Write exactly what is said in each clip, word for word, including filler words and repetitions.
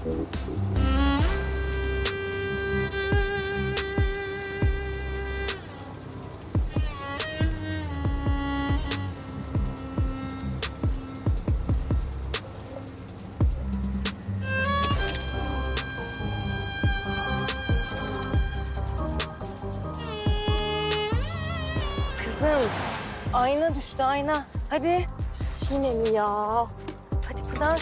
Kızım, ayna düştü ayna. Hadi. Yine mi ya? Hadi Pınar.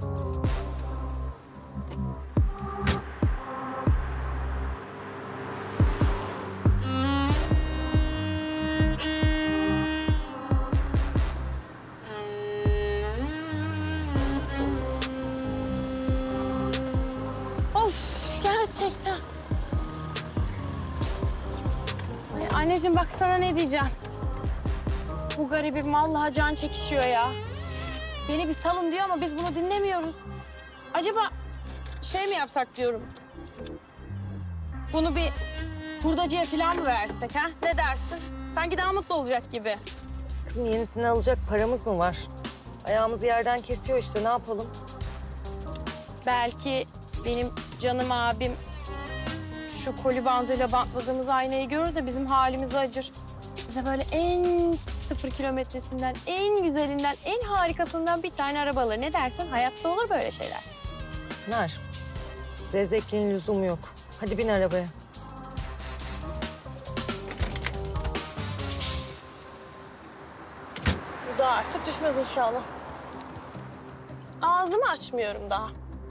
Of, gerçekten. Ay, anneciğim bak sana ne diyeceğim. Bu garibim vallahi can çekişiyor ya. Beni bir salın diyor ama biz bunu dinlemiyoruz. Acaba şey mi yapsak diyorum. Bunu bir hurdacıya falan mı versek ha? Ne dersin? Sanki daha mutlu olacak gibi. Kızım yenisini alacak paramız mı var? Ayağımızı yerden kesiyor işte, ne yapalım? Belki benim canım abim şu koli bandıyla bantladığımız aynayı görür de bizim halimizi acır. Bize böyle en sıfır kilometresinden, en güzelinden, en harikasından bir tane araba alır. Ne dersin? Hayatta olur böyle şeyler. Pınar, zevzekliğin lüzumu yok. Hadi bin arabaya. Bu da artık düşmez inşallah. Ağzımı açmıyorum daha.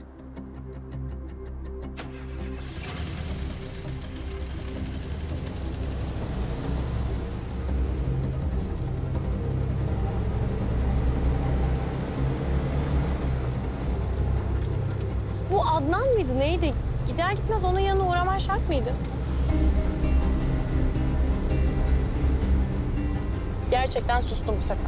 Bu Adnan mıydı, neydi? Gider gitmez onun yanına uğraman şart mıydı? Gerçekten sustum bu sefer.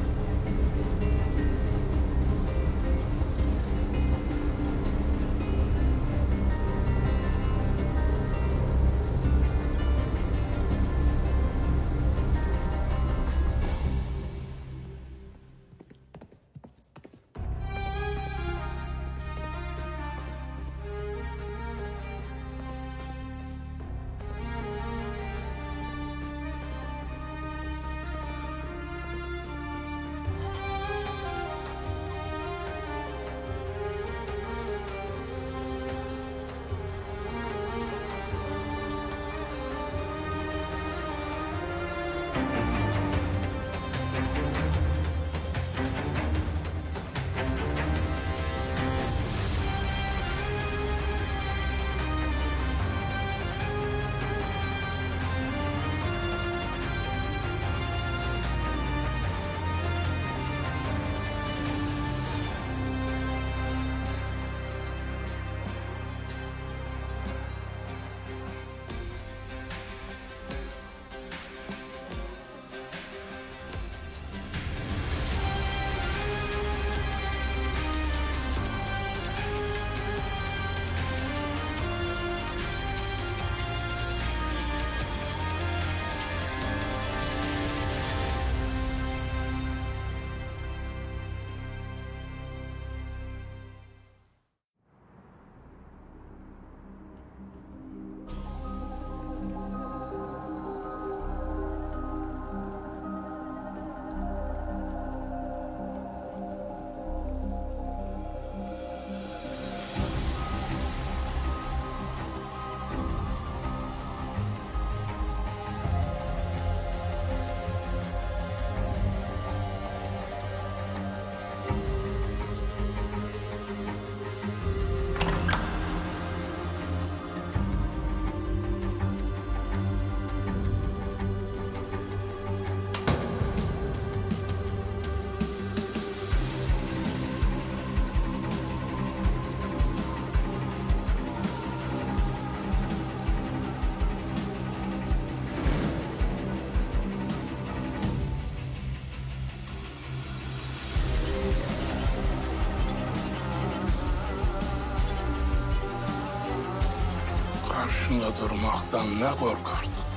Karşında durmaktan ne korkardık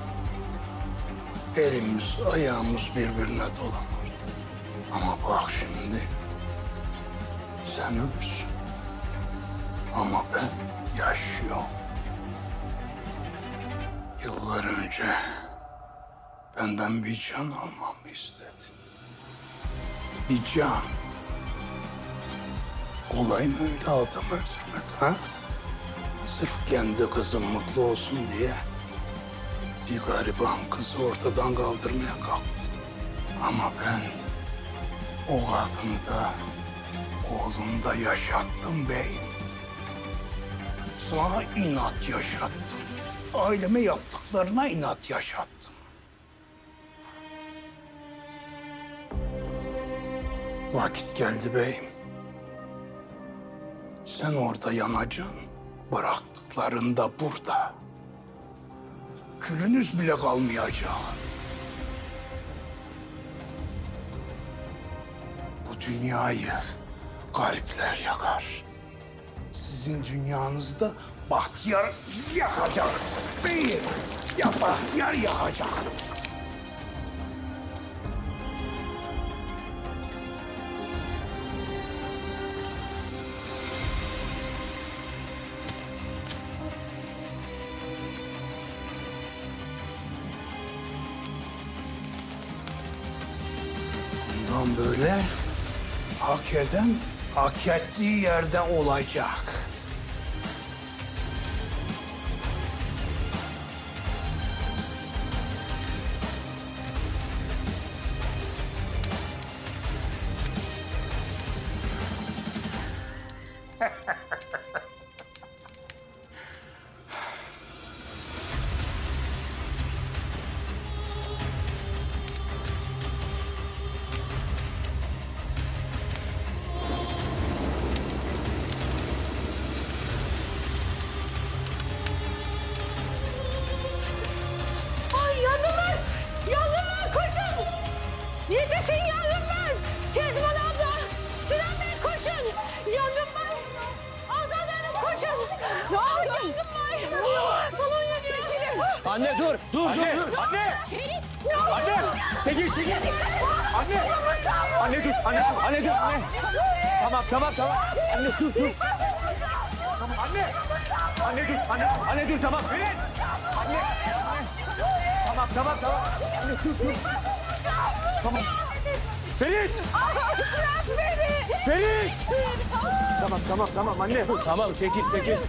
be. Elimiz, ayağımız birbirine dolanırdı. Ama bak şimdi, sen ölürsün. Ama ben yaşıyorum. Yıllar önce benden bir can almamı istedin. Bir can. Kolay mı öyle adam öldürmek ha? Sırf kendi kızım mutlu olsun diye bir gariban kızı ortadan kaldırmaya kalktın. Ama ben o kadını da oğlunu da yaşattım beyim. Sana inat yaşattım. Aileme yaptıklarına inat yaşattım. Vakit geldi beyim. Sen orada yanacaksın. Bıraktıkların da burada. Külünüz bile kalmayacak. Bu dünyayı garipler yakar. Sizin dünyanızda Bahtiyar yakacak. Beyim, ya Bahtiyar yakacak. Bundan böyle hak eden hak ettiği yerde olacak. Ay yandılar! Yandılar koşun! Yetişin yandım ben! Kezban abla! Sinan Bey koşun! Yandım ben! Azad Hanım koşun! Ne oldu? Yandım ben! Salon yanıyor! Anne dur, dur, Anne, dur, dur. anne! Ferit! Ne oldu? Anne! Çekil, çekil! Anne! Anne dur, anne, anne dur, anne! Tamam, tamam, tamam. Anne dur, dur. Tamam, anne! Anne dur, anne, anne dur, tamam. Ferit! Anne! Tamam, tamam, tamam. Anne dur, dur. Tamam. Ferit! Bırak beni! Ferit! Tamam, tamam, tamam anne. Tamam, çekil, çekil.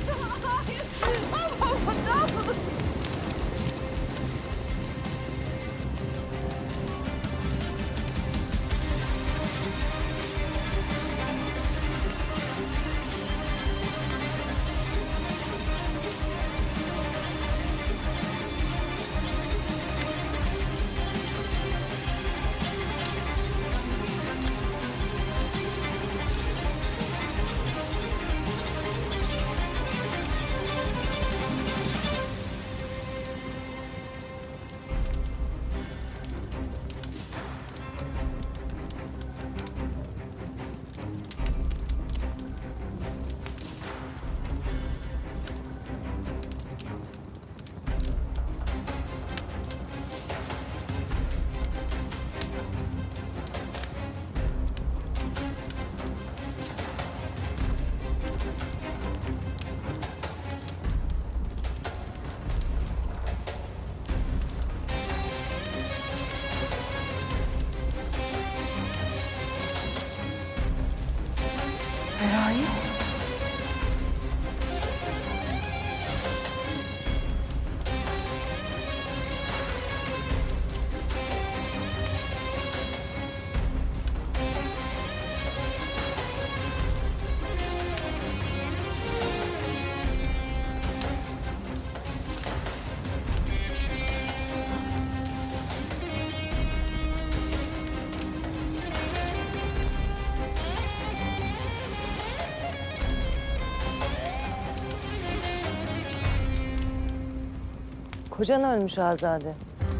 Kocan ölmüş Azade.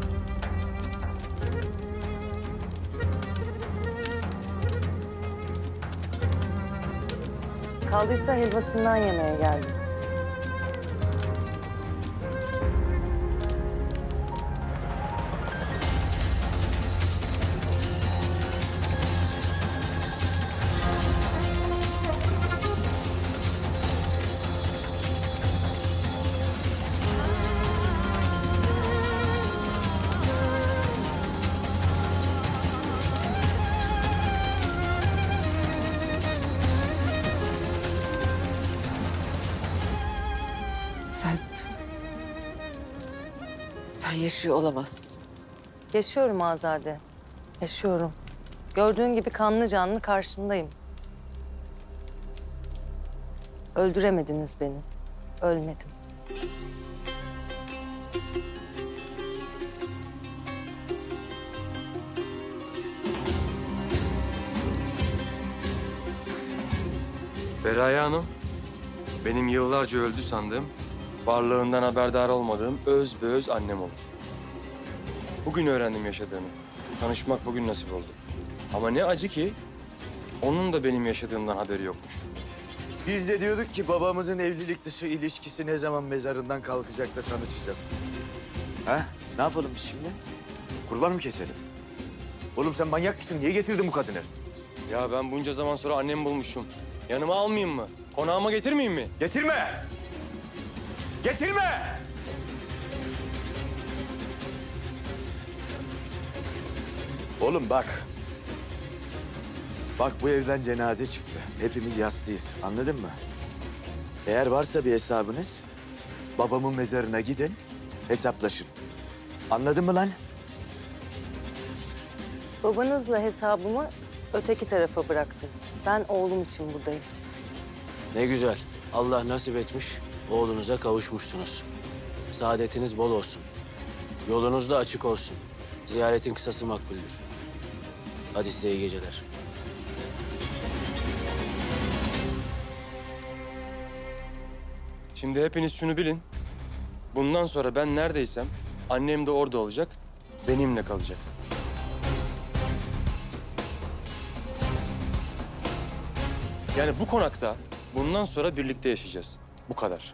Kaldıysa helvasından yemeye geldim. Sen yaşıyor olamazsın. Yaşıyorum Azade. Yaşıyorum. Gördüğün gibi kanlı canlı karşındayım. Öldüremediniz beni. Ölmedim. Feraye Hanım, benim yıllarca öldü sandığım, varlığından haberdar olmadığım öz be öz annem oldu. Bugün öğrendim yaşadığını. Tanışmak bugün nasip oldu. Ama ne acı ki onun da benim yaşadığımdan haberi yokmuş. Biz de diyorduk ki babamızın evlilik dışı ilişkisi ne zaman mezarından kalkacak da tanışacağız. Ha? Ne yapalım biz şimdi? Kurban mı keselim? Oğlum sen manyak mısın? Niye getirdin bu kadını? Ya ben bunca zaman sonra annemi bulmuşum. Yanıma almayayım mı? Konağıma getirmeyeyim mi? Getirme! Getirme! Oğlum bak. Bak bu evden cenaze çıktı. Hepimiz yaslıyız. Anladın mı? Eğer varsa bir hesabınız, babamın mezarına gidin, hesaplaşın. Anladın mı lan? Babanızla hesabımı öteki tarafa bıraktım. Ben oğlum için buradayım. Ne güzel. Allah nasip etmiş, oğlunuza kavuşmuşsunuz. Saadetiniz bol olsun. Yolunuz da açık olsun. Ziyaretin kısası makbuldür. Hadi size iyi geceler. Şimdi hepiniz şunu bilin. Bundan sonra ben neredeysem annem de orada olacak, benimle kalacak. Yani bu konakta bundan sonra birlikte yaşayacağız. Bu kadar.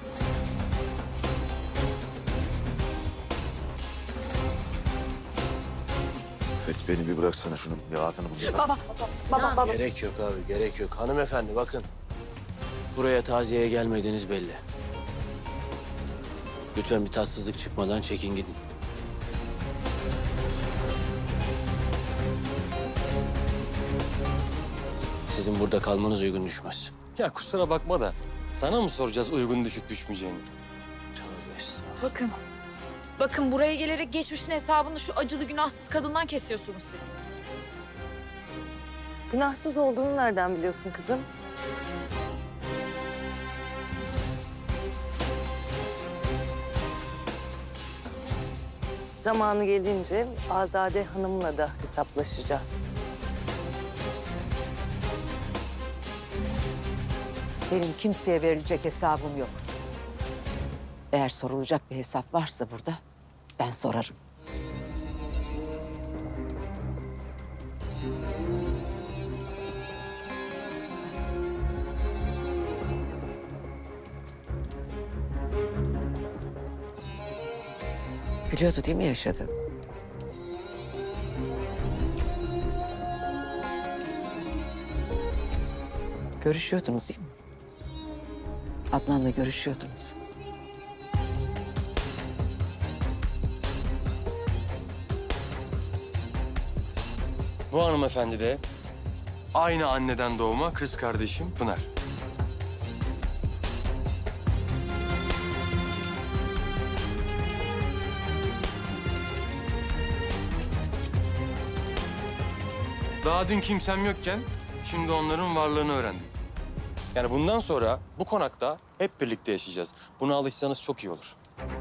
Fethi beni bir bıraksana şunu. Bir ağzını bul. Baba, baba, baba. Gerek yok abi, gerek yok. Hanımefendi bakın. Buraya taziyeye gelmediğiniz belli. Lütfen bir tatsızlık çıkmadan çekin gidin. Sizin burada kalmanız uygun düşmez. Ya kusura bakma da sana mı soracağız uygun düşüp düşmeyeceğini? Tövbe estağfurullah. Bakın. Bakın buraya gelerek geçmişin hesabını şu acılı günahsız kadından kesiyorsunuz siz. Günahsız olduğunu nereden biliyorsun kızım? Zamanı gelince Azade Hanım'la da hesaplaşacağız. Benim kimseye verilecek hesabım yok. Eğer sorulacak bir hesap varsa burada ben sorarım. Biliyordu değil mi yaşadığını? Görüşüyordunuz değil mi? Adnan'la görüşüyordunuz. Bu hanımefendi de aynı anneden doğma kız kardeşim Pınar. Daha dün kimsem yokken şimdi onların varlığını öğrendim. Yani bundan sonra bu konakta hep birlikte yaşayacağız. Buna alışsanız çok iyi olur.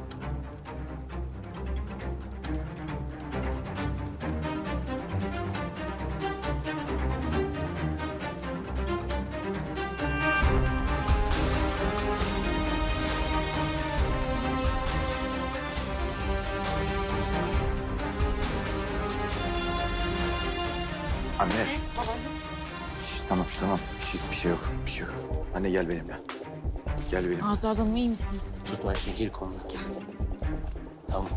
Anne. Şş, tamam tamam. Bir şey, bir şey yok. Bir şey yok. Anne gel benimle. Gel benimle. Azade Hanım iyi misiniz? Tutma şekil konu. Tamam.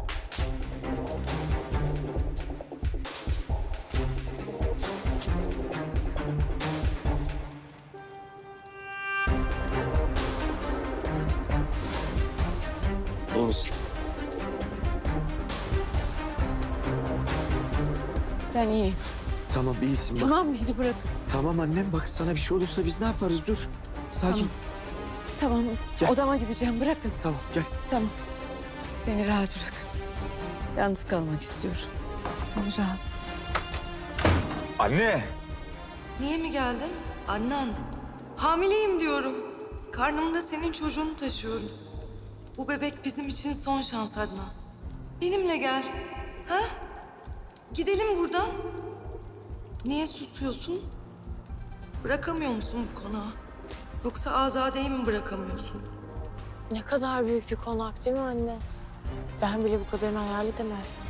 İyi misin? Ben iyiyim. Tamam iyisin bak. Tamam mıydı bırak? Tamam annem bak sana bir şey olursa biz ne yaparız dur. Sakin. Tamam. Gel. Odama gideceğim bırakın. Tamam gel. Tamam. Beni rahat bırakın. Yalnız kalmak istiyorum. Rahat. Anne! Niye mi geldin? Anne. Hamileyim diyorum. Karnımda senin çocuğunu taşıyorum. Bu bebek bizim için son şans Adnan. Benimle gel. Ha? Gidelim buradan. Niye susuyorsun? Bırakamıyor musun bu konağı? Yoksa Azade'yi mi bırakamıyorsun? Ne kadar büyük bir konak değil mi anne? Ben bile bu kadarını hayal edemezdim.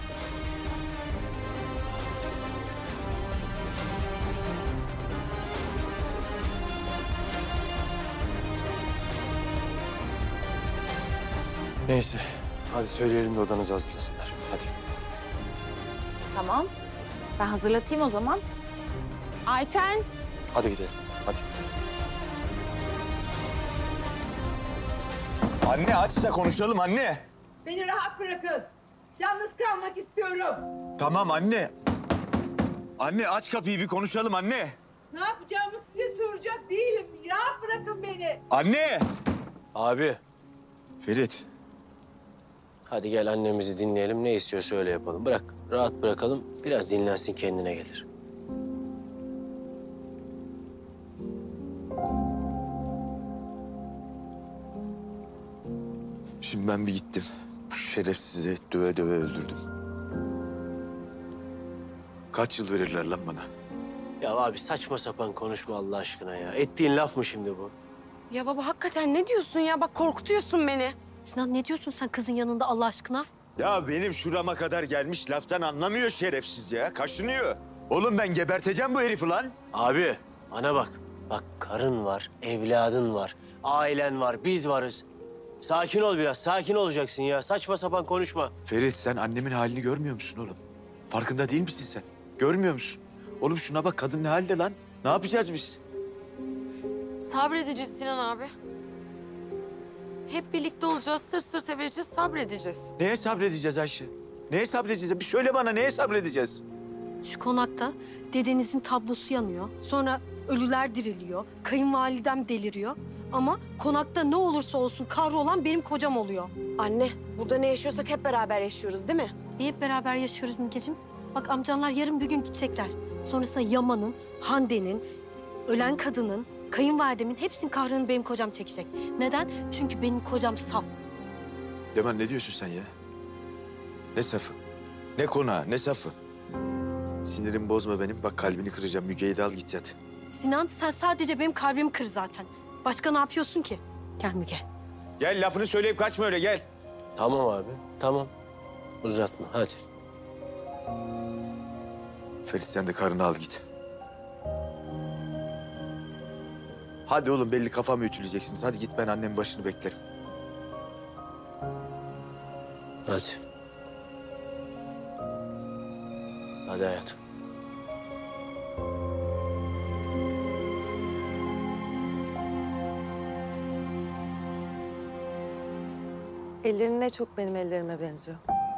Neyse, hadi söyleyelim de odanızı hazırlasınlar. Hadi. Tamam. Ben hazırlatayım o zaman. Ayten. Hadi gidelim, hadi. Anne açsa konuşalım anne. Beni rahat bırakın. Yalnız kalmak istiyorum. Tamam anne. Anne aç kapıyı bir konuşalım anne. Ne yapacağımı size soracak değilim. Rahat bırakın beni. Anne! Abi, Ferit. hadi gel annemizi dinleyelim. Ne istiyorsa öyle yapalım. Bırak, rahat bırakalım. Biraz dinlensin, kendine gelir. Şimdi ben bir gittim. Bu şerefsizi döve döve öldürdüm. Kaç yıl verirler lan bana? Ya abi saçma sapan konuşma Allah aşkına ya. Ettiğin laf mı şimdi bu? Ya baba hakikaten ne diyorsun ya? Bak korkutuyorsun beni. Sinan ne diyorsun sen kızın yanında Allah aşkına? Ya benim şurama kadar gelmiş laftan anlamıyor şerefsiz ya. Kaşınıyor. Oğlum ben geberteceğim bu herifi lan. Abi, bana bak. Bak karın var, evladın var, ailen var, biz varız. Sakin ol biraz, sakin olacaksın ya. Saçma sapan konuşma. Ferit sen annemin halini görmüyor musun oğlum? Farkında değil misin sen? Görmüyor musun? Oğlum şuna bak kadın ne halde lan? Ne yapacağız biz? Sabredeceğiz Sinan abi. Hep birlikte olacağız, sırt sırta vereceğiz, sabredeceğiz. Neye sabredeceğiz Ayşe? Neye sabredeceğiz? Bir söyle bana neye sabredeceğiz? Şu konakta dedenizin tablosu yanıyor. Sonra ölüler diriliyor. Kayınvalidem deliriyor. Ama konakta ne olursa olsun kahrolan benim kocam oluyor. Anne, burada ne yaşıyorsak hep beraber yaşıyoruz değil mi? Niye hep beraber yaşıyoruz Mügeciğim? Bak amcanlar yarın bir gün gidecekler. Sonrasında Yaman'ın, Hande'nin, ölen kadının, kayınvalidemin hepsinin kahrını benim kocam çekecek. Neden? Çünkü benim kocam saf. Leman ne diyorsun sen ya? Ne safı? Ne konağı, ne safı? Sinirimi bozma benim. Bak kalbini kıracağım. Müge'yi de al git yat. Sinan sen sadece benim kalbimi kır zaten. Başka ne yapıyorsun ki? Gel Müge. Gel lafını söyleyip kaçma öyle gel. Tamam abi, tamam. Uzatma, hadi. Ferit sen de karını al git. Hadi oğlum belli kafamı ütüleyeceksiniz. Hadi git ben annemin başını beklerim. Hadi. Hadi hayatım. Ellerin ne çok benim ellerime benziyor.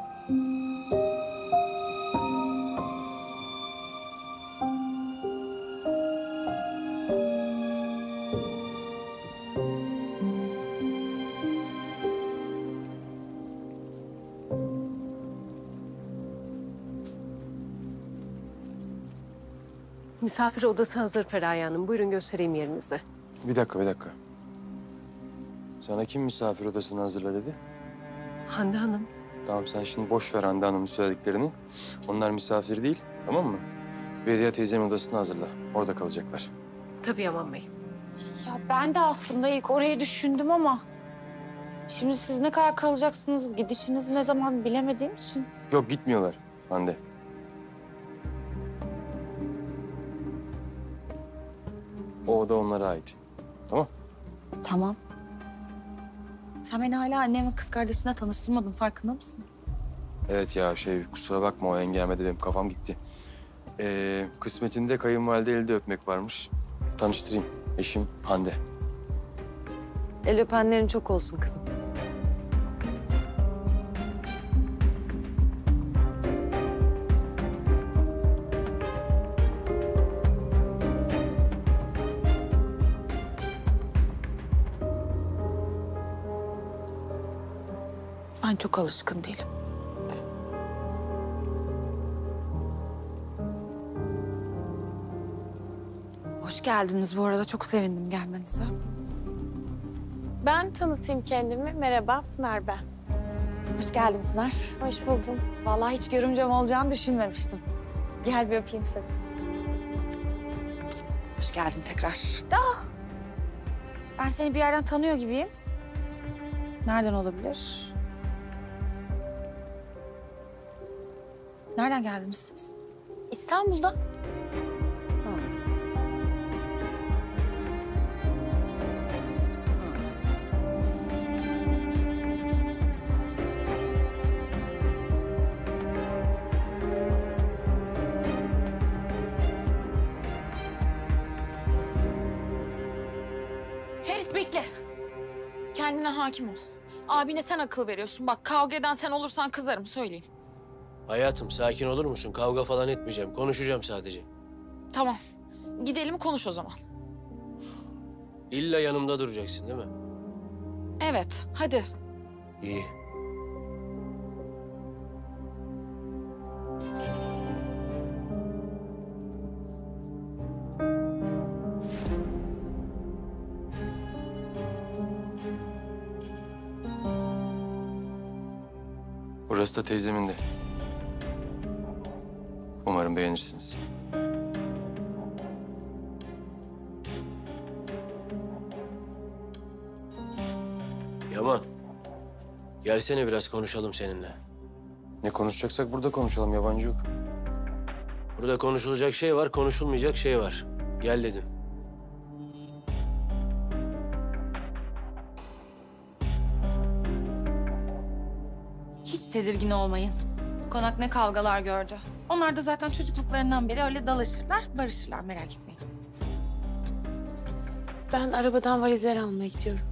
Misafir odası hazır Feraye Hanım. Buyurun göstereyim yerinizi. Bir dakika, bir dakika. Sana kim misafir odasını hazırla dedi? Hande Hanım. Tamam sen şimdi boş ver Hande Hanım'ın söylediklerini. Onlar misafir değil, tamam mı? Bediye teyzemin odasını hazırla. Orada kalacaklar. Tabii Yaman Bey. Ya ben de aslında ilk orayı düşündüm ama... Şimdi siz ne kadar kalacaksınız, gidişiniz ne zaman bilemediğim için. Yok gitmiyorlar Hande. O oda onlara ait. Tamam. Tamam. Sen beni hala annem ve kız kardeşine tanıştırmadın, farkında mısın? Evet ya şey kusura bakma o engelmede benim kafam gitti. Ee, kısmetinde kayınvalide elde öpmek varmış. Tanıştırayım. Eşim Hande. El öpenlerin çok olsun kızım. Ben çok alışkın değilim. geldiniz bu arada. Çok sevindim gelmenize. Ben tanıtayım kendimi. Merhaba, Pınar ben. Hoş geldin Pınar. Hoş buldum. Vallahi hiç görümcem olacağını düşünmemiştim. Gel bir öpeyim seni. Hoş geldin tekrar. Da ben seni bir yerden tanıyor gibiyim. Nereden olabilir? Nereden geldiniz siz? İstanbul'da. Ferit bekle. Kendine hakim ol. Abine sen akıl veriyorsun. Bak kavga eden sen olursan kızarım söyleyeyim. Hayatım sakin olur musun? Kavga falan etmeyeceğim. Konuşacağım sadece. Tamam. Gidelim konuş o zaman. İlla yanımda duracaksın değil mi? Evet hadi. İyi. Burası da teyzemin de. Umarım beğenirsiniz. Yaman. Gelsene biraz konuşalım seninle. Ne konuşacaksak burada konuşalım, yabancı yok. Burada konuşulacak şey var, konuşulmayacak şey var. Gel dedim. Hiç tedirgin olmayın. Konak ne kavgalar gördü. Onlar da zaten çocukluklarından beri öyle dalaşırlar, barışırlar, merak etmeyin. Ben arabadan valizleri almaya gidiyorum.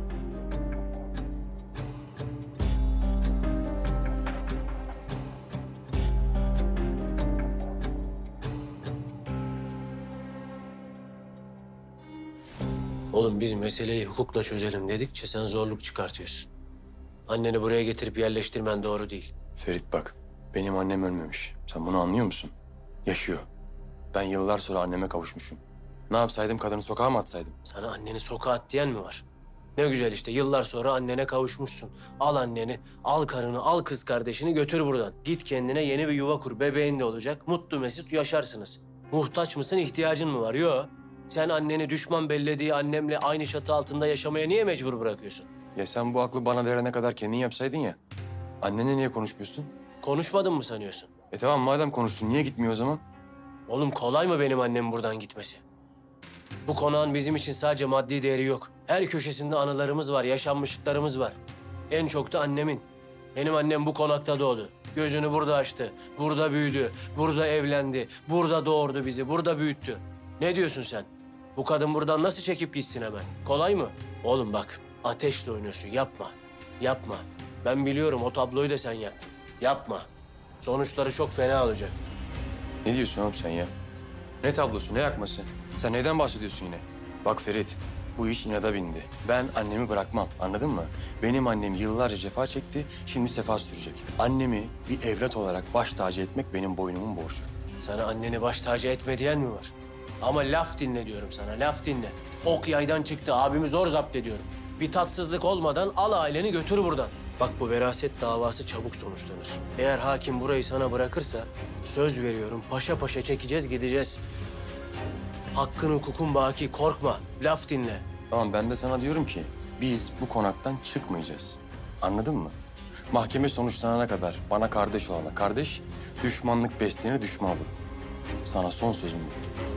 Oğlum biz meseleyi hukukla çözelim dedikçe sen zorluk çıkartıyorsun. Anneni buraya getirip yerleştirmen doğru değil. Ferit bak, benim annem ölmemiş. Sen bunu anlıyor musun? Yaşıyor. Ben yıllar sonra anneme kavuşmuşum. Ne yapsaydım, kadını sokağa mı atsaydım? Sana anneni sokağa at diyen mi var? Ne güzel işte, yıllar sonra annene kavuşmuşsun. Al anneni, al karını, al kız kardeşini götür buradan. Git kendine yeni bir yuva kur, bebeğin de olacak. Mutlu mesut yaşarsınız. Muhtaç mısın, ihtiyacın mı var? Yok. Sen anneni düşman bellediği annemle aynı çatı altında yaşamaya niye mecbur bırakıyorsun? Ya sen bu aklı bana verene kadar kendin yapsaydın ya. Annenle niye konuşmuyorsun? Konuşmadın mı sanıyorsun? E tamam, madem konuştun niye gitmiyor o zaman? Oğlum kolay mı benim annem buradan gitmesi? Bu konağın bizim için sadece maddi değeri yok. Her köşesinde anılarımız var, yaşanmışlıklarımız var. En çok da annemin. Benim annem bu konakta doğdu. Gözünü burada açtı, burada büyüdü, burada evlendi, burada doğurdu bizi, burada büyüttü. Ne diyorsun sen? Bu kadın buradan nasıl çekip gitsin hemen? Kolay mı? Oğlum bak, ateşle oynuyorsun. Yapma, yapma. Ben biliyorum o tabloyu da sen yaktın. Yapma. Sonuçları çok fena olacak. Ne diyorsun oğlum sen ya? Ne tablosu, ne yakması? Sen neden bahsediyorsun yine? Bak Ferit, bu iş inada bindi. Ben annemi bırakmam, anladın mı? Benim annem yıllarca cefa çekti, şimdi sefa sürecek. Annemi bir evlat olarak baş tacı etmek benim boynumun borcu. Sana anneni baş tacı etme diyen mi var? Ama laf dinle diyorum sana, laf dinle. Ok yaydan çıktı, abimi zor zapt ediyorum. Bir tatsızlık olmadan al aileni götür buradan. Bak bu veraset davası çabuk sonuçlanır. Eğer hakim burayı sana bırakırsa söz veriyorum paşa paşa çekeceğiz gideceğiz. Hakkın hukukun baki, korkma, laf dinle. Tamam, ben de sana diyorum ki biz bu konaktan çıkmayacağız. Anladın mı? Mahkeme sonuçlanana kadar bana kardeş olana kardeş, düşmanlık besleyene düşman olur. Sana son sözüm bu.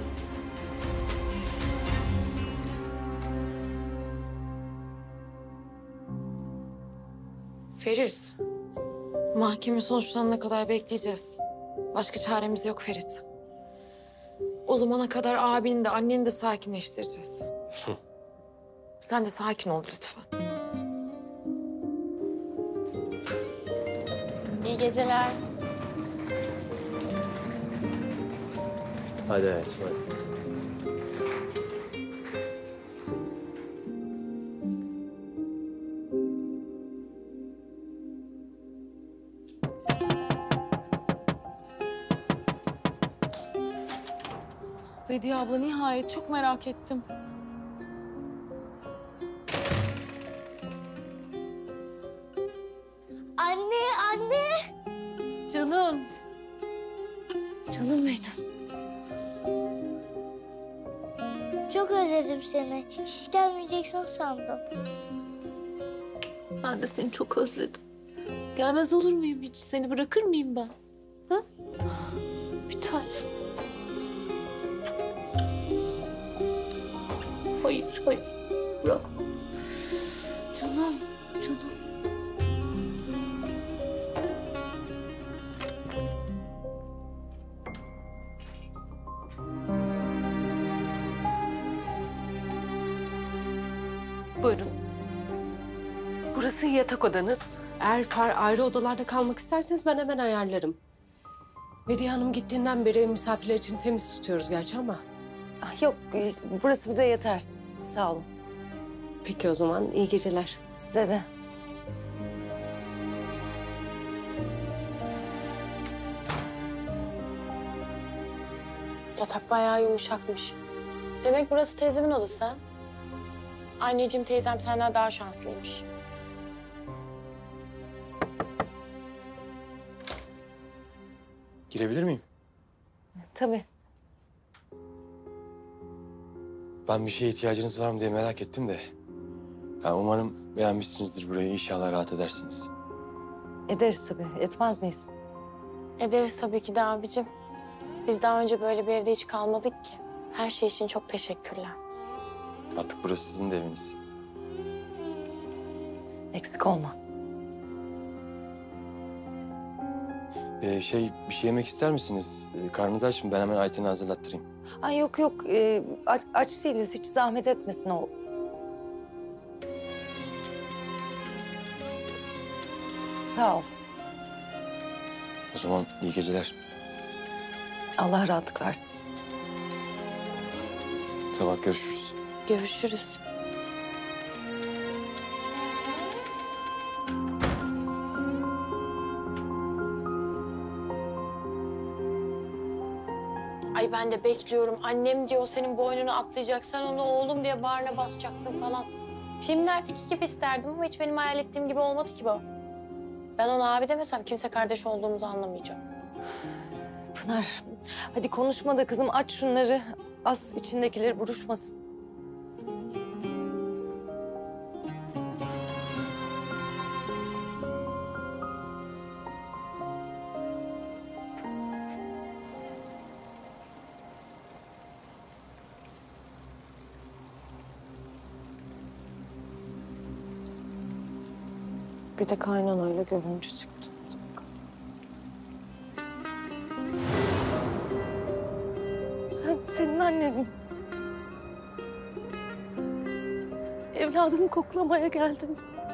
Ferit. Mahkeme sonuçlanana kadar bekleyeceğiz. Başka çaremiz yok Ferit. O zamana kadar abini de anneni de sakinleştireceğiz. Sen de sakin ol lütfen. İyi geceler. Hadi hayatım hadi. Bediye abla nihayet çok merak ettim. Anne, anne. Canım. Canım benim. Çok özledim seni. Hiç gelmeyeceksin sandım. Ben de seni çok özledim. Gelmez olur muyum hiç? Seni bırakır mıyım ben? Ha? Bir tane. Hayır, hayır. Bırak. Canım, canım. Buyurun. Burası yatak odanız. Eğer par ayrı odalarda kalmak isterseniz ben hemen ayarlarım. Bediye Hanım gittiğinden beri misafirler için temiz tutuyoruz gerçi ama. Ah, yok, burası bize yeter. Sağ olun. Peki o zaman iyi geceler. Size de. Yatak bayağı yumuşakmış. Demek burası teyzemin odası ha? Anneciğim, teyzem senden daha şanslıymış. Girebilir miyim? Tabii. Ben bir şeye ihtiyacınız var mı diye merak ettim de. Ben umarım beğenmişsinizdir burayı. İnşallah rahat edersiniz. Ederiz tabii. Etmez miyiz? Ederiz tabii ki de abicim. Biz daha önce böyle bir evde hiç kalmadık ki. Her şey için çok teşekkürler. Artık burası sizin de eviniz. Eksik olma. Ee, şey, bir şey yemek ister misiniz? Ee, karnınız aç mı? Ben hemen Ayten'i hazırlattırayım. Ay yok yok. Ee, aç, aç değiliz. Hiç zahmet etmesin o. Sağ ol. O zaman iyi geceler. Allah rahatlık versin. Sabah görüşürüz. Görüşürüz. Ay ben de bekliyorum. Annem diyor senin boynunu atlayacak. Sen onu oğlum diye bağrına basacaksın falan. Filmlerdeki gibi isterdim ama hiç benim hayal ettiğim gibi olmadı ki bu. Ben ona abi demesem kimse kardeş olduğumuzu anlamayacak. Pınar, hadi konuşma da kızım. Aç şunları. Az içindekileri buruşmasın. Bir de kaynanayla görünce çıktı. Ben senin annenim. Evladımı koklamaya geldim.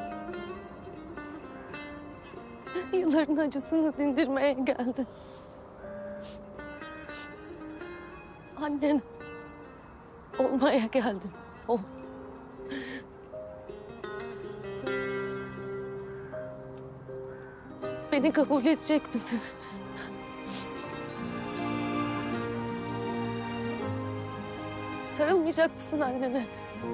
Yılların acısını dindirmeye geldim. Annen olmaya geldim. Ol. Beni kabul edecek misin? Sarılmayacak mısın annene?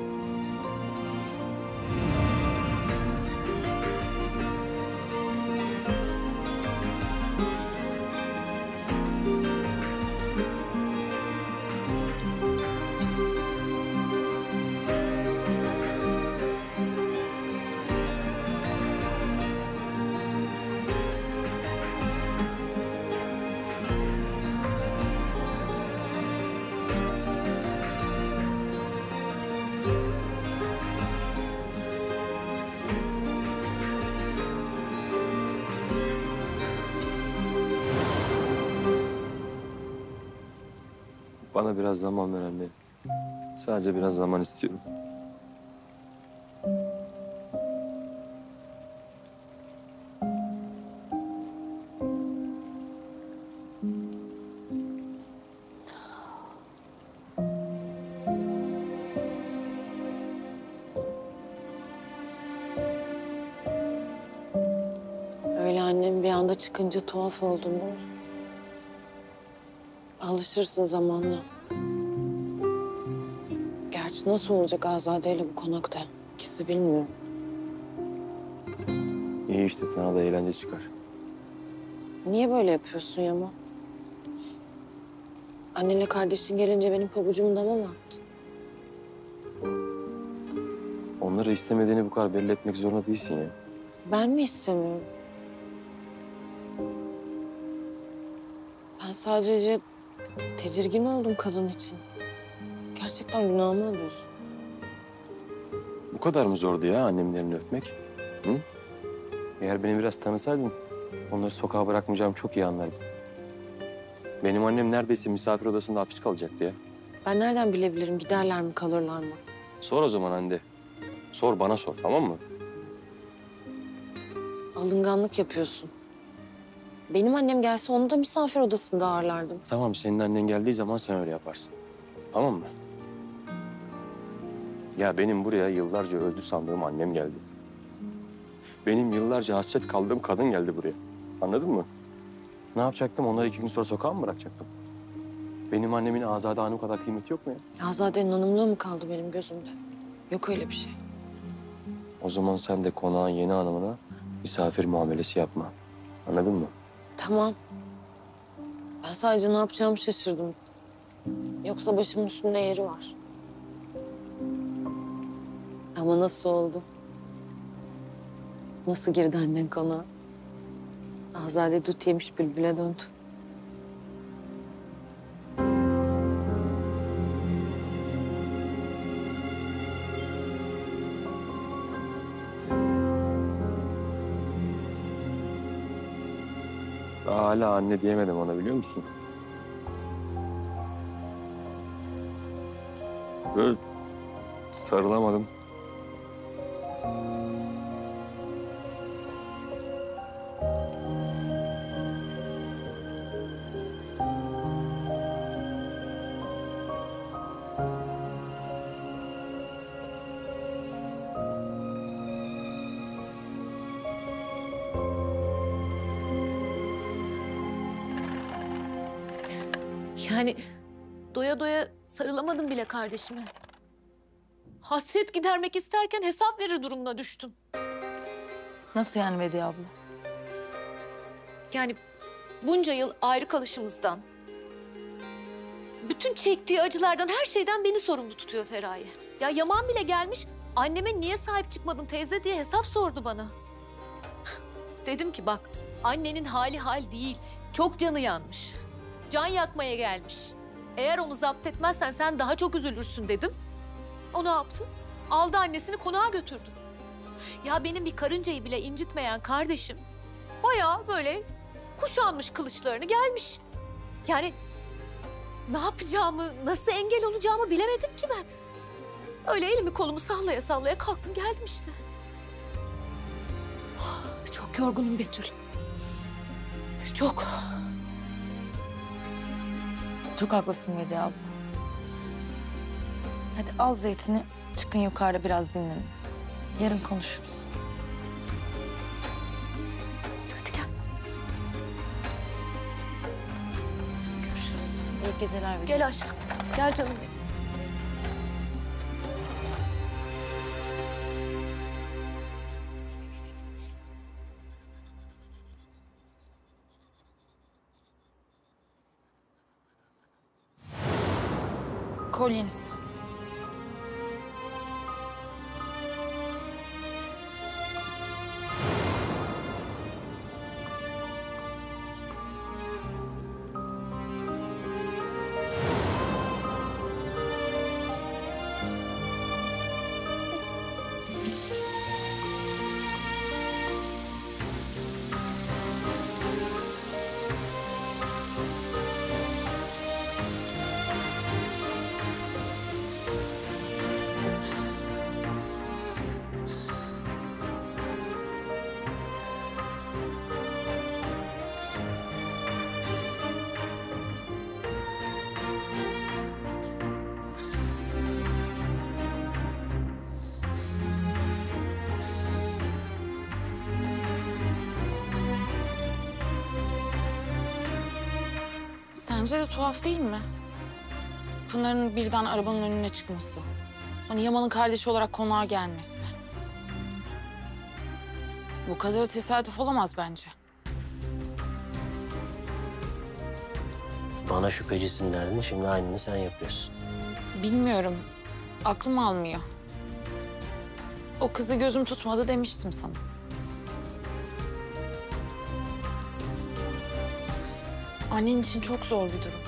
Bana biraz zaman ver anne. Sadece biraz zaman istiyorum. Öyle annem bir anda çıkınca tuhaf oldum değil mi? Alışırsın zamanla. Burası nasıl olacak Azade'yle bu konakta? İkisi bilmiyor. İyi işte, sana da eğlence çıkar. Niye böyle yapıyorsun Yaman? Annenle kardeşin gelince benim pabucumu dama mı attın? Onları istemediğini bu kadar belli etmek zorunda değilsin ya. Ben mi istemiyorum? Ben sadece tedirgin oldum kadın için. Gerçekten günahımı alıyorsun. Bu kadar mı zordu ya annemin elini öpmek? Hı? Eğer beni biraz tanısaydın, onları sokağa bırakmayacağımı çok iyi anlardın. Benim annem neredeyse misafir odasında hapis kalacaktı ya. Ben nereden bilebilirim giderler mi kalırlar mı? Sor o zaman Hande. Sor, bana sor, tamam mı? Alınganlık yapıyorsun. Benim annem gelse onu da misafir odasında ağırlardım. Tamam, senin annen geldiği zaman sen öyle yaparsın. Tamam mı? Ya benim buraya yıllarca öldü sandığım annem geldi. Benim yıllarca hasret kaldığım kadın geldi buraya. Anladın mı? Ne yapacaktım? Onları iki gün sonra sokağa mı bırakacaktım? Benim annemin Azade Hanım kadar kıymeti yok mu ya? Azade'nin hanımlığı mı kaldı benim gözümde? Yok öyle bir şey. O zaman sen de konağın yeni hanımına misafir muamelesi yapma. Anladın mı? Tamam. Ben sadece ne yapacağımı şaşırdım. Yoksa başımın üstünde yeri var. Ama nasıl oldu? Nasıl girdi annen konağa? Azade dut yemiş bülbüle döndü. Daha hala anne diyemedim ona, biliyor musun? Böyle sarılamadım. Yani doya doya sarılamadım bile kardeşime. Hasret gidermek isterken hesap verir durumuna düştüm. Nasıl yani Bediye abla? Yani bunca yıl ayrı kalışımızdan, bütün çektiği acılardan, her şeyden beni sorumlu tutuyor Feraye. Ya Yaman bile gelmiş, anneme niye sahip çıkmadın teyze diye hesap sordu bana. Dedim ki bak, annenin hali hal değil, çok canı yanmış. Can yakmaya gelmiş. Eğer onu zapt etmezsen sen daha çok üzülürsün dedim. O ne yaptı? Aldı annesini konağa götürdü. Ya benim bir karıncayı bile incitmeyen kardeşim bayağı böyle kuşanmış kılıçlarını gelmiş. Yani ne yapacağımı, nasıl engel olacağımı bilemedim ki ben. Öyle elimi kolumu sallaya sallaya kalktım geldim işte. Çok yorgunum Betül. Çok. Çok haklısın Bediye abla. Hadi al zeytini, çıkın yukarıda biraz dinlenin. Yarın konuşuruz. Hadi gel. Görüşürüz. İyi geceler Bediye. Gel aşkım, gel canım benim. Kolyeniz. Sence de tuhaf değil mi? Pınar'ın birden arabanın önüne çıkması. Hani Yaman'ın kardeşi olarak konağa gelmesi. Bu kadar tesadüf olamaz bence. Bana şüphecisin derdin, şimdi aynını sen yapıyorsun. Bilmiyorum. Aklım almıyor. O kızı gözüm tutmadı demiştim sana. Annen için çok zor bir durum.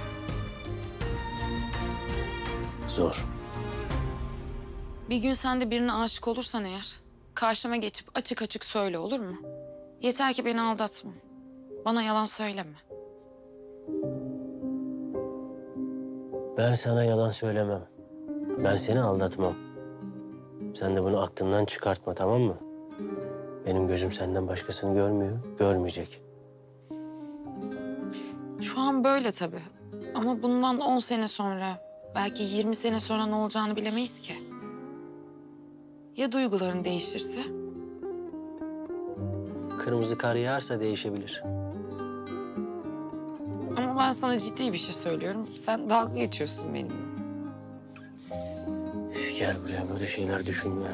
Zor. Bir gün sen de birine aşık olursan eğer, karşıma geçip açık açık söyle, olur mu? Yeter ki beni aldatma. Bana yalan söyleme. Ben sana yalan söylemem. Ben seni aldatmam. Sen de bunu aklından çıkartma, tamam mı? Benim gözüm senden başkasını görmüyor, görmeyecek. Şu an böyle tabii. Ama bundan on sene sonra, belki yirmi sene sonra ne olacağını bilemeyiz ki. Ya duyguların değişirse? Kırmızı kar yağarsa değişebilir. Ama ben sana ciddi bir şey söylüyorum. Sen dalga geçiyorsun benimle. Gel buraya, böyle şeyler düşünme.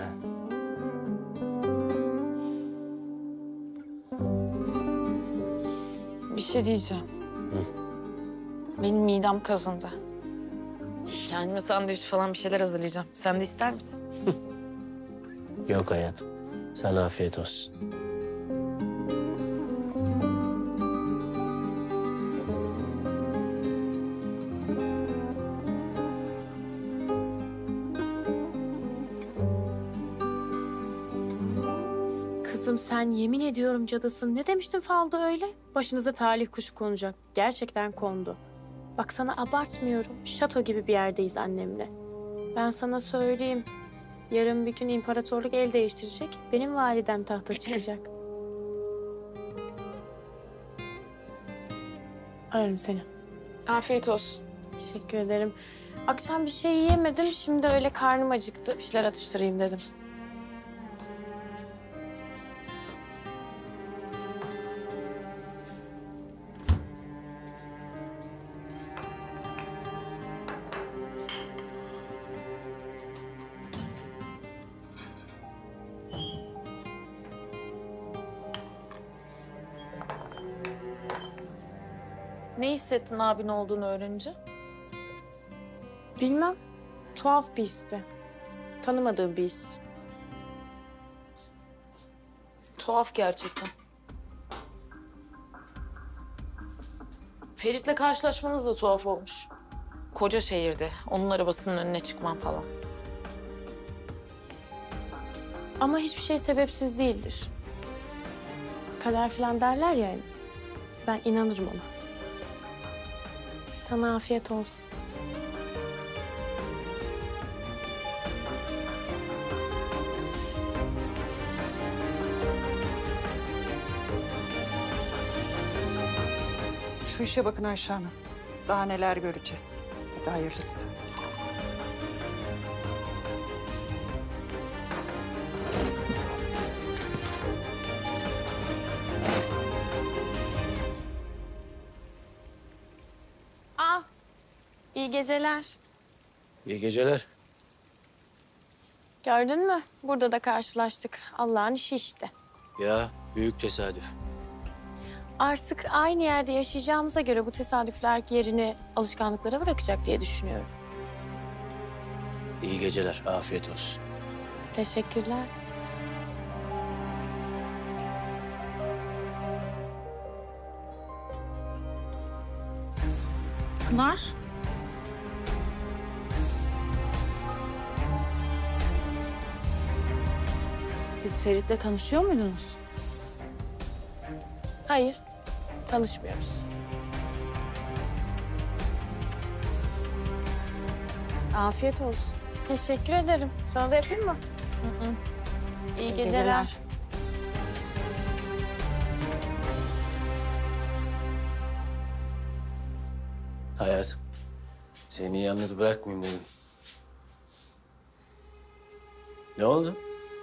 Bir şey diyeceğim. Benim midem kazındı. Kendime sandviç falan bir şeyler hazırlayacağım. Sen de ister misin? Yok hayatım. Sana afiyet olsun. Kızım sen yemin ediyorum cadısın. Ne demiştin falda öyle? Başınıza talih kuşu konacak. Gerçekten kondu. Bak sana abartmıyorum. Şato gibi bir yerdeyiz annemle. Ben sana söyleyeyim. Yarın bir gün imparatorluk el değiştirecek. Benim validem tahta çıkacak. Ararım seni. Afiyet olsun. Teşekkür ederim. Akşam bir şey yiyemedim. Şimdi öyle karnım acıktı. Bir şeyler atıştırayım dedim. Ne hissettin abin olduğunu öğrenince? Bilmem. Tuhaf bir histi. Tanımadığım bir his. Tuhaf gerçekten. Ferit'le karşılaşmanız da tuhaf olmuş. Koca şehirde. Onun arabasının önüne çıkmam falan. Ama hiçbir şey sebepsiz değildir. Kader falan derler ya. Ben inanırım ona. Sana afiyet olsun. Şu işe bakın Ayşe Hanım. Daha neler göreceğiz. Hadi hayırlısı. Aa, iyi geceler. İyi geceler. Gördün mü? Burada da karşılaştık. Allah'ın işi işte. Ya büyük tesadüf. Artık aynı yerde yaşayacağımıza göre bu tesadüfler yerini alışkanlıklara bırakacak diye düşünüyorum. İyi geceler, afiyet olsun. Teşekkürler. Pınar. Siz Ferit'le tanışıyor muydunuz? Hayır, tanışmıyoruz. Afiyet olsun. Teşekkür ederim. Sana da yapayım mı? Hı hı. İyi, İyi geceler. geceler. Hayatım, seni yalnız bırakmayayım dedim. Ne oldu?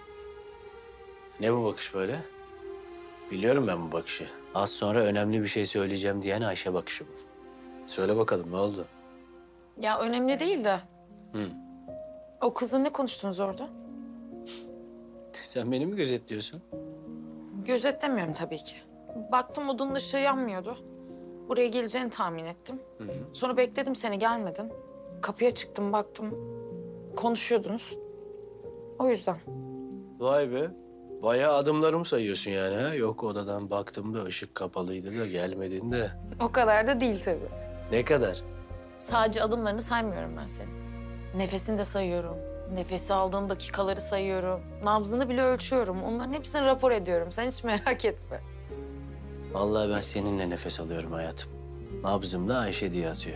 Ne bu bakış böyle? Biliyorum ben bu bakışı. Az sonra önemli bir şey söyleyeceğim diyen Ayşe bakışı bu. Söyle bakalım ne oldu? Ya önemli değil de. Hı. O kızla ne konuştunuz orada? Sen beni mi gözetliyorsun? Gözetlemiyorum tabii ki. Baktım odanın ışığı yanmıyordu. Buraya geleceğini tahmin ettim. Hı hı. Sonra bekledim seni gelmedin. Kapıya çıktım baktım konuşuyordunuz. O yüzden. Vay be. Bayağı adımlarımı sayıyorsun yani ha? Yok odadan baktım da ışık kapalıydı da gelmedin de. O kadar da değil tabii. Ne kadar? Sadece adımlarını saymıyorum ben senin. Nefesini de sayıyorum. Nefesi aldığın dakikaları sayıyorum. Nabzını bile ölçüyorum. Onların hepsini rapor ediyorum. Sen hiç merak etme. Vallahi ben seninle nefes alıyorum hayatım. Nabzım da Ayşe diye atıyor.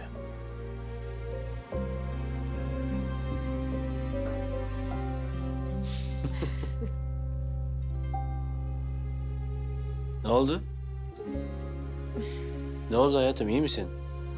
Ne oldu? Ne oldu hayatım, iyi misin?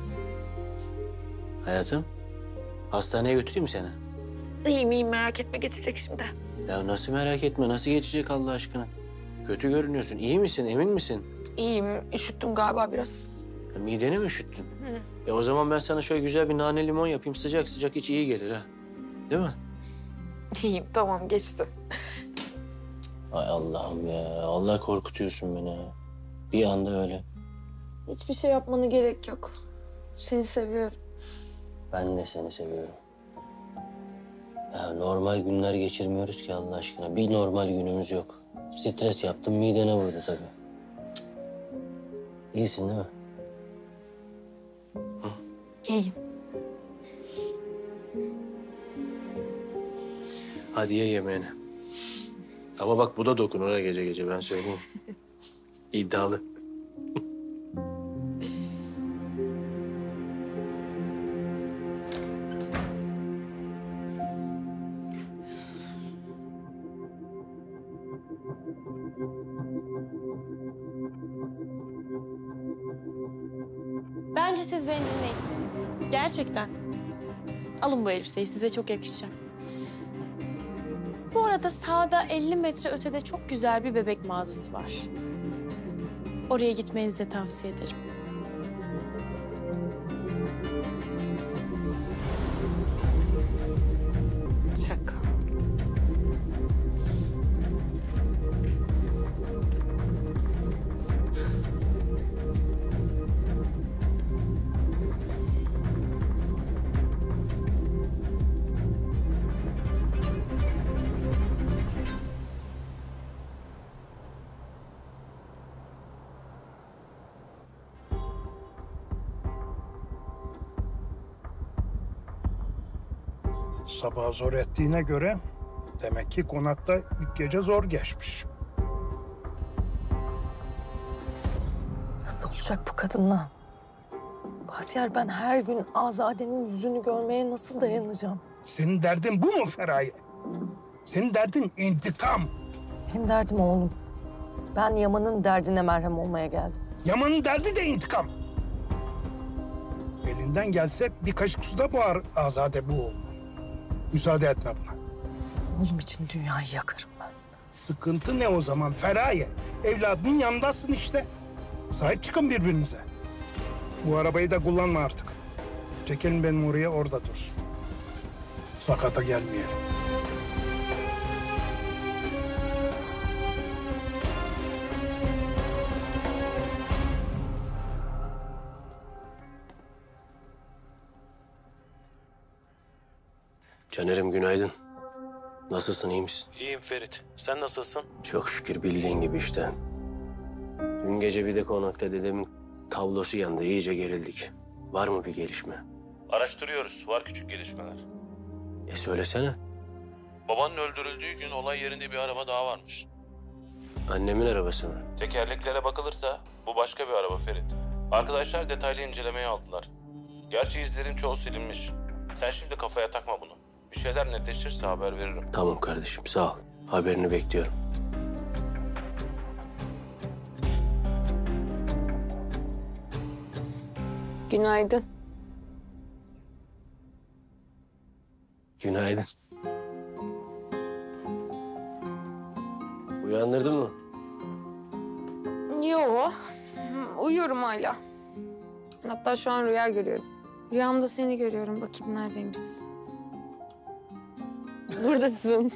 Hayatım, hastaneye götüreyim mi seni? İyiyim iyiyim merak etme geçecek şimdi. Ya nasıl merak etme, nasıl geçecek Allah aşkına? Kötü görünüyorsun, iyi misin, emin misin? İyiyim üşüttüm galiba biraz. Ya mideni mi üşüttün? Hı. E o zaman ben sana şöyle güzel bir nane limon yapayım, sıcak sıcak hiç iyi gelir ha. Değil mi? İyiyim tamam geçti. Ay Allah'ım ya, Allah korkutuyorsun beni ha. Bir anda öyle. Hiçbir şey yapmana gerek yok. Seni seviyorum. Ben de seni seviyorum. Ya normal günler geçirmiyoruz ki Allah aşkına. Bir normal günümüz yok. Stres yaptım, midene vurdu tabii. Cık. İyisin değil mi? Hı? İyiyim. Hadi ye yemeğini. Ama bak bu da dokunur ha gece gece, ben söyleyeyim. İddialı. Bence siz beni dinleyin. Gerçekten. Alın bu elbiseyi, size çok yakışacak. Bu arada sağda elli metre ötede çok güzel bir bebek mağazası var. Oraya gitmenizi de tavsiye ederim. Şaka. Sabah zor ettiğine göre demek ki konakta ilk gece zor geçmiş. Nasıl olacak bu kadınla? Bahtiyar, ben her gün Azade'nin yüzünü görmeye nasıl dayanacağım? Senin derdin bu mu Feraye? Senin derdin intikam. Benim derdim oğlum. Ben Yaman'ın derdine merhem olmaya geldim. Yaman'ın derdi de intikam. Elinden gelse bir kaşık suda boğar Azade bu oğlunu. Müsaade etme buna. Oğlum için dünyayı yakarım ben. Sıkıntı ne o zaman Feraye? Evladının yanındasın işte. Sahip çıkın birbirinize. Bu arabayı da kullanma artık. Çekelim benim oraya, orada dursun. Sakata gelmeyelim. Caner'im günaydın. Nasılsın, iyi misin? İyiyim Ferit. Sen nasılsın? Çok şükür bildiğin gibi işte. Dün gece bir de konakta dedemin tablosu yandı. İyice gerildik. Var mı bir gelişme? Araştırıyoruz. Var küçük gelişmeler. E söylesene. Babanın öldürüldüğü gün olay yerinde bir araba daha varmış. Annemin arabası mı? Tekerleklere bakılırsa bu başka bir araba Ferit. Arkadaşlar detaylı incelemeye aldılar. Gerçi izlerin çoğu silinmiş. Sen şimdi kafaya takma bunu. Bir şeyler netleşirse haber veririm. Tamam kardeşim, sağ ol. Haberini bekliyorum. Günaydın. Günaydın. Uyandırdın mı? Yo, uyuyorum hala. Hatta şu an rüya görüyorum. Rüyamda seni görüyorum. Bakayım neredeymişsin? Buradasın.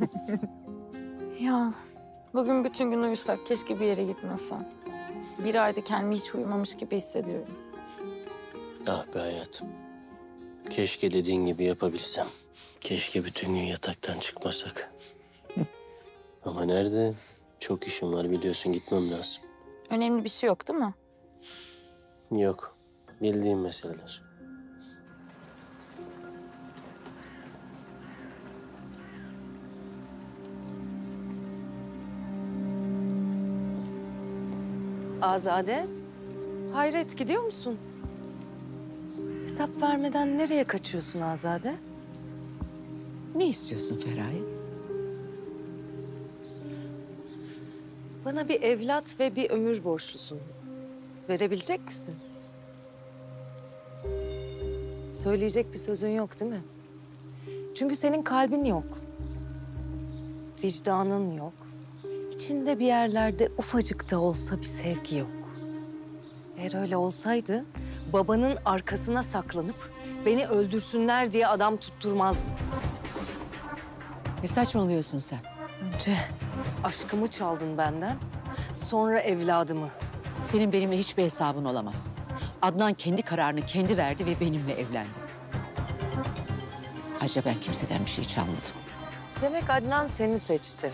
Ya bugün bütün gün uyusak keşke bir yere gitmesem. Bir ayda kendimi hiç uyumamış gibi hissediyorum. Ah be hayatım. Keşke dediğin gibi yapabilsem. Keşke bütün gün yataktan çıkmasak. Ama nerede? Çok işim var biliyorsun, gitmem lazım. Önemli bir şey yok değil mi? Yok. Bildiğim meseleler. Azade, hayret gidiyor musun? Hesap vermeden nereye kaçıyorsun Azade? Ne istiyorsun Feraye? Bana bir evlat ve bir ömür borçlusun. Verebilecek misin? Söyleyecek bir sözün yok değil mi? Çünkü senin kalbin yok. Vicdanın yok. İçinde bir yerlerde ufacık da olsa bir sevgi yok. Eğer öyle olsaydı babanın arkasına saklanıp beni öldürsünler diye adam tutturmaz. Ne saçmalıyorsun sen? Önce aşkımı çaldın benden, sonra evladımı. Senin benimle hiçbir hesabın olamaz. Adnan kendi kararını kendi verdi ve benimle evlendi. Ayrıca ben kimseden bir şey çalmadım. Demek Adnan seni seçti.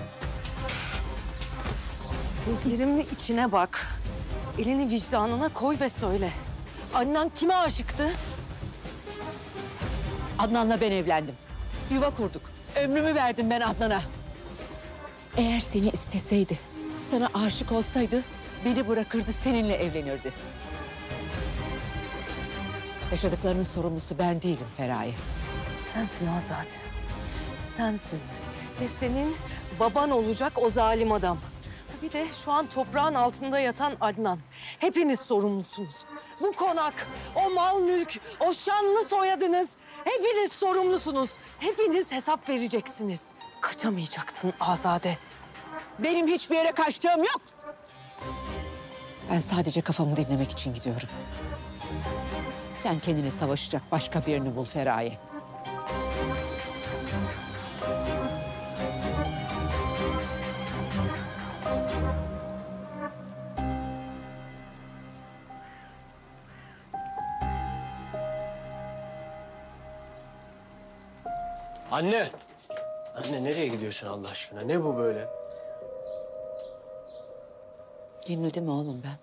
Gözlerimin içine bak. Elini vicdanına koy ve söyle. Adnan kime aşıktı? Adnan'la ben evlendim. Yuva kurduk. Ömrümü verdim ben Adnan'a. Eğer seni isteseydi, sana aşık olsaydı beni bırakırdı, seninle evlenirdi. Yaşadıklarının sorumlusu ben değilim Feraye. Sensin Azade. Sensin. Ve senin baban olacak o zalim adam. Bir de şu an toprağın altında yatan Adnan. Hepiniz sorumlusunuz. Bu konak, o mal mülk, o şanlı soyadınız. Hepiniz sorumlusunuz. Hepiniz hesap vereceksiniz. Kaçamayacaksın Azade. Benim hiçbir yere kaçtığım yok. Ben sadece kafamı dinlemek için gidiyorum. Sen kendine savaşacak başka birini bul Feraye. Anne! Anne nereye gidiyorsun Allah aşkına? Ne bu böyle? Yenildim oğlum ben.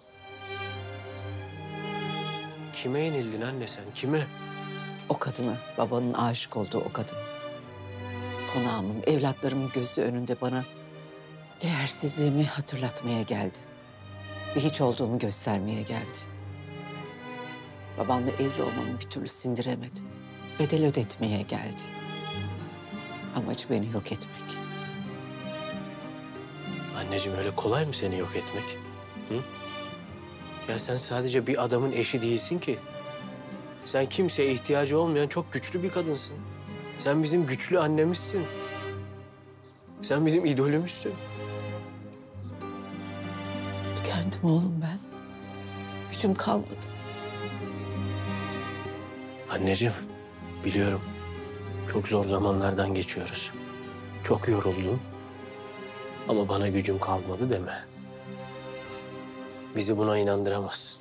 Kime yenildin anne sen? Kime? O kadına, babanın aşık olduğu o kadın. Konağımın, evlatlarımın gözü önünde bana değersizliğimi hatırlatmaya geldi. Bir hiç olduğumu göstermeye geldi. Babamla evli olmamı bir türlü sindiremedi. Bedel ödetmeye geldi. Amacı beni yok etmek. Anneciğim öyle kolay mı seni yok etmek? Hı? Ya sen sadece bir adamın eşi değilsin ki. Sen kimseye ihtiyacı olmayan çok güçlü bir kadınsın. Sen bizim güçlü annemizsin. Sen bizim idolümüzsün. Tükendim oğlum ben. Gücüm kalmadı. Anneciğim, biliyorum. Çok zor zamanlardan geçiyoruz. Çok yoruldum. Ama bana gücüm kalmadı deme. Bizi buna inandıramazsın.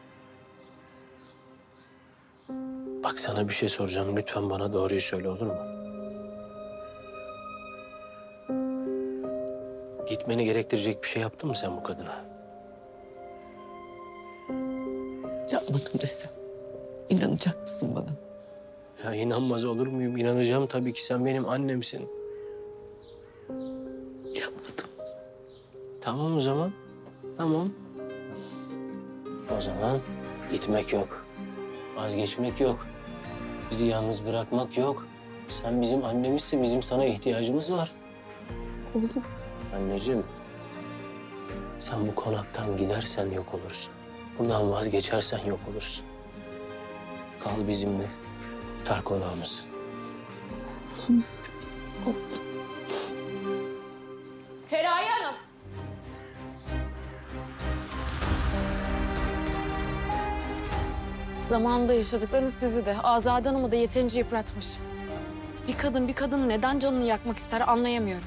Bak sana bir şey soracağım. Lütfen bana doğruyu söyle, olur mu? Gitmeni gerektirecek bir şey yaptın mı sen bu kadına? Yapmadım desem. İnanacak mısın bana? Ya inanmaz olur muyum? İnanacağım tabii ki, sen benim annemsin. Yapmadım. Tamam o zaman. Tamam. O zaman gitmek yok. Vazgeçmek yok. Bizi yalnız bırakmak yok. Sen bizim annemizsin. Bizim sana ihtiyacımız var. Oğlum. Anneciğim. Sen bu konaktan gidersen yok olursun. Bundan vazgeçersen yok olursun. Kal bizimle. Tutar konağımızı. Feraye Hanım. Zamanında yaşadıklarınız sizi de, Azade Hanım'ı da yeterince yıpratmış. Bir kadın bir kadının neden canını yakmak ister anlayamıyorum.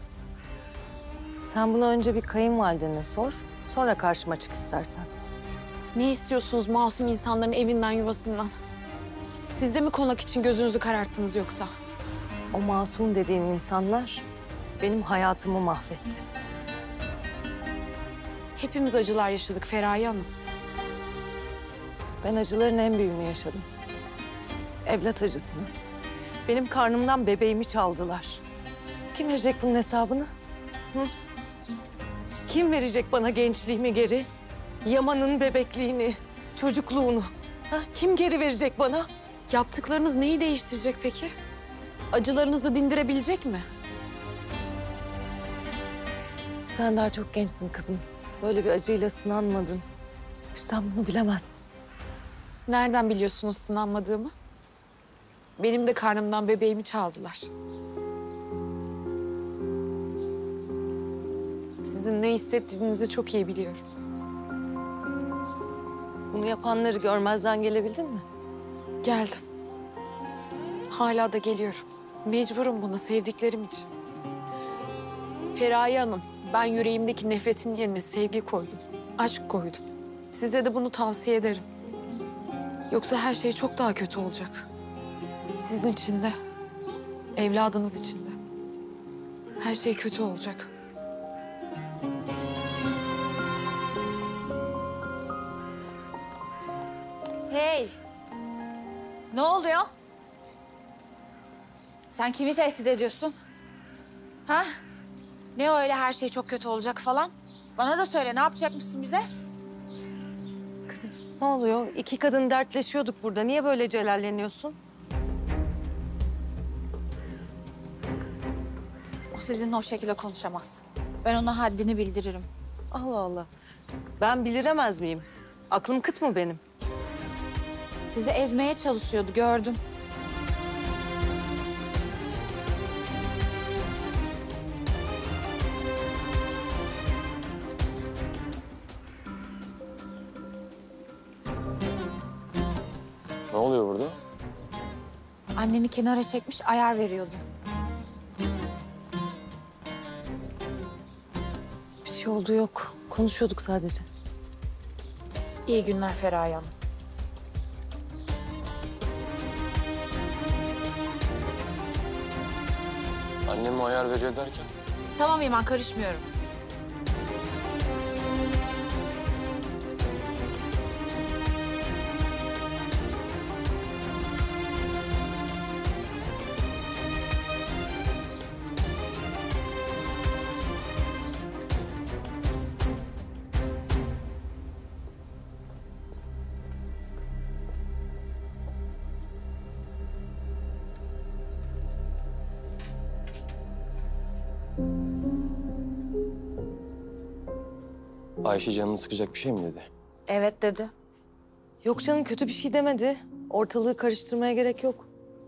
Sen bunu önce bir kayınvalidene sor, sonra karşıma çık istersen. Ne istiyorsunuz masum insanların evinden, yuvasından? Siz de mi konak için gözünüzü kararttınız yoksa? O masum dediğin insanlar benim hayatımı mahvetti. Hepimiz acılar yaşadık Feraye Hanım. Ben acıların en büyüğünü yaşadım. Evlat acısını. Benim karnımdan bebeğimi çaldılar. Kim verecek bunun hesabını? Hı? Kim verecek bana gençliğimi geri? Yaman'ın bebekliğini, çocukluğunu. Ha? Kim geri verecek bana? Yaptıklarınız neyi değiştirecek peki? Acılarınızı dindirebilecek mi? Sen daha çok gençsin kızım. Böyle bir acıyla sınanmadın. Sen bunu bilemezsin. Nereden biliyorsunuz sınanmadığımı? Benim de karnımdan bebeğimi çaldılar. Sizin ne hissettiğinizi çok iyi biliyorum. Bunu yapanları görmezden gelebildin mi? Geldim. Hala da geliyorum. Mecburum buna sevdiklerim için. Feraye Hanım, ben yüreğimdeki nefretin yerine sevgi koydum. Aşk koydum. Size de bunu tavsiye ederim. Yoksa her şey çok daha kötü olacak. Sizin için de, evladınız için de. Her şey kötü olacak. Hey! Ne oluyor? Sen kimi tehdit ediyorsun? Ha? Ne öyle her şey çok kötü olacak falan? Bana da söyle, ne yapacakmışsın bize? Kızım ne oluyor? İki kadın dertleşiyorduk burada. Niye böyle celalleniyorsun? O sizinle o şekilde konuşamaz. Ben ona haddini bildiririm. Allah Allah. Ben biliremez miyim? Aklım kıt mı benim? Sizi ezmeye çalışıyordu, gördüm. Ne oluyor burada? Anneni kenara çekmiş, ayar veriyordu. Bir şey oldu yok. Konuşuyorduk sadece. İyi günler Feraye Hanım. Anneme ayar veriyor derken? Tamam İman, karışmıyorum. Ayşe canını sıkacak bir şey mi dedi? Evet dedi. Yok canım kötü bir şey demedi. Ortalığı karıştırmaya gerek yok.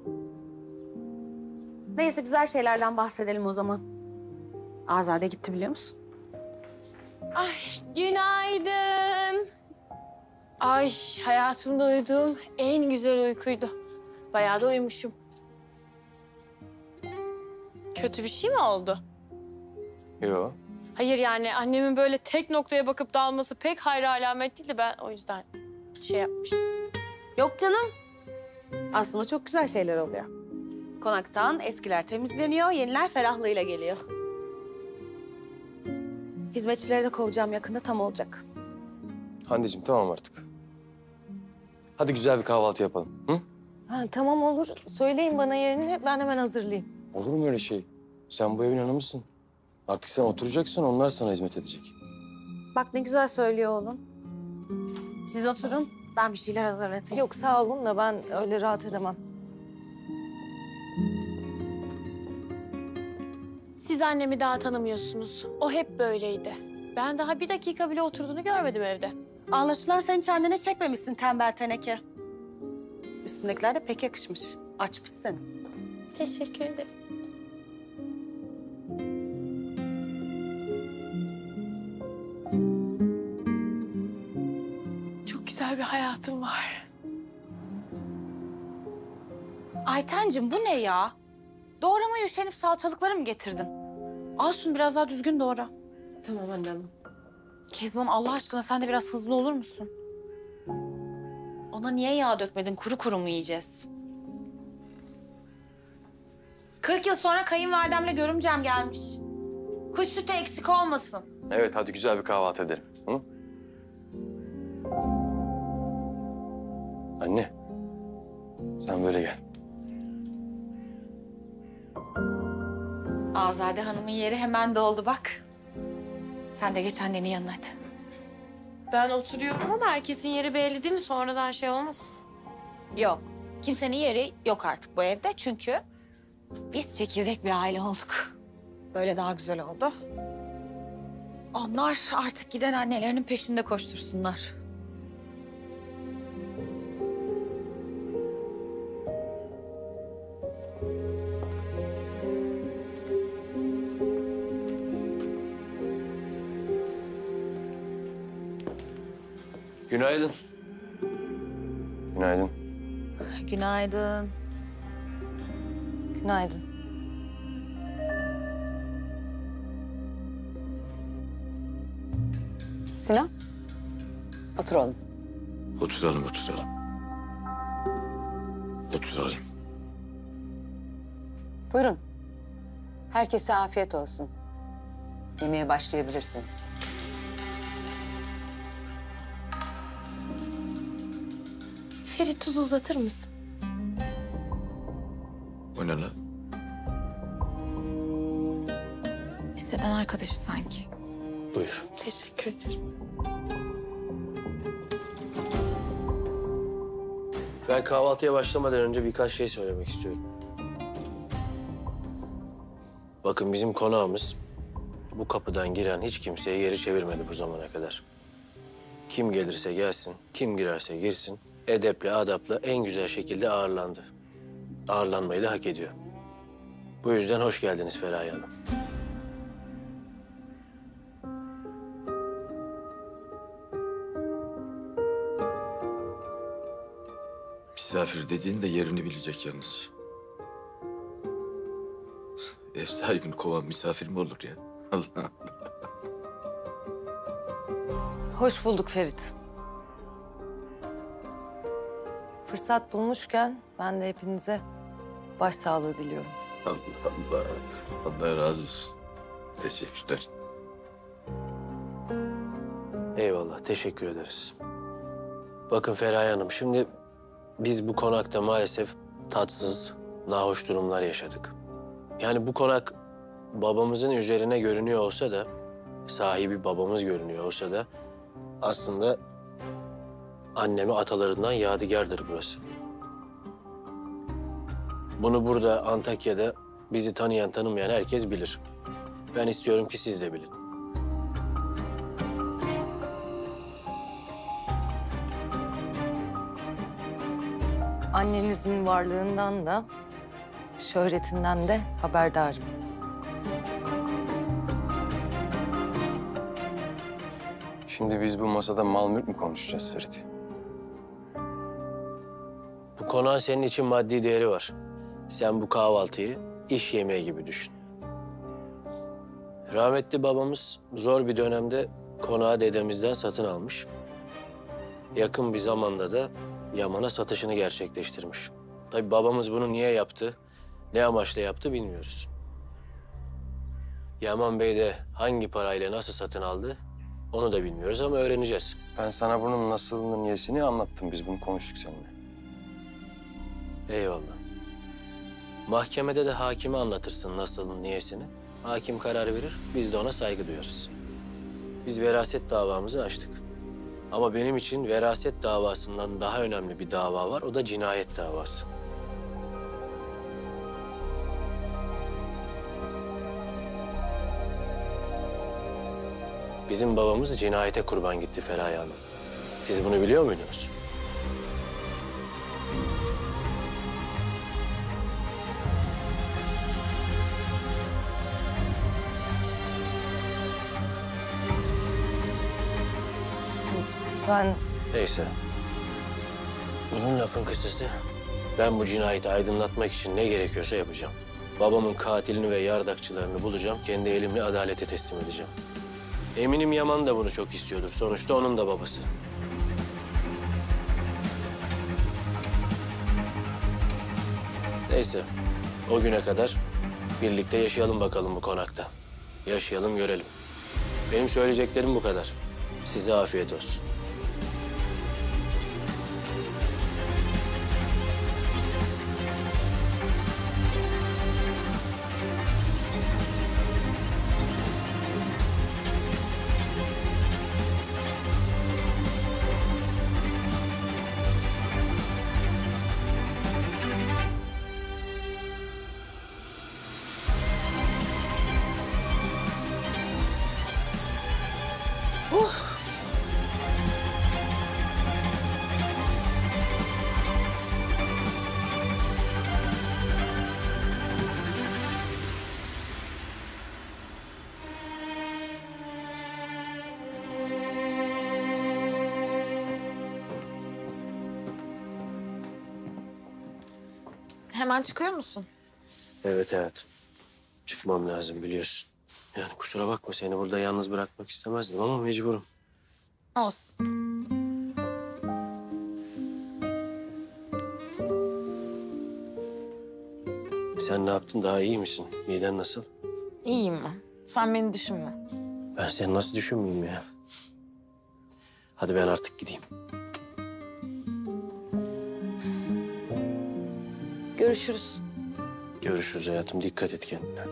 Neyse güzel şeylerden bahsedelim o zaman. Azade gitti biliyor musun? Ay günaydın. Ay hayatımda uyuduğum en güzel uykuydu. Bayağı da uyumuşum. Kötü bir şey mi oldu? Yok. Hayır yani annemin böyle tek noktaya bakıp dalması pek hayra alamet değildi. Ben o yüzden şey yapmıştım. Yok canım. Aslında çok güzel şeyler oluyor. Konaktan eskiler temizleniyor, yeniler ferahlığıyla geliyor. Hizmetçileri de kovacağım yakında, tam olacak. Hande'cim tamam artık. Hadi güzel bir kahvaltı yapalım. Hı? Ha, tamam olur. Söyleyin bana yerini, ben hemen hazırlayayım. Olur mu öyle şey? Sen bu evin hanımısın. Artık sen oturacaksın, onlar sana hizmet edecek. Bak ne güzel söylüyor oğlum. Siz oturun, ben bir şeyler hazırlatayım. Yok sağ olun da ben öyle rahat edemem. Siz annemi daha tanımıyorsunuz. O hep böyleydi. Ben daha bir dakika bile oturduğunu görmedim evde. Anlaşılan sen hiç annene çekmemişsin tembel teneke. Üstündekiler de pek yakışmış. Açmış seni. Teşekkür ederim. Çok güzel bir hayatım var. Aytencim bu ne ya? Doğramaya üşenip salçalıkları mı getirdin? Al şunu biraz daha düzgün doğra. Tamam anne hanım. Kezban Allah aşkına sen de biraz hızlı olur musun? Ona niye yağ dökmedin? Kuru kuru mu yiyeceğiz? Kırk yıl sonra kayınvalidemle görümcem gelmiş. Kuş sütü eksik olmasın. Evet, hadi güzel bir kahvaltı edelim. Hı? Anne, sen böyle gel. Azade Hanım'ın yeri hemen doldu bak. Sen de geç annenin yanına hadi. Ben oturuyorum ama herkesin yeri belli değil mi? Sonradan şey olmasın. Yok. Kimsenin yeri yok artık bu evde çünkü biz çekirdek bir aile olduk. Böyle daha güzel oldu. Onlar artık giden annelerinin peşinde koştursunlar. Günaydın. Günaydın. Günaydın. Günaydın. Sinan, otur oğlum. Oturalım, oturalım. Oturalım. Buyurun. Herkese afiyet olsun. Yemeğe başlayabilirsiniz. Ferit tuzu uzatır mısın? O ne lan? Liseden arkadaşı sanki. Buyur. Teşekkür ederim. Ben kahvaltıya başlamadan önce birkaç şey söylemek istiyorum. Bakın bizim konağımız bu kapıdan giren hiç kimseye geri çevirmedi bu zamana kadar. Kim gelirse gelsin, kim girerse girsin, edeple, adapla en güzel şekilde ağırlandı. Ağırlanmayı da hak ediyor. Bu yüzden hoş geldiniz Feraye Hanım. Misafir dediğin de yerini bilecek yalnız. Ev sahibini kovan misafir mi olur ya? Allah Allah. Hoş bulduk Ferit. Fırsat bulmuşken ben de hepinize başsağlığı diliyorum. Allah Allah. Allah razı olsun. Teşekkürler. Eyvallah, teşekkür ederiz. Bakın Feraye Hanım, şimdi biz bu konakta maalesef tatsız, nahoş durumlar yaşadık. Yani bu konak babamızın üzerine görünüyor olsa da, sahibi babamız görünüyor olsa da aslında anneme atalarından yadigardır burası. Bunu burada Antakya'da bizi tanıyan tanımayan herkes bilir. Ben istiyorum ki siz de bilin. Annenizin varlığından da, şöhretinden de haberdarım. Şimdi biz bu masada mal mülk mü konuşacağız Ferit? Bu konağın senin için maddi değeri var. Sen bu kahvaltıyı iş yemeği gibi düşün. Rahmetli babamız zor bir dönemde konağı dedemizden satın almış. Yakın bir zamanda da Yaman'a satışını gerçekleştirmiş. Tabii babamız bunu niye yaptı, ne amaçla yaptı bilmiyoruz. Yaman Bey de hangi parayla nasıl satın aldı onu da bilmiyoruz ama öğreneceğiz. Ben sana bunun nasılını, niyesini anlattım. Biz bunu konuştuk seninle. Eyvallah. Mahkemede de hakime anlatırsın nasılın, niyesini. Hakim karar verir, biz de ona saygı duyarız. Biz veraset davamızı açtık. Ama benim için veraset davasından daha önemli bir dava var, o da cinayet davası. Bizim babamız cinayete kurban gitti Feraye Hanım. Siz bunu biliyor muydunuz? Ben... Neyse. Uzun lafın kısası, ben bu cinayeti aydınlatmak için ne gerekiyorsa yapacağım. Babamın katilini ve yardakçılarını bulacağım. Kendi elimle adalete teslim edeceğim. Eminim Yaman da bunu çok istiyordur. Sonuçta onun da babası. Neyse, o güne kadar birlikte yaşayalım bakalım bu konakta. Yaşayalım, görelim. Benim söyleyeceklerim bu kadar. Size afiyet olsun. Hemen çıkıyor musun? Evet, evet. Çıkmam lazım biliyorsun. Yani kusura bakma, seni burada yalnız bırakmak istemezdim ama mecburum. Olsun. Sen ne yaptın? Daha iyi misin? Miden nasıl? İyiyim ben. Sen beni düşünme. Ben seni nasıl düşünmeyeyim ya? Hadi ben artık gideyim. Görüşürüz. Görüşürüz hayatım. Dikkat et kendine.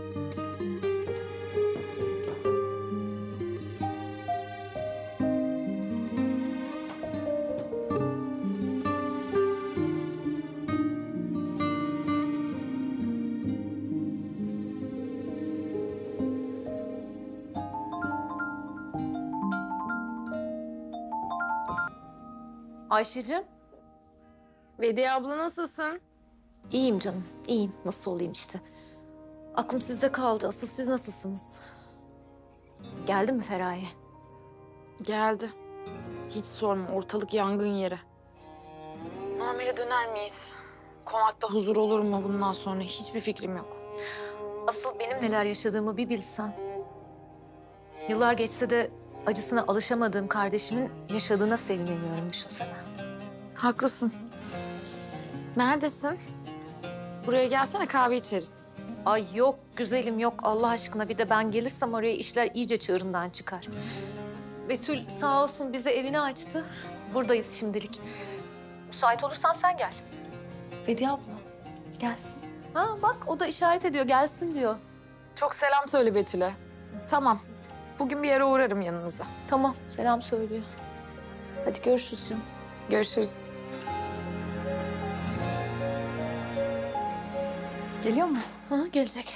Ayşe'cim. Vediye abla nasılsın? İyiyim canım, iyiyim. Nasıl olayım işte. Aklım sizde kaldı. Asıl siz nasılsınız? Geldi mi Feraye? Geldi. Hiç sorma, ortalık yangın yeri. Normale döner miyiz? Konakta huzur olur mu bundan sonra? Hiçbir fikrim yok. Asıl benim neler yaşadığımı bir bilsen. Yıllar geçse de acısına alışamadığım kardeşimin yaşadığına sevinemiyorum düşünsene. Haklısın. Neredesin? Buraya gelsene, kahve içeriz. Ay yok güzelim yok Allah aşkına. Bir de ben gelirsem oraya işler iyice çığırından çıkar. Betül sağ olsun bize evini açtı. Buradayız şimdilik. Müsait olursan sen gel. Vediye abla gelsin. Ha bak o da işaret ediyor gelsin diyor. Çok selam söyle Betül'e. Tamam. Bugün bir yere uğrarım yanınıza. Tamam selam söylüyor. Hadi görüşürüz canım. Görüşürüz. Geliyor mu? Ha gelecek.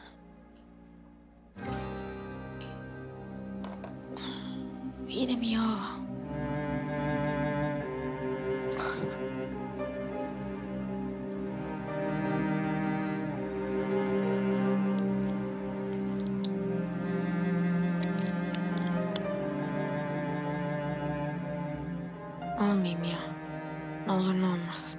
Yine mi ya? Olmayayım ya. Ne olur ne olmaz.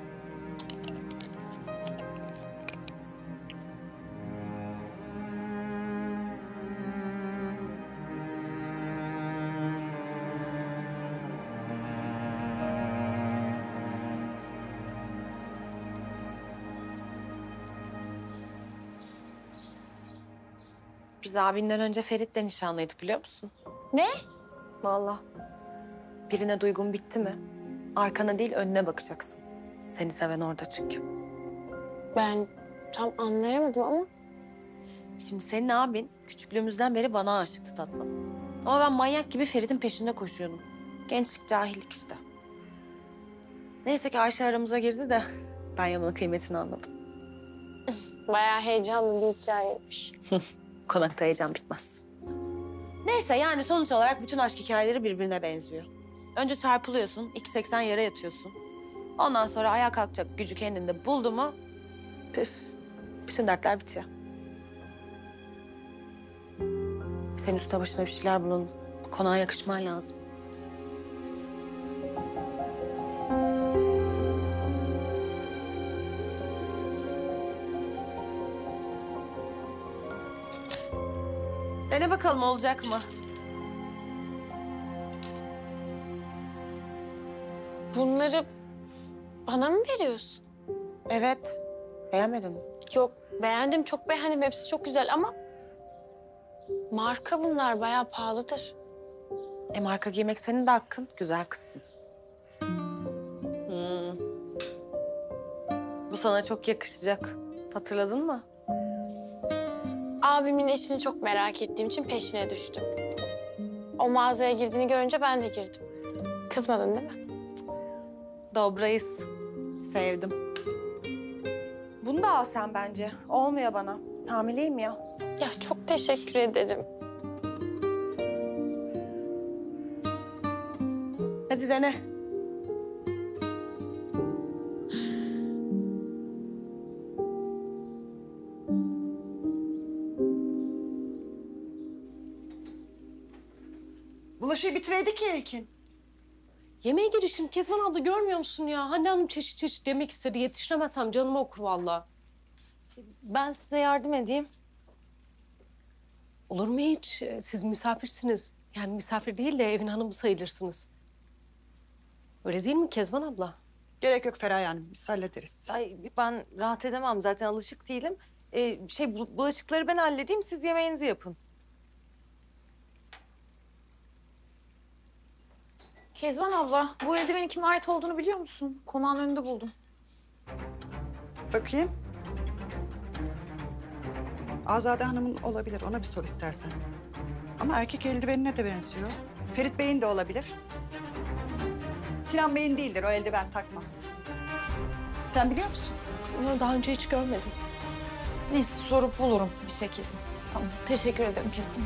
Biz abinden önce Ferit'le nişanlıydık biliyor musun? Ne? Vallahi. Birine duygun bitti mi? Arkana değil önüne bakacaksın. Seni seven orada çünkü. Ben tam anlayamadım ama. Şimdi senin abin küçüklüğümüzden beri bana aşıktı tatlım. Ama ben manyak gibi Ferit'in peşinde koşuyordum. Gençlik, cahillik işte. Neyse ki Ayşe aramıza girdi de ben Yaman'ın kıymetini anladım. Bayağı heyecanlı bir hikayeymiş. Konakta heyecan bitmez. Neyse yani sonuç olarak bütün aşk hikayeleri birbirine benziyor. Önce çarpılıyorsun, iki seksen yere yatıyorsun. Ondan sonra ayağa kalkacak gücü kendinde buldu mu... püf, bütün dertler bitiyor. Sen usta başına bir şeyler bulun. Konağa yakışman lazım. Dene bakalım olacak mı? Bunları bana mı veriyorsun? Evet. Beğenmedin mi? Yok, beğendim, çok beğendim. Hepsi çok güzel ama marka bunlar, bayağı pahalıdır. E marka giymek senin de hakkın. Güzel kızsın. Hmm. Bu sana çok yakışacak. Hatırladın mı? Abimin eşini çok merak ettiğim için peşine düştüm. O mağazaya girdiğini görünce ben de girdim. Kızmadın değil mi? Dobrayız. Sevdim. Bunu da al sen bence. Olmuyor bana. Hamileyim ya. Ya çok teşekkür ederim. Hadi dene. Bulaşığı bitireydik ki İlkin. Yemeğe girişim Kezban abla, görmüyor musun ya? Hande Hanım çeşit çeşit yemek istedi. Yetiştiremezsem canıma okur vallahi. Ben size yardım edeyim. Olur mu hiç? Siz misafirsiniz. Yani misafir değil de evin hanımı sayılırsınız. Öyle değil mi Kezban abla? Gerek yok Feraye Hanım, biz hallederiz. Ay ben rahat edemem zaten, alışık değilim. Ee, şey bu- bulaşıkları ben halledeyim, siz yemeğinizi yapın. Kezban abla, bu eldivenin kime ait olduğunu biliyor musun? Konağın önünde buldum. Bakayım. Azade Hanım'ın olabilir, ona bir sor istersen. Ama erkek eldivenine de benziyor. Ferit Bey'in de olabilir. Sinan Bey'in değildir, o eldiven takmaz. Sen biliyor musun? Yok, daha önce hiç görmedim. Neyse, sorup bulurum bir şekilde. Tamam, teşekkür ederim Kezban.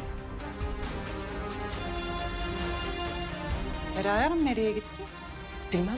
Feraye Hanım nereye gitti? Bilmem.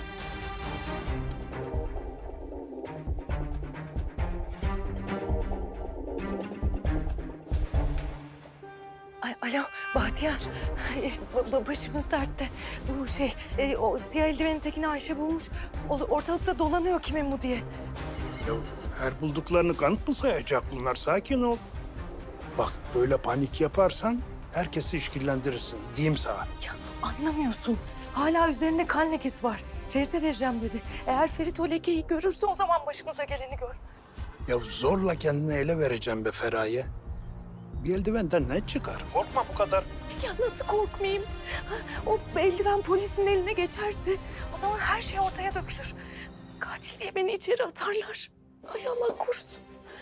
Ay, alo Bahtiyar, Ay, ba- ba- başımız dertte. Bu şey, e, o siyah eldivenin tekini Ayşe bulmuş. O- Ortalıkta dolanıyor kimin bu diye. Ya her bulduklarını kanıt mı sayacak bunlar? Sakin ol. Bak böyle panik yaparsan herkesi işkillendirirsin. Diyeyim sana. Anlamıyorsun. Hala üzerinde kan lekesi var. Ferit'e vereceğim dedi. Eğer Ferit o lekeyi görürse o zaman başımıza geleni gör. Ya zorla kendini ele vereceğim be Feraye. Bir eldivenden ne çıkar? Korkma bu kadar. Ya nasıl korkmayayım? Ha, o eldiven polisin eline geçerse o zaman her şey ortaya dökülür. Katil diye beni içeri atarlar. Hay Allah korusun.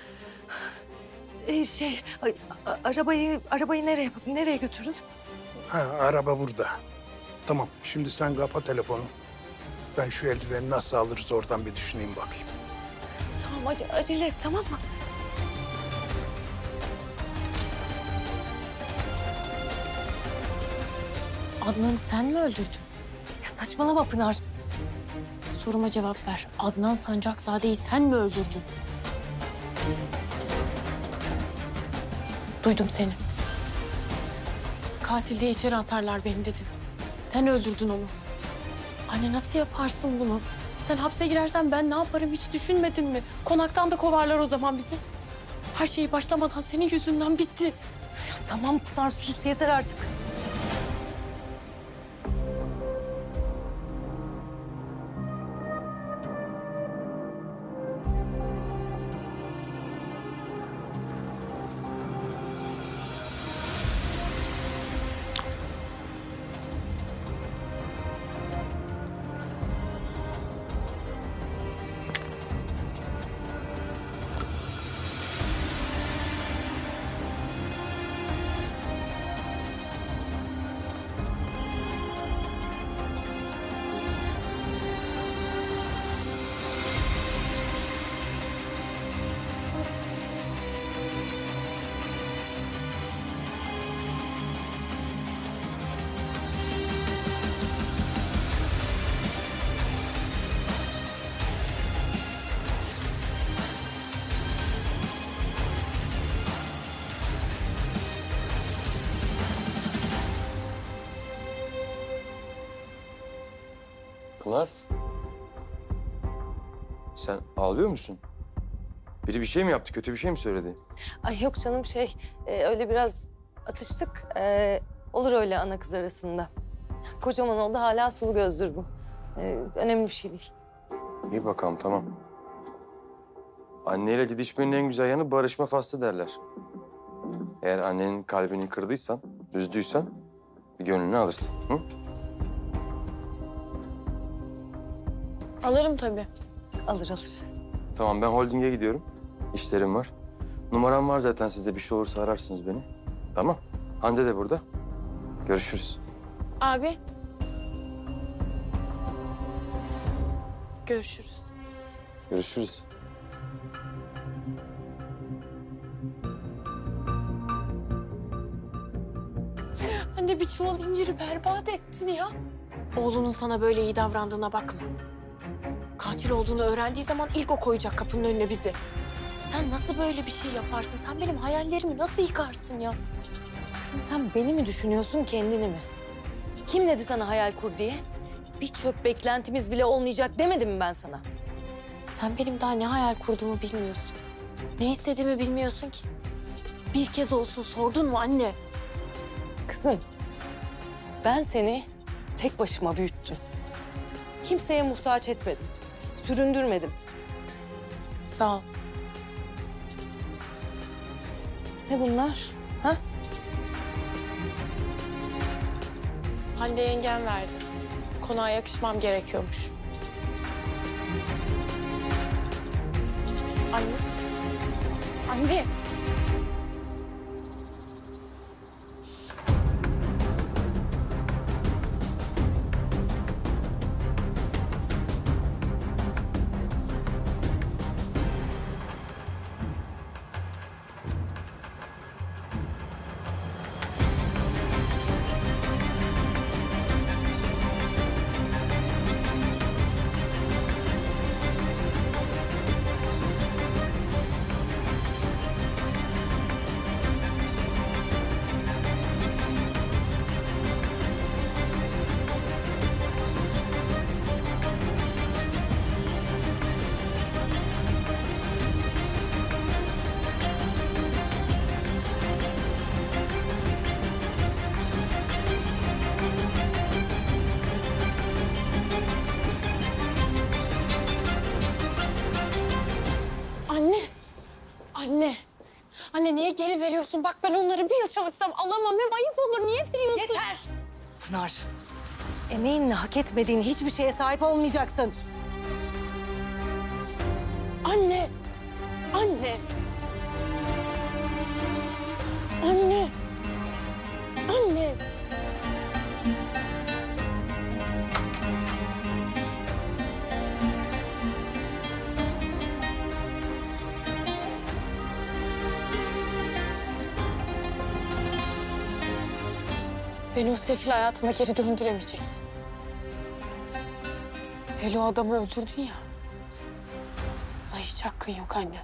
Ee, şey, ay, a- arabayı arabayı nereye nereye götürün? Ha, araba burada. Tamam, şimdi sen kapa telefonu. Ben şu eldiveni nasıl alırız oradan bir düşüneyim bakayım. Tamam ace- acele et, tamam mı? Adnan'ı sen mi öldürdün? Ya saçmalama Pınar. Soruma cevap ver. Adnan Sancakzade'yi sen mi öldürdün? Duydum seni. Katil diye içeri atarlar beni dedin. Sen öldürdün onu. Anne nasıl yaparsın bunu? Sen hapse girersen ben ne yaparım hiç düşünmedin mi? Konaktan da kovarlar o zaman bizi. Her şey başlamadan senin yüzünden bitti. Ya tamam Pınar, sus yeter artık. Pınar. Sen ağlıyor musun? Biri bir şey mi yaptı? Kötü bir şey mi söyledi? Ay yok canım şey, e, öyle biraz Atıştık. Ee, olur öyle ana kız arasında. Kocaman oldu, hala sulu gözdür bu. Ee, önemli bir şey değil. İyi bakalım, tamam. Anneyle didişmenin en güzel yanı barışma faslı derler. Eğer annenin kalbini kırdıysan, üzdüysen bir gönlünü alırsın. Hı? Alırım tabii. Alır alır. Tamam, ben holdinge gidiyorum. İşlerim var. Numaram var zaten, sizde bir şey olursa ararsınız beni. Tamam. Hande de burada. Görüşürüz. Abi. Görüşürüz. Görüşürüz. Anne bir çuval inciri berbat ettin ya. Oğlunun sana böyle iyi davrandığına bakma. Katil olduğunu öğrendiği zaman ilk o koyacak kapının önüne bizi. Sen nasıl böyle bir şey yaparsın? Sen benim hayallerimi nasıl yıkarsın ya? Kızım sen beni mi düşünüyorsun, kendini mi? Kim dedi sana hayal kur diye? Bir çöp beklentimiz bile olmayacak demedim mi ben sana? Sen benim daha ne hayal kurduğumu bilmiyorsun. Ne istediğimi bilmiyorsun ki. Bir kez olsun sordun mu anne? Kızım, ben seni tek başıma büyüttüm. Kimseye muhtaç etmedim. Süründürmedim. Sağ ol. Ne bunlar? Ha? Hande yengem verdi. Konağa yakışmam gerekiyormuş. Anne. Anne. Anne. Anne. Anne niye geri veriyorsun? Bak ben onları bir yıl çalışsam alamam. Hem ayıp olur. Niye veriyorsun? Yeter. Pınar, emeğinle hak etmediğin hiçbir şeye sahip olmayacaksın. Anne. Anne. Anne. Anne. Beni o sefil hayatıma geri döndüremeyeceksin. Hele o adamı öldürdün ya. Buna hiç hakkın yok anne.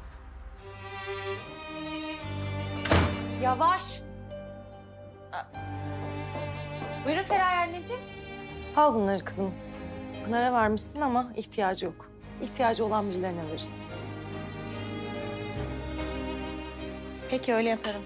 Yavaş. Buyurun Feraye anneciğim. Al bunları kızım. Pınar'a vermişsin ama ihtiyacı yok. İhtiyacı olan birilerine verirsin. Peki öyle yaparım.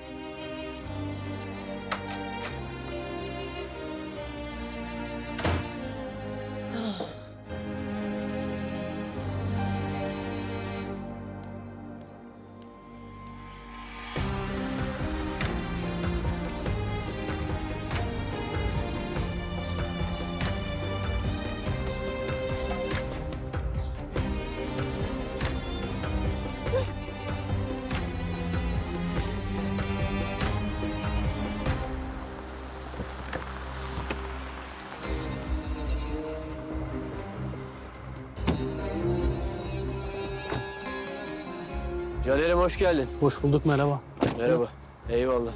Caner'im hoş geldin. Hoş bulduk, merhaba. Merhaba. Eyvallah.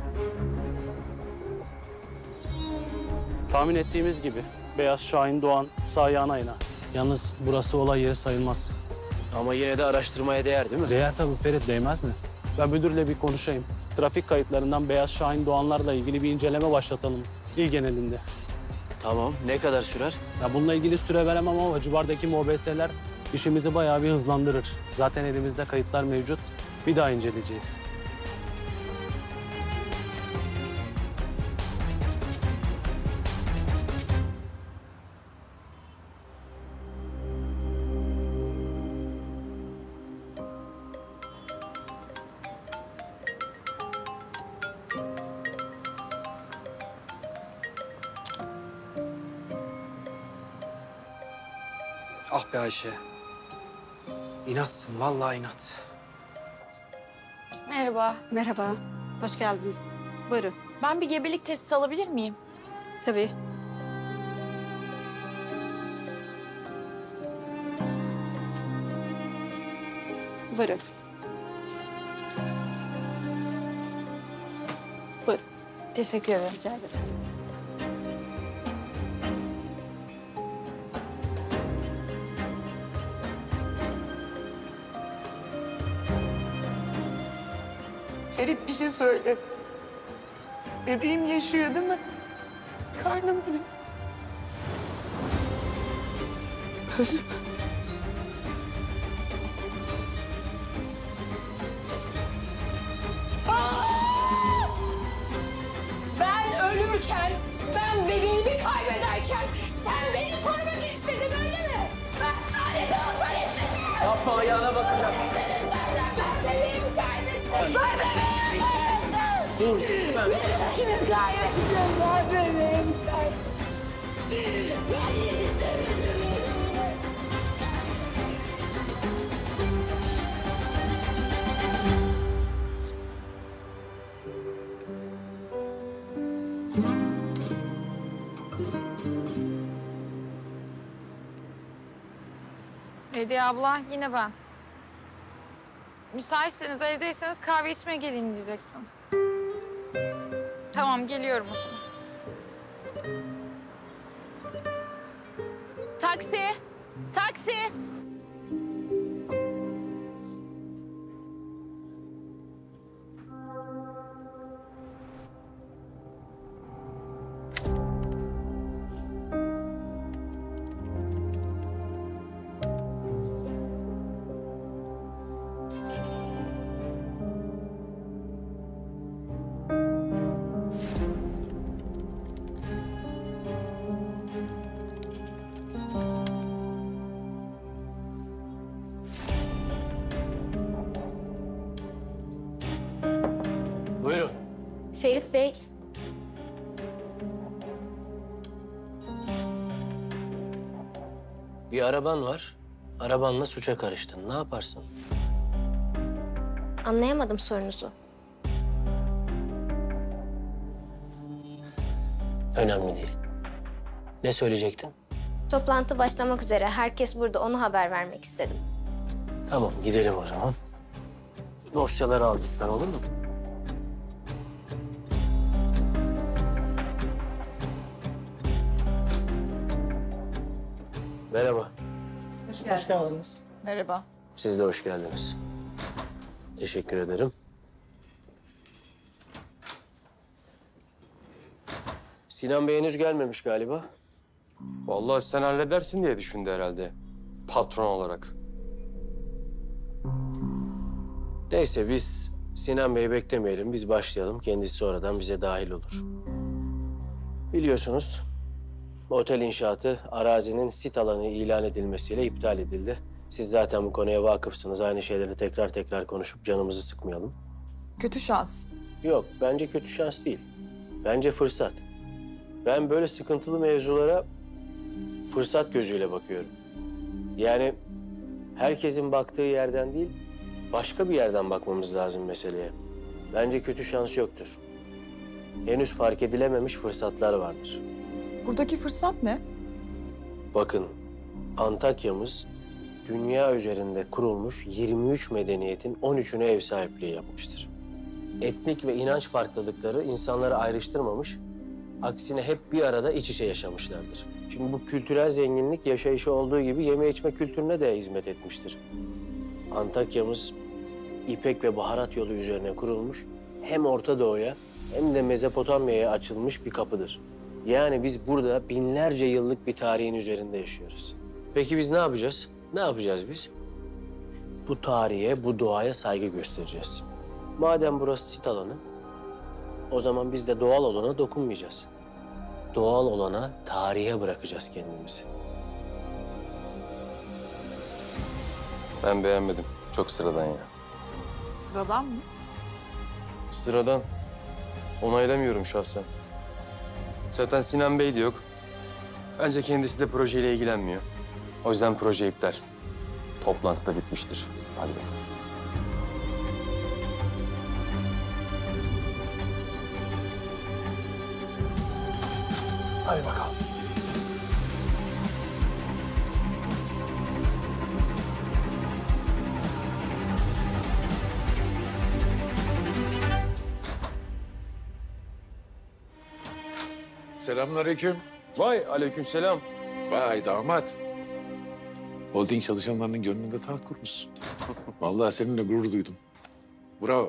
Tahmin ettiğimiz gibi Beyaz Şahin Doğan sağ yan ayna. Yalnız burası olay yeri sayılmaz. Ama yine de araştırmaya değer değil mi? Değer tabii Ferit, değmez mi? Ben müdürle bir konuşayım. Trafik kayıtlarından Beyaz Şahin Doğanlarla ilgili bir inceleme başlatalım il genelinde. Tamam. Ne kadar sürer? Ya bununla ilgili süre veremem ama civardaki M O B S'ler işimizi bayağı bir hızlandırır. Zaten elimizde kayıtlar mevcut. Bir daha inceleyeceğiz. Ah be Ayşe. İnatsın, vallahi inat. Merhaba. Merhaba. Hoş geldiniz. Buyurun. Ben bir gebelik testi alabilir miyim? Tabii. Buyurun. Buyurun. Teşekkür ederim. Rica ederim. Ferit bir şey söyle. Bebeğim yaşıyor değil mi? Karnımda. Öldü mü? Ben ölürken, ben bebeğimi kaybederken sen beni korumak istedin öyle mi? Ben sadece olsan istedim. Yapma, ayağına bakacağım. İstedin senden, ben bebeğimi kaybettim. Ben bebeğimi kaybettim. Dur, lütfen. Bebeğimi kaybettim, ben bebeğimi kaybettim. Ben yetişemedim bebeğime. Hediye abla yine ben. Müsaitseniz evdeyseniz kahve içmeye geleyim diyecektim. Tamam geliyorum o zaman. Taksi! Taksi! Buyurun. Ferit Bey, Bir araban var. Arabanla suça karıştın. Ne yaparsın? anlayamadım sorunuzu. Önemli değil. Ne söyleyecektin? Toplantı başlamak üzere. Herkes burada. Onu haber vermek istedim. Tamam, gidelim o zaman. Dosyaları aldık ben, olur mu? Merhaba. Hoş geldiniz. Hoş geldiniz. Merhaba. Siz de hoş geldiniz. Teşekkür ederim. Sinan Bey henüz gelmemiş galiba. Vallahi sen halledersin diye düşündü herhalde. Patron olarak. Neyse biz Sinan Bey'i beklemeyelim. Biz başlayalım. Kendisi sonradan bize dahil olur. Biliyorsunuz otel inşaatı arazinin sit alanı ilan edilmesiyle iptal edildi. Siz zaten bu konuya vakıfsınız. Aynı şeyleri tekrar tekrar konuşup canımızı sıkmayalım. Kötü şans. Yok, bence kötü şans değil. Bence fırsat. Ben böyle sıkıntılı mevzulara fırsat gözüyle bakıyorum. Yani herkesin baktığı yerden değil, başka bir yerden bakmamız lazım meseleye. Bence kötü şans yoktur. Henüz fark edilememiş fırsatlar vardır. Buradaki fırsat ne? Bakın, Antakya'mız dünya üzerinde kurulmuş yirmi üç medeniyetin on üçüne ev sahipliği yapmıştır. Etnik ve inanç farklılıkları insanları ayrıştırmamış, aksine hep bir arada iç içe yaşamışlardır. Şimdi bu kültürel zenginlik yaşayışı olduğu gibi yeme içme kültürüne de hizmet etmiştir. Antakya'mız İpek ve baharat yolu üzerine kurulmuş, hem Orta Doğu'ya hem de Mezopotamya'ya açılmış bir kapıdır. Yani biz burada binlerce yıllık bir tarihin üzerinde yaşıyoruz. Peki biz ne yapacağız? Ne yapacağız biz? Bu tarihe, bu doğaya saygı göstereceğiz. Madem burası sit alanı, o zaman biz de doğal olana dokunmayacağız. Doğal olana, tarihe bırakacağız kendimizi. Ben beğenmedim. Çok sıradan ya. Sıradan mı? Sıradan. Onaylamıyorum şahsen. Zaten Sinan Bey de yok. Bence kendisi de projeyle ilgilenmiyor. O yüzden proje iptal. Toplantı da bitmiştir. Hadi bakalım. Hadi bakalım. Selamünaleyküm. Vay aleykümselam. Vay damat. Holding çalışanlarının gönlünde taht kurmuşsun. Vallahi seninle gurur duydum. Bravo.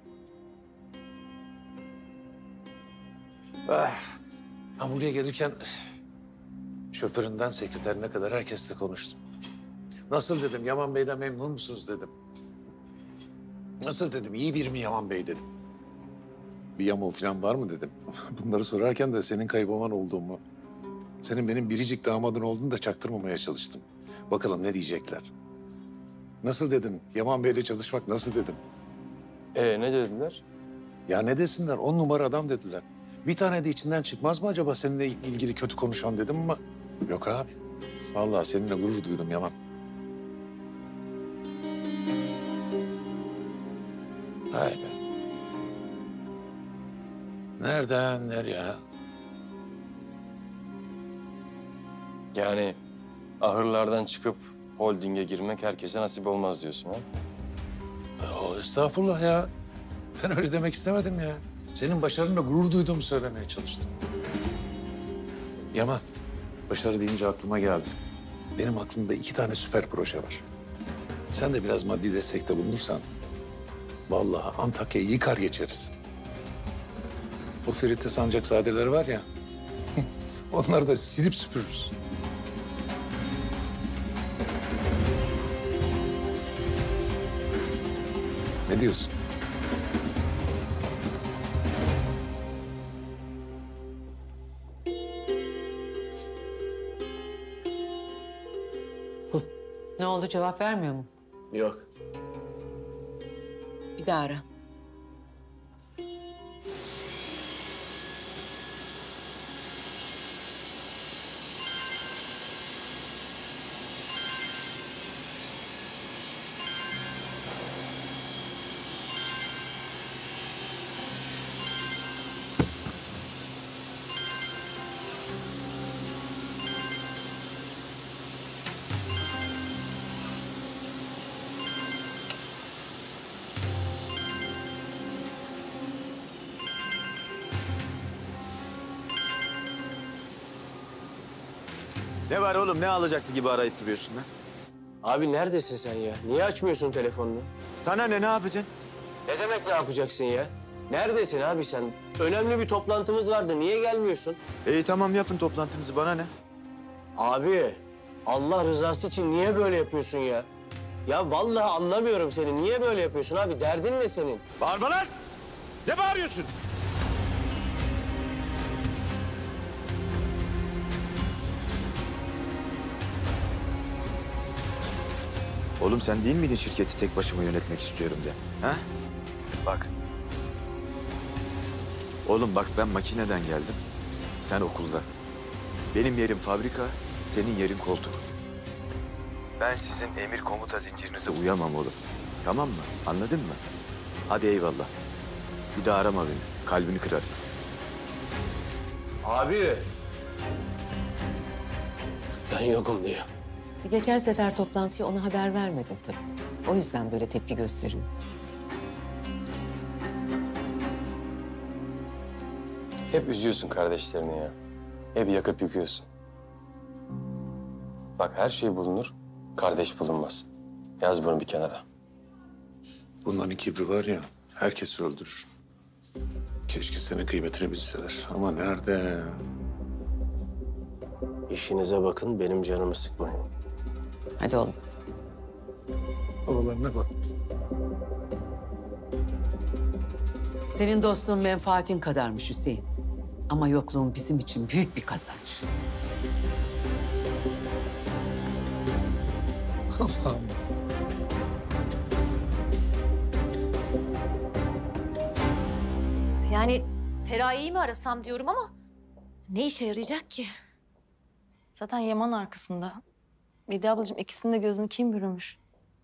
Ah. Ha buraya gelirken şoföründen sekreterine kadar herkesle konuştum. Nasıl dedim, Yaman Bey'den memnun musunuz dedim. Nasıl dedim, iyi bir mi Yaman Bey dedim. Bir yamuğu falan var mı dedim. Bunları sorarken de senin kayboman olduğumu, senin benim biricik damadın olduğunu da çaktırmamaya çalıştım. Bakalım ne diyecekler. Nasıl dedim, Yaman Bey'le çalışmak nasıl dedim. Ee ne dediler? Ya ne desinler, on numara adam dediler. Bir tane de içinden çıkmaz mı acaba seninle ilgili kötü konuşan dedim ama... Yok abi, vallahi seninle gurur duydum Yaman. Vay be. Nereden nereye? Yani ahırlardan çıkıp holdinge girmek herkese nasip olmaz diyorsun ha? O estağfurullah ya. Ben öyle demek istemedim ya. Senin başarınla gurur duyduğumu söylemeye çalıştım. Yaman, başarı deyince aklıma geldi. Benim aklımda iki tane süper proje var. Sen de biraz maddi destekte bulunursan... vallahi Antakya'yı yıkar geçeriz. O Ferit'te Sancakzadeleri var ya... onları da silip süpürürüz. Ne diyorsun? Ne oldu, cevap vermiyor mu? Yok. Bir daha ara. Ne var oğlum? Ne alacaktı gibi arayıp duruyorsun lan? Abi neredesin sen ya? Niye açmıyorsun telefonunu? Sana ne, ne yapacaksın? Ne demek ne yapacaksın ya? Neredesin abi sen? Önemli bir toplantımız vardı. Niye gelmiyorsun? İyi tamam yapın toplantınızı. Bana ne? Abi Allah rızası için niye böyle yapıyorsun ya? Ya vallahi anlamıyorum seni. Niye böyle yapıyorsun abi? Derdin ne senin? Bağırma lan! Ne bağırıyorsun? Oğlum sen değil miydin şirketi tek başıma yönetmek istiyorum diye? Ha? Bak. Oğlum bak ben makineden geldim. Sen okulda. Benim yerim fabrika, senin yerin koltuk. Ben sizin emir komuta zincirinize uyamam oğlum. Tamam mı? Anladın mı? Hadi eyvallah. Bir daha arama beni. Kalbini kırarım. Abi. Ben yokum diyor. Geçen sefer toplantıya ona haber vermedin tabii. O yüzden böyle tepki gösteriyor. Hep üzüyorsun kardeşlerini ya. Hep yakıp yıkıyorsun. Bak her şey bulunur, kardeş bulunmaz. Yaz bunu bir kenara. Bunların kibri var ya, herkes öldürür. Keşke senin kıymetini bilseler. Ama nerede? İşinize bakın, benim canımı sıkmayın. Hadi oğlum. Babalarına bak. Senin dostluğun menfaatin kadarmış Hüseyin. Ama yokluğun bizim için büyük bir kazanç. Allah'ım. Yani Feraye'yi mi arasam diyorum ama ne işe yarayacak ki? Zaten Yaman arkasında. Bediye ablacığım ikisinin de gözünü kim bürümüş?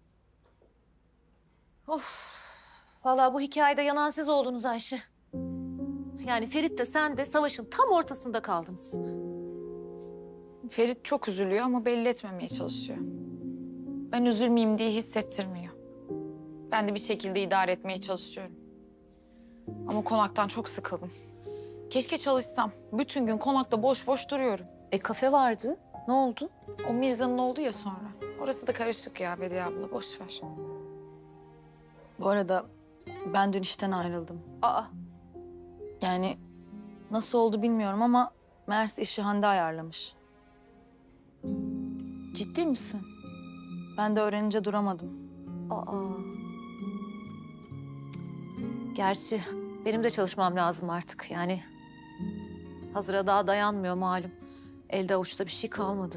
Of. Vallahi bu hikayede yanan siz oldunuz Ayşe. Yani Ferit de sen de savaşın tam ortasında kaldınız. Ferit çok üzülüyor ama belli etmemeye çalışıyor. Ben üzülmeyeyim diye hissettirmiyor. Ben de bir şekilde idare etmeye çalışıyorum. Ama konaktan çok sıkıldım. Keşke çalışsam. Bütün gün konakta boş boş duruyorum. E kafe vardı. Ne oldu? O Mirza'nın oldu ya sonra. Orası da karışık ya Bediye abla. Boş ver. Bu arada ben dün işten ayrıldım. Aa. Yani nasıl oldu bilmiyorum ama meğerse işi Hande ayarlamış. Ciddi misin? Ben de öğrenince duramadım. Aa. Gerçi benim de çalışmam lazım artık. Yani hazıra daha dayanmıyor malum. Elde avuçta bir şey kalmadı.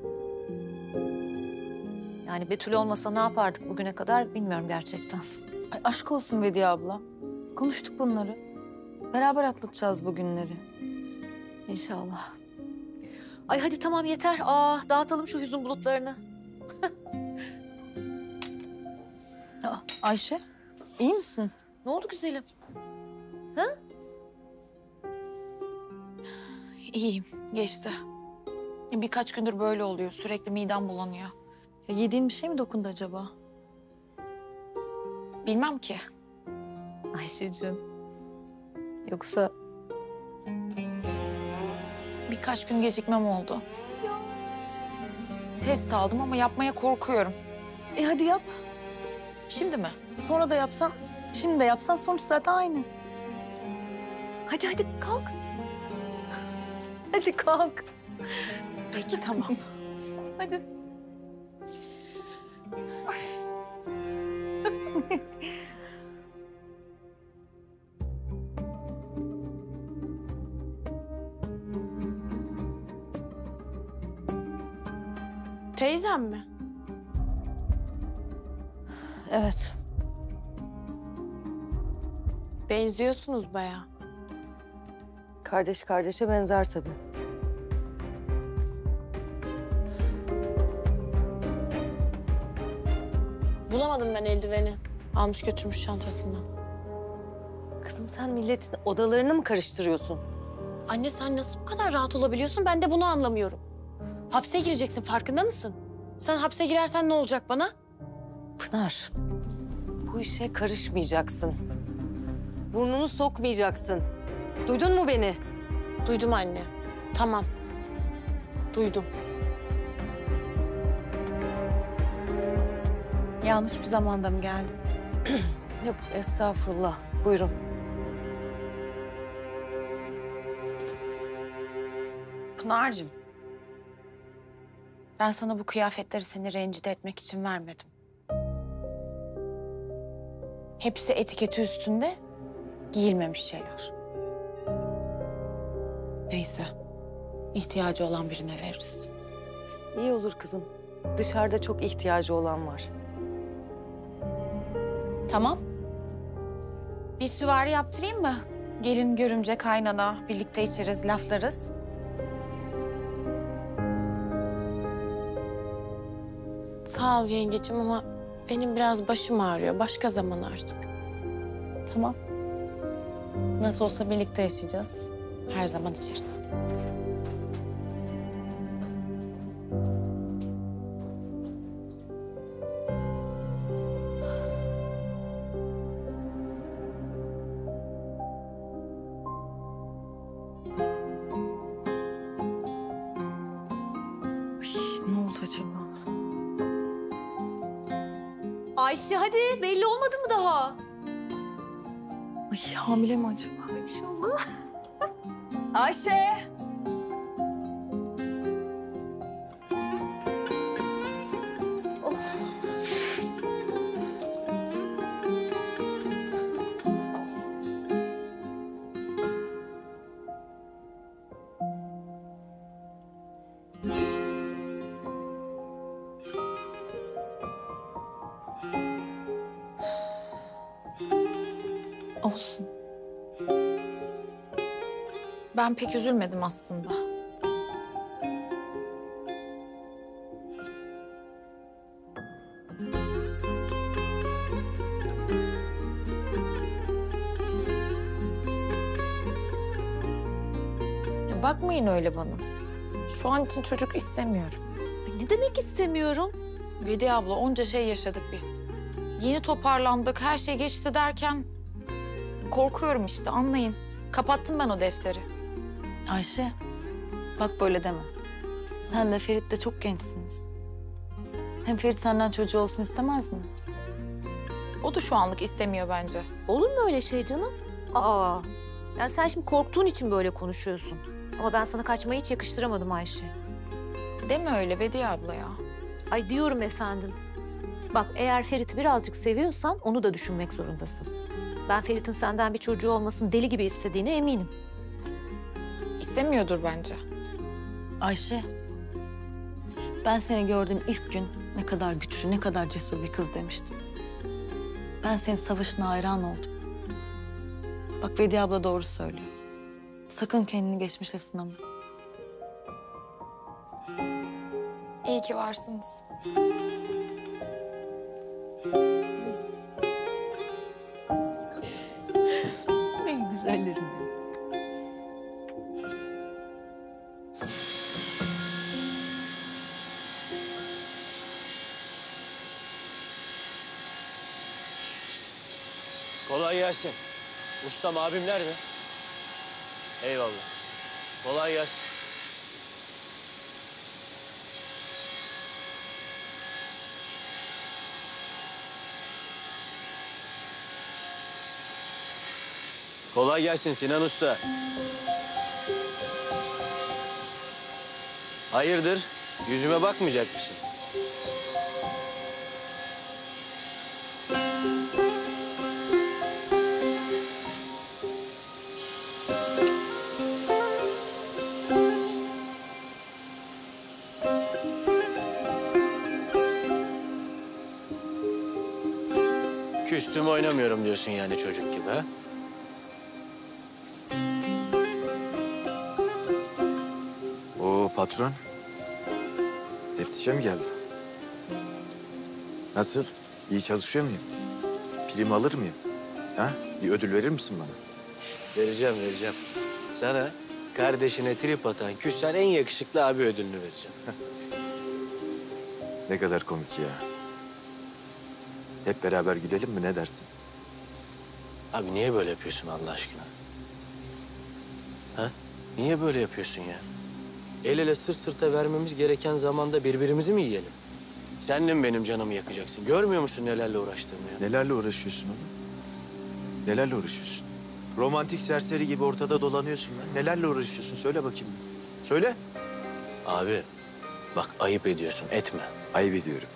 Yani Betül olmasa ne yapardık bugüne kadar bilmiyorum gerçekten. Ay aşk olsun Bediye abla. Konuştuk bunları. Beraber atlatacağız bu günleri. İnşallah. Ay hadi tamam yeter. Aa, dağıtalım şu hüzün bulutlarını. Aa, Ayşe, iyi misin? Ne oldu güzelim? Ha? İyiyim, geçti. Birkaç gündür böyle oluyor. Sürekli midem bulanıyor. Ya yediğin bir şey mi dokundu acaba? Bilmem ki. Ayşe'cim. Yoksa... Birkaç gün gecikmem oldu. Test aldım ama yapmaya korkuyorum. E hadi yap. Şimdi mi? Sonra da yapsan, şimdi de yapsan sonuç zaten aynı. Hadi hadi kalk. Hadi kalk. Peki tamam. Hadi. Teyzem mi? Evet. Benziyorsunuz bayağı. Kardeş kardeşe benzer tabii. Bulamadım ben eldiveni. Almış götürmüş çantasından. Kızım sen milletin odalarını mı karıştırıyorsun? Anne sen nasıl bu kadar rahat olabiliyorsun? Ben de bunu anlamıyorum. Hapse gireceksin farkında mısın? Sen hapse girersen ne olacak bana? Pınar, bu işe karışmayacaksın. Burnunu sokmayacaksın. Duydun mu beni? Duydum anne. Tamam. Duydum. Yanlış bir zamanda mı geldim? Yok estağfurullah. Buyurun. Pınar'cığım. Ben sana bu kıyafetleri seni rencide etmek için vermedim. Hepsi etiketi üstünde giyilmemiş şeyler. Neyse. İhtiyacı olan birine veririz. İyi olur kızım. Dışarıda çok ihtiyacı olan var. Tamam. Bir süvari yaptırayım mı? Gelin, görümce, kaynana. Birlikte içeriz, laflarız. Sağ ol yengeciğim ama benim biraz başım ağrıyor. Başka zaman artık. Tamam. Nasıl olsa birlikte yaşayacağız. Her zaman içeriz. Ay, ne oldu acaba? Ayşe hadi belli olmadı mı daha? Ay hamile mi acaba? İnşallah. Ayşe! Olsun. Ben pek üzülmedim aslında. Bakmayın öyle bana. Şu an için çocuk istemiyorum. Ay, ne demek istemiyorum? Vediye abla onca şey yaşadık biz. Yeni toparlandık, her şey geçti derken korkuyorum işte anlayın. Kapattım ben o defteri. Ayşe, bak böyle deme. Sen de Ferit de çok gençsiniz. Hem Ferit senden çocuğu olsun istemez mi? O da şu anlık istemiyor bence. Olur mu öyle şey canım? Aa, ya sen şimdi korktuğun için böyle konuşuyorsun. Ama ben sana kaçmayı hiç yakıştıramadım Ayşe. Deme öyle Vediye abla ya. Ay diyorum efendim. Bak eğer Ferit'i birazcık seviyorsan onu da düşünmek zorundasın. Ben Ferit'in senden bir çocuğu olmasını deli gibi istediğine eminim. İstemiyordur bence. Ayşe, ben seni gördüğüm ilk gün ne kadar güçlü, ne kadar cesur bir kız demiştim. Ben senin savaşına hayran oldum. Bak Vediye abla doğru söylüyor. Sakın kendini geçmişle sınama. İyi ki varsınız. En güzellerim benim. Kolay gelsin. Ustam abim nerede? Eyvallah. Kolay gelsin. Kolay gelsin Sinan Usta. Hayırdır? Yüzüme bakmayacak mısın? Küstüm oynamıyorum diyorsun yani çocuk gibi ha? Oo patron. Teftişe mi geldin? Nasıl? İyi çalışıyor muyum? Prim alır mıyım? Ha? Bir ödül verir misin bana? Vereceğim, vereceğim. Sana kardeşine trip atan, küssen en yakışıklı abi ödülünü vereceğim. Ne kadar komik ya. Hep beraber gülelim mi? Ne dersin? Abi niye böyle yapıyorsun Allah aşkına? Ha? Niye böyle yapıyorsun ya? El ele sırt sırta vermemiz gereken zamanda birbirimizi mi yiyelim? Sen de mi benim canımı yakacaksın? Görmüyor musun nelerle uğraştığımı ya? Nelerle uğraşıyorsun oğlum? Nelerle uğraşıyorsun? Romantik serseri gibi ortada dolanıyorsun lan. Nelerle uğraşıyorsun? Söyle bakayım. Söyle. Abi bak ayıp ediyorsun. Etme. Ayıp ediyorum.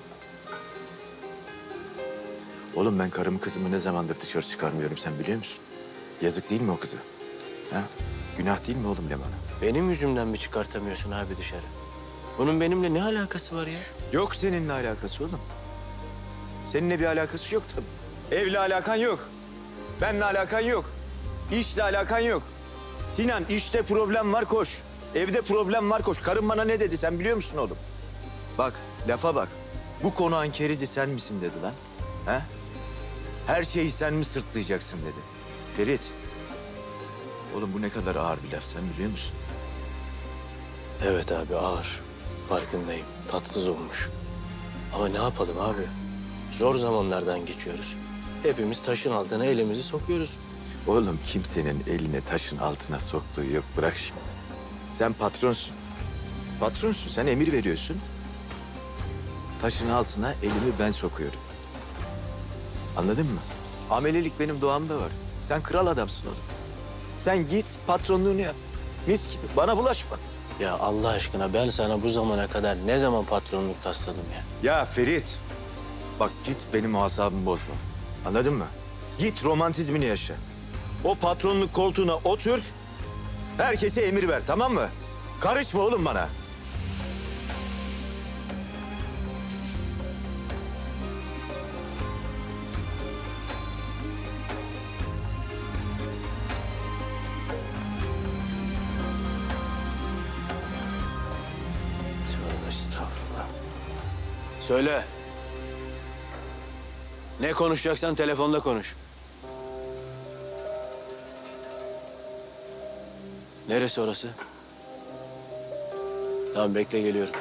Oğlum ben karımı kızımı ne zamandır dışarı çıkarmıyorum sen biliyor musun? Yazık değil mi o kızı? Ha? Günah değil mi oğlum Leman'a? Benim yüzümden mi çıkartamıyorsun abi dışarı? Bunun benimle ne alakası var ya? Yok seninle alakası oğlum. Seninle bir alakası yok tabii. Evle alakan yok. Benle alakan yok. İşle alakan yok. Sinan işte problem var koş. Evde problem var koş. Karım bana ne dedi sen biliyor musun oğlum? Bak lafa bak. Bu konağın kerizi sen misin dedi lan. Ha? Her şeyi sen mi sırtlayacaksın dedi. Ferit. Oğlum bu ne kadar ağır bir laf sen biliyor musun? Evet abi ağır. Farkındayım. Tatsız olmuş. Ama ne yapalım abi? Zor zamanlardan geçiyoruz. Hepimiz taşın altına elimizi sokuyoruz. Oğlum kimsenin eline taşın altına soktuğu yok. Bırak şimdi. Sen patronsun. Patronsun. Sen emir veriyorsun. Taşın altına elimi ben sokuyorum. Anladın mı? Amelelik benim doğamda var. Sen kral adamsın oğlum. Sen git patronluğunu yap. Mis gibi. Bana bulaşma. Ya Allah aşkına ben sana bu zamana kadar ne zaman patronluk tasladım ya? Ya Ferit. Bak git benim asabımı bozma. Anladın mı? Git romantizmini yaşa. O patronluk koltuğuna otur. Herkese emir ver tamam mı? Karışma oğlum bana. Söyle. Ne konuşacaksan telefonda konuş. Neresi orası? Tamam bekle geliyorum.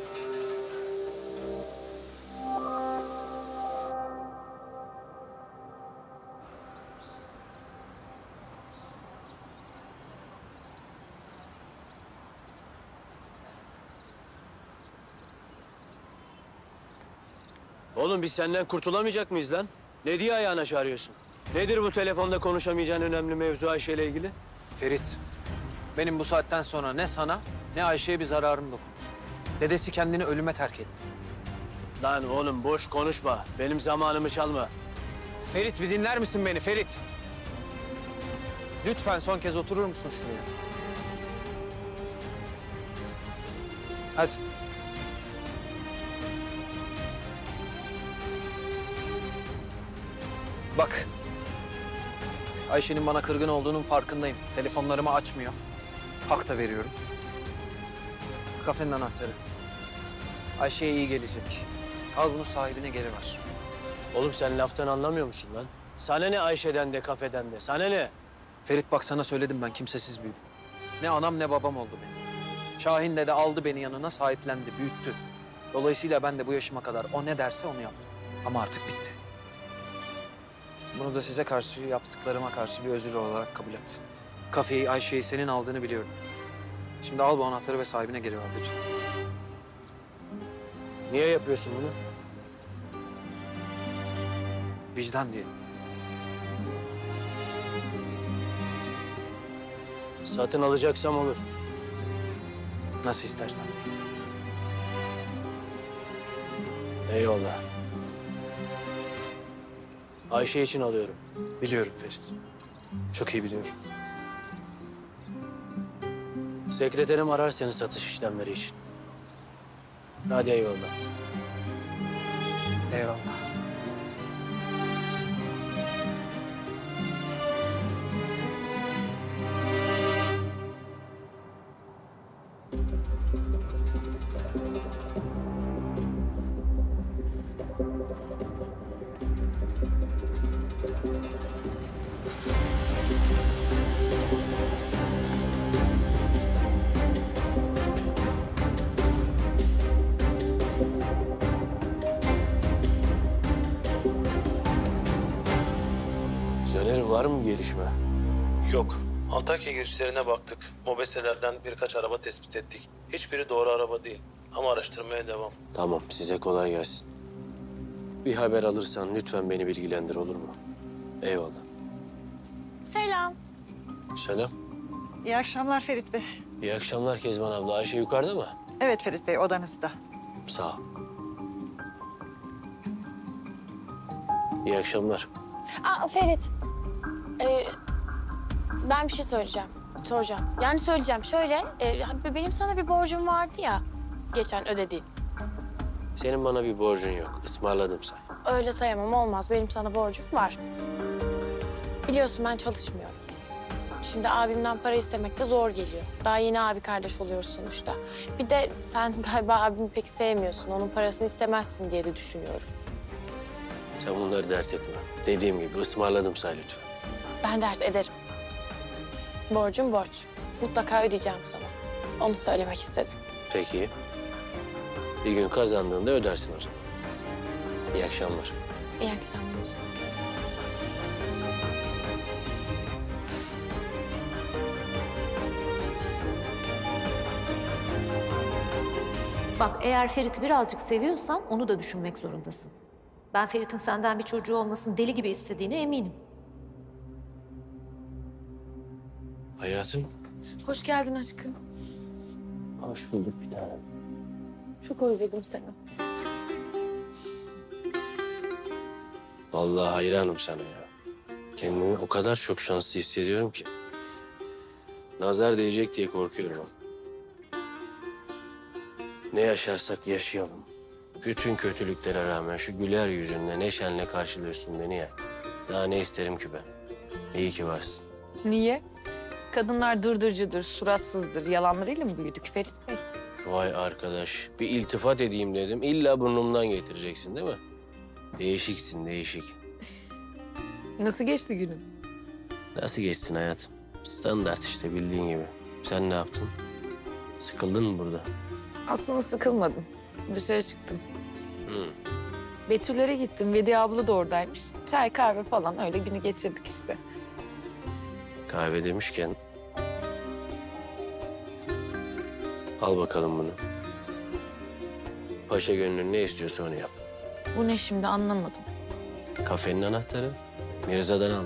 Oğlum biz senden kurtulamayacak mıyız lan? Ne diye ayağına çağırıyorsun? Nedir bu telefonda konuşamayacağın önemli mevzu Ayşe ile ilgili? Ferit, benim bu saatten sonra ne sana ne Ayşe'ye bir zararım dokunur. Dedesi kendini ölüme terk etti. Lan oğlum boş konuşma. Benim zamanımı çalma. Ferit bir dinler misin beni Ferit? Lütfen son kez oturur musun şuraya? Hadi. Bak. Ayşe'nin bana kırgın olduğunun farkındayım. Telefonlarımı açmıyor. Hak da veriyorum. Kafenin anahtarı. Ayşe'ye iyi gelecek. Al bunu sahibine geri ver. Oğlum sen laftan anlamıyor musun lan? Sana ne Ayşe'den de kafeden de? Sana ne? Ferit bak sana söyledim ben kimsesiz büyüdüm. Ne anam ne babam oldu benim. Şahin dede aldı beni yanına sahiplendi, büyüttü. Dolayısıyla ben de bu yaşıma kadar o ne derse onu yaptım. Ama artık bitti. Bunu da size karşı, yaptıklarıma karşı bir özür olarak kabul et. Kafeyi, Ayşe'yi senin aldığını biliyorum. Şimdi al bu anahtarı ve sahibine geri ver lütfen. Niye yapıyorsun bunu? Vicdan diye. Satın alacaksam olur. Nasıl istersen. Eyvallah. Ayşe için alıyorum. Biliyorum Ferit. Çok iyi biliyorum. Sekreterim arar seni satış işlemleri için. Hadi eyvallah. Eyvallah. Caner var mı gelişme? Yok. Antakya girişlerine baktık. Mobeselerden birkaç araba tespit ettik. Hiçbiri doğru araba değil. Ama araştırmaya devam. Tamam size kolay gelsin. Bir haber alırsan lütfen beni bilgilendir olur mu? Eyvallah. Selam. Selam. İyi akşamlar Ferit Bey. İyi akşamlar Kezban abla. Ayşe yukarıda mı? Evet Ferit Bey, odanızda. Sağ ol. İyi akşamlar. Aa Ferit. Ee, ben bir şey söyleyeceğim. Soracağım. Yani söyleyeceğim. Şöyle, e, benim sana bir borcum vardı ya. Geçen ödediğin. Senin bana bir borcun yok. Ismarladım say. Öyle sayamam, olmaz. Benim sana borcum var. Biliyorsun ben çalışmıyorum. Şimdi abimden para istemek de zor geliyor. Daha yeni abi kardeş oluyoruz sonuçta. Bir de sen galiba abimi pek sevmiyorsun. Onun parasını istemezsin diye de düşünüyorum. Sen bunları dert etme. Dediğim gibi ısmarladım say lütfen. Ben dert ederim. Borcum borç. Mutlaka ödeyeceğim sana. Onu söylemek istedim. Peki. Bir gün kazandığında ödersin o zaman. İyi akşamlar. İyi akşamlar. Bak eğer Ferit'i birazcık seviyorsan onu da düşünmek zorundasın. Ben Ferit'in senden bir çocuğu olmasını deli gibi istediğine eminim. Hayatım. Hoş geldin aşkım. Hoş bulduk bir tanem. Çok özledim seni. Vallahi hayranım sana ya. Kendimi o kadar çok şanslı hissediyorum ki. Nazar değecek diye korkuyorum. Ne yaşarsak yaşayalım. Bütün kötülüklere rağmen şu güler yüzünle, neşenle karşılıyorsun beni ya. Daha ne isterim ki ben? İyi ki varsın. Niye? Kadınlar dırdırcıdır, suratsızdır. Yalanlarıyla mı büyüdük Ferit Bey? Vay arkadaş, bir iltifat edeyim dedim. İlla burnumdan getireceksin değil mi? Değişiksin, değişik. Nasıl geçti günün? Nasıl geçsin hayatım? Standart işte bildiğin gibi. Sen ne yaptın? Sıkıldın mı burada? Aslında sıkılmadım. Dışarı çıktım. Hı. Betüllere gittim. Vediye abla da oradaymış. Çay kahve falan öyle günü geçirdik işte. Kahve demişken... Al bakalım bunu. Paşa gönlün ne istiyorsa onu yap. Bu ne şimdi anlamadım. Kafenin anahtarı Mirza'dan aldım.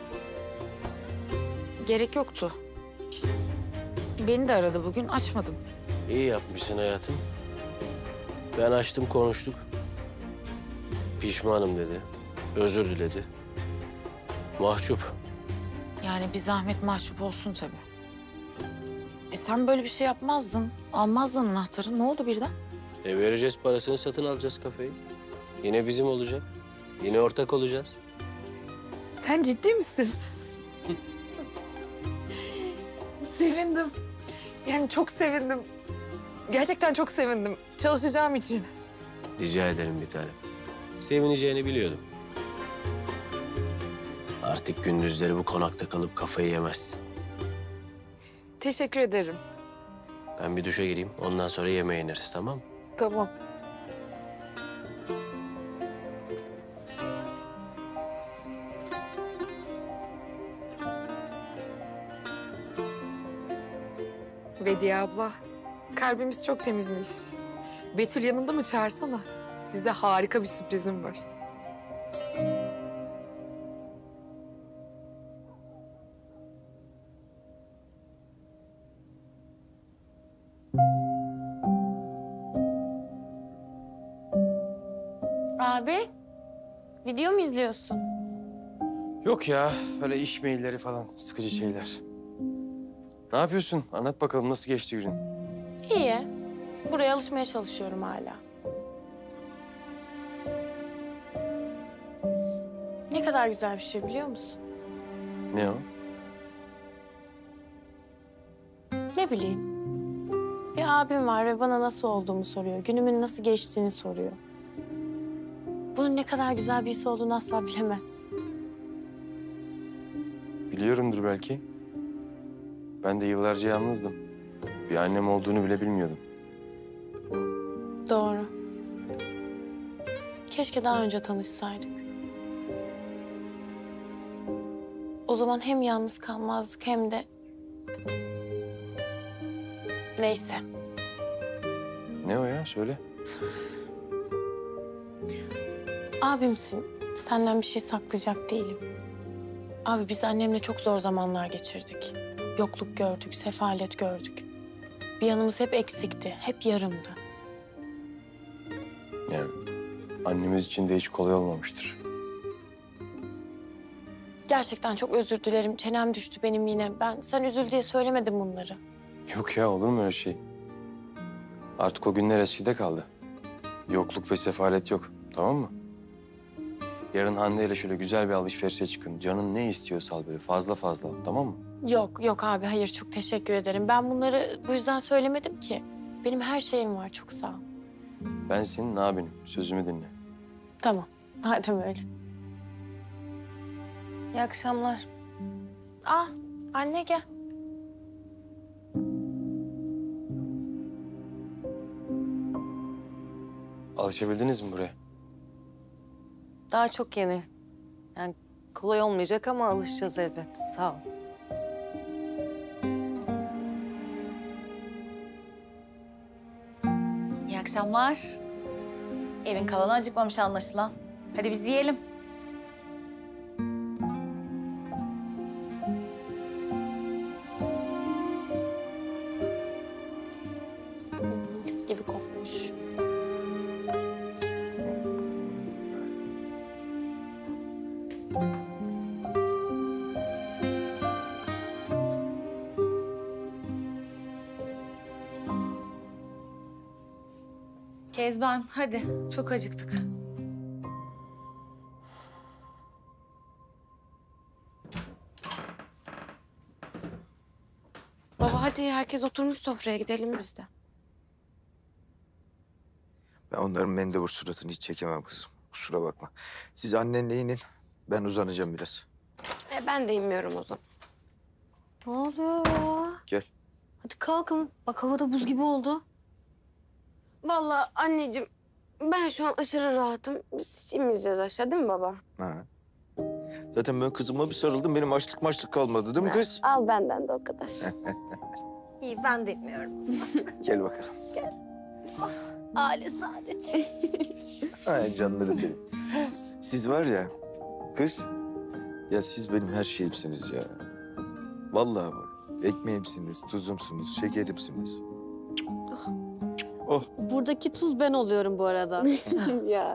Gerek yoktu. Beni de aradı bugün, açmadım. İyi yapmışsın hayatım. Ben açtım, konuştuk. Pişmanım dedi. Özür diledi. Mahcup. Yani bir zahmet mahcup olsun tabii. E sen böyle bir şey yapmazdın. Almazdın anahtarı. Ne oldu birden? E vereceğiz parasını, satın alacağız kafeyi. Yine bizim olacak. Yine ortak olacağız. Sen ciddi misin? Sevindim. Yani çok sevindim. Gerçekten çok sevindim. Çalışacağım için. Rica ederim bir tanem. Sevineceğini biliyordum. Artık gündüzleri bu konakta kalıp kafayı yemezsin. Teşekkür ederim. Ben bir duşa gireyim, ondan sonra yemeğe ineriz, tamam mı? Tamam. Vediye abla, kalbimiz çok temizmiş. Betül yanında mı, çağırsana? Size harika bir sürprizim var. Abi, video mu izliyorsun? Yok ya, öyle iş mailleri falan, sıkıcı şeyler. Ne yapıyorsun? Anlat bakalım, nasıl geçti günün? İyi. Buraya alışmaya çalışıyorum hala. Ne kadar güzel bir şey biliyor musun? Ne o? Ne bileyim. Bir abim var ve bana nasıl olduğumu soruyor. Günümün nasıl geçtiğini soruyor. Bunun ne kadar güzel bir his olduğunu asla bilemez. Biliyorumdur belki. Ben de yıllarca yalnızdım. Bir annem olduğunu bile bilmiyordum. Doğru. Keşke daha önce tanışsaydık. O zaman hem yalnız kalmazdık hem de... Neyse. Ne o ya? Söyle. Abimsin. Senden bir şey saklayacak değilim. Abi biz annemle çok zor zamanlar geçirdik. Yokluk gördük, sefalet gördük. Bir yanımız hep eksikti, hep yarımdı. Yani annemiz için de hiç kolay olmamıştır. Gerçekten çok özür dilerim. Çenem düştü benim yine. Ben sen üzül diye söylemedim bunları. Yok ya, olur mu öyle şey? Artık o günler eskide kaldı. Yokluk ve sefalet yok, tamam mı? Yarın Hande ile şöyle güzel bir alışverişe çıkın. Canın ne istiyorsa al böyle fazla fazla, tamam mı? Yok, yok abi. Hayır, çok teşekkür ederim. Ben bunları bu yüzden söylemedim ki. Benim her şeyim var. Çok sağ ol. Ben senin abinim. Sözümü dinle. Tamam. Madem öyle. İyi akşamlar. Ah, anne gel. Alışabildiniz mi buraya? Daha çok yeni. Yani kolay olmayacak ama alışacağız elbet. Sağ ol. İyi akşamlar. Evin kalanı acıkmamış anlaşılan. Hadi biz yiyelim. Mis gibi kokmuş. Kezban hadi çok acıktık. Baba hadi herkes oturmuş sofraya gidelim biz de. Ben onların mendebur suratını hiç çekemem kızım. Kusura bakma. Siz annenle inin. Ben uzanacağım biraz. E, ben de inmiyorum o zaman. Ne oluyor ya? Gel. Hadi kalkın. Bak havada buz gibi oldu. Vallahi anneciğim ben şu an aşırı rahatım. Biz hiç inmeyeceğiz aşağı değil mi baba? Ha. Zaten ben kızıma bir sarıldım. Benim açlık maçlık kalmadı değil mi kız? Al benden de o kadar. İyi ben de etmiyorum. Gel bakalım. Aile saadeti. Ay canlarım benim. Siz var ya kız, ya siz benim her şeyimsiniz ya. Vallahi bak, ekmeğimsiniz, tuzumsunuz, şekerimsiniz. Oh. Buradaki tuz ben oluyorum bu arada. Ya.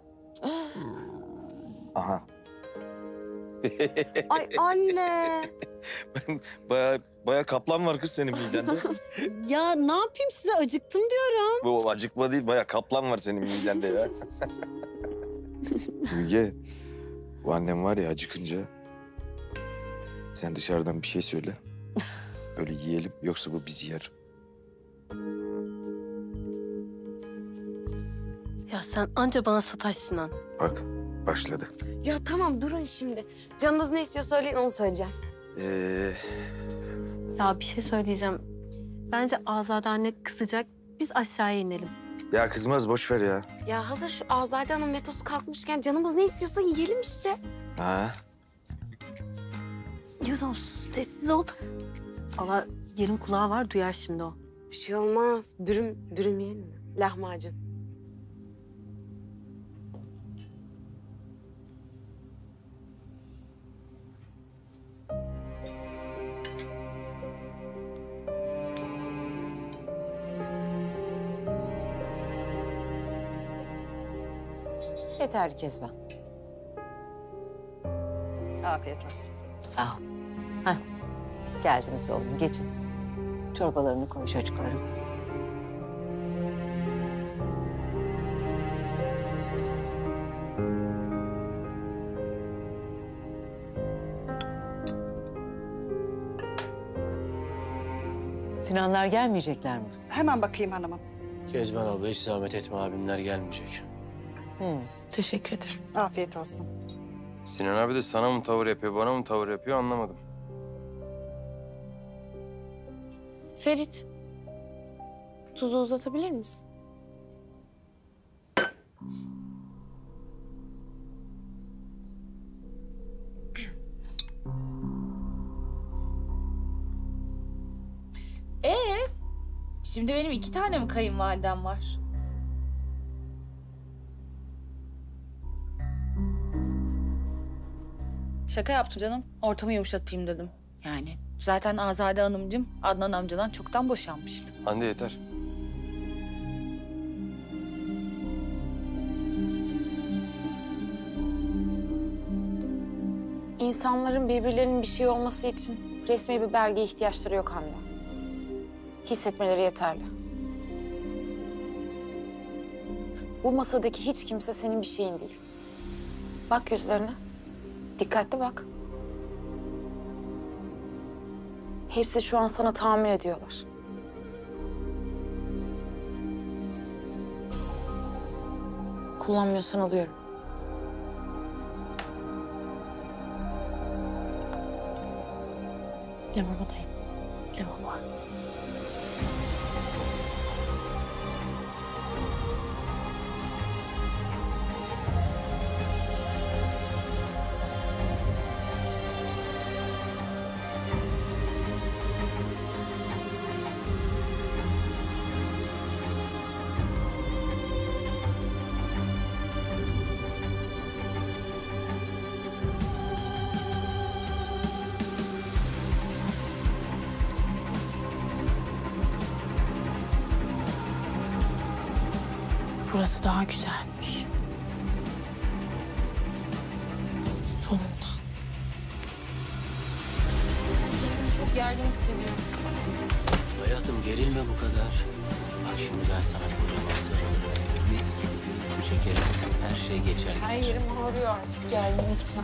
Aha. Ay anne. Ben baya baya kaplan var kız senin midende. Ya ne yapayım size acıktım diyorum. Bu acıkma değil, baya kaplan var senin midende ya. Müge, bu annem var ya acıkınca sen dışarıdan bir şey söyle. Öyle yiyelim, yoksa bu bizi yer. Ya sen anca bana sataş Sinan. Bak, başladı. Ya tamam durun şimdi. Canınız ne istiyor söyleyin onu söyleyeceğim. Ee, Ya bir şey söyleyeceğim. Bence Azade anne kızacak. Biz aşağıya inelim. ya kızmaz, boş ver ya. Ya hazır şu Azade Hanım metosu kalkmışken canımız ne istiyorsa yiyelim işte. Ha? Yozan sessiz ol. Allah yerin kulağı var duyar şimdi o. Bir şey olmaz. Dürüm, dürüm yiyelim mi? Lahmacun. Yeter Kezban. Afiyet olsun. Sağ ol. Heh. Geldiniz oğlum, geçin. Çorbalarını koy çocuklarım. Sinanlar gelmeyecekler mi? Hemen bakayım hanımım. Kezban abla hiç zahmet etme, abimler gelmeyecek. Hmm. Teşekkür ederim. Afiyet olsun. Sinan abi de sana mı tavır yapıyor, bana mı tavır yapıyor anlamadım. Ferit, tuzu uzatabilir misin? Ee, şimdi benim iki tane mi kayınvalidem var? Şaka yaptım canım. Ortamı yumuşatayım dedim. Yani zaten Azade Hanımcığım Adnan amcadan çoktan boşanmıştı. Hande yeter. İnsanların birbirlerinin bir şey olması için resmi bir belgeye ihtiyaçları yok Hande. Hissetmeleri yeterli. Bu masadaki hiç kimse senin bir şeyin değil. Bak yüzlerine. Dikkatli bak. Hepsi şu an sana tahammül ediyorlar. Kullanmıyorsan alıyorum. Lavabodayım. Lavabo. Burası daha güzelmiş. Sonunda. Kendimi çok gergin hissediyorum. Hayatım gerilme bu kadar. Bak şimdi ben sana kocaman sarılırım. Mis gibi bir uyku çekeriz. Her şey geçer. Her yerim ağrıyor artık gerginlikten.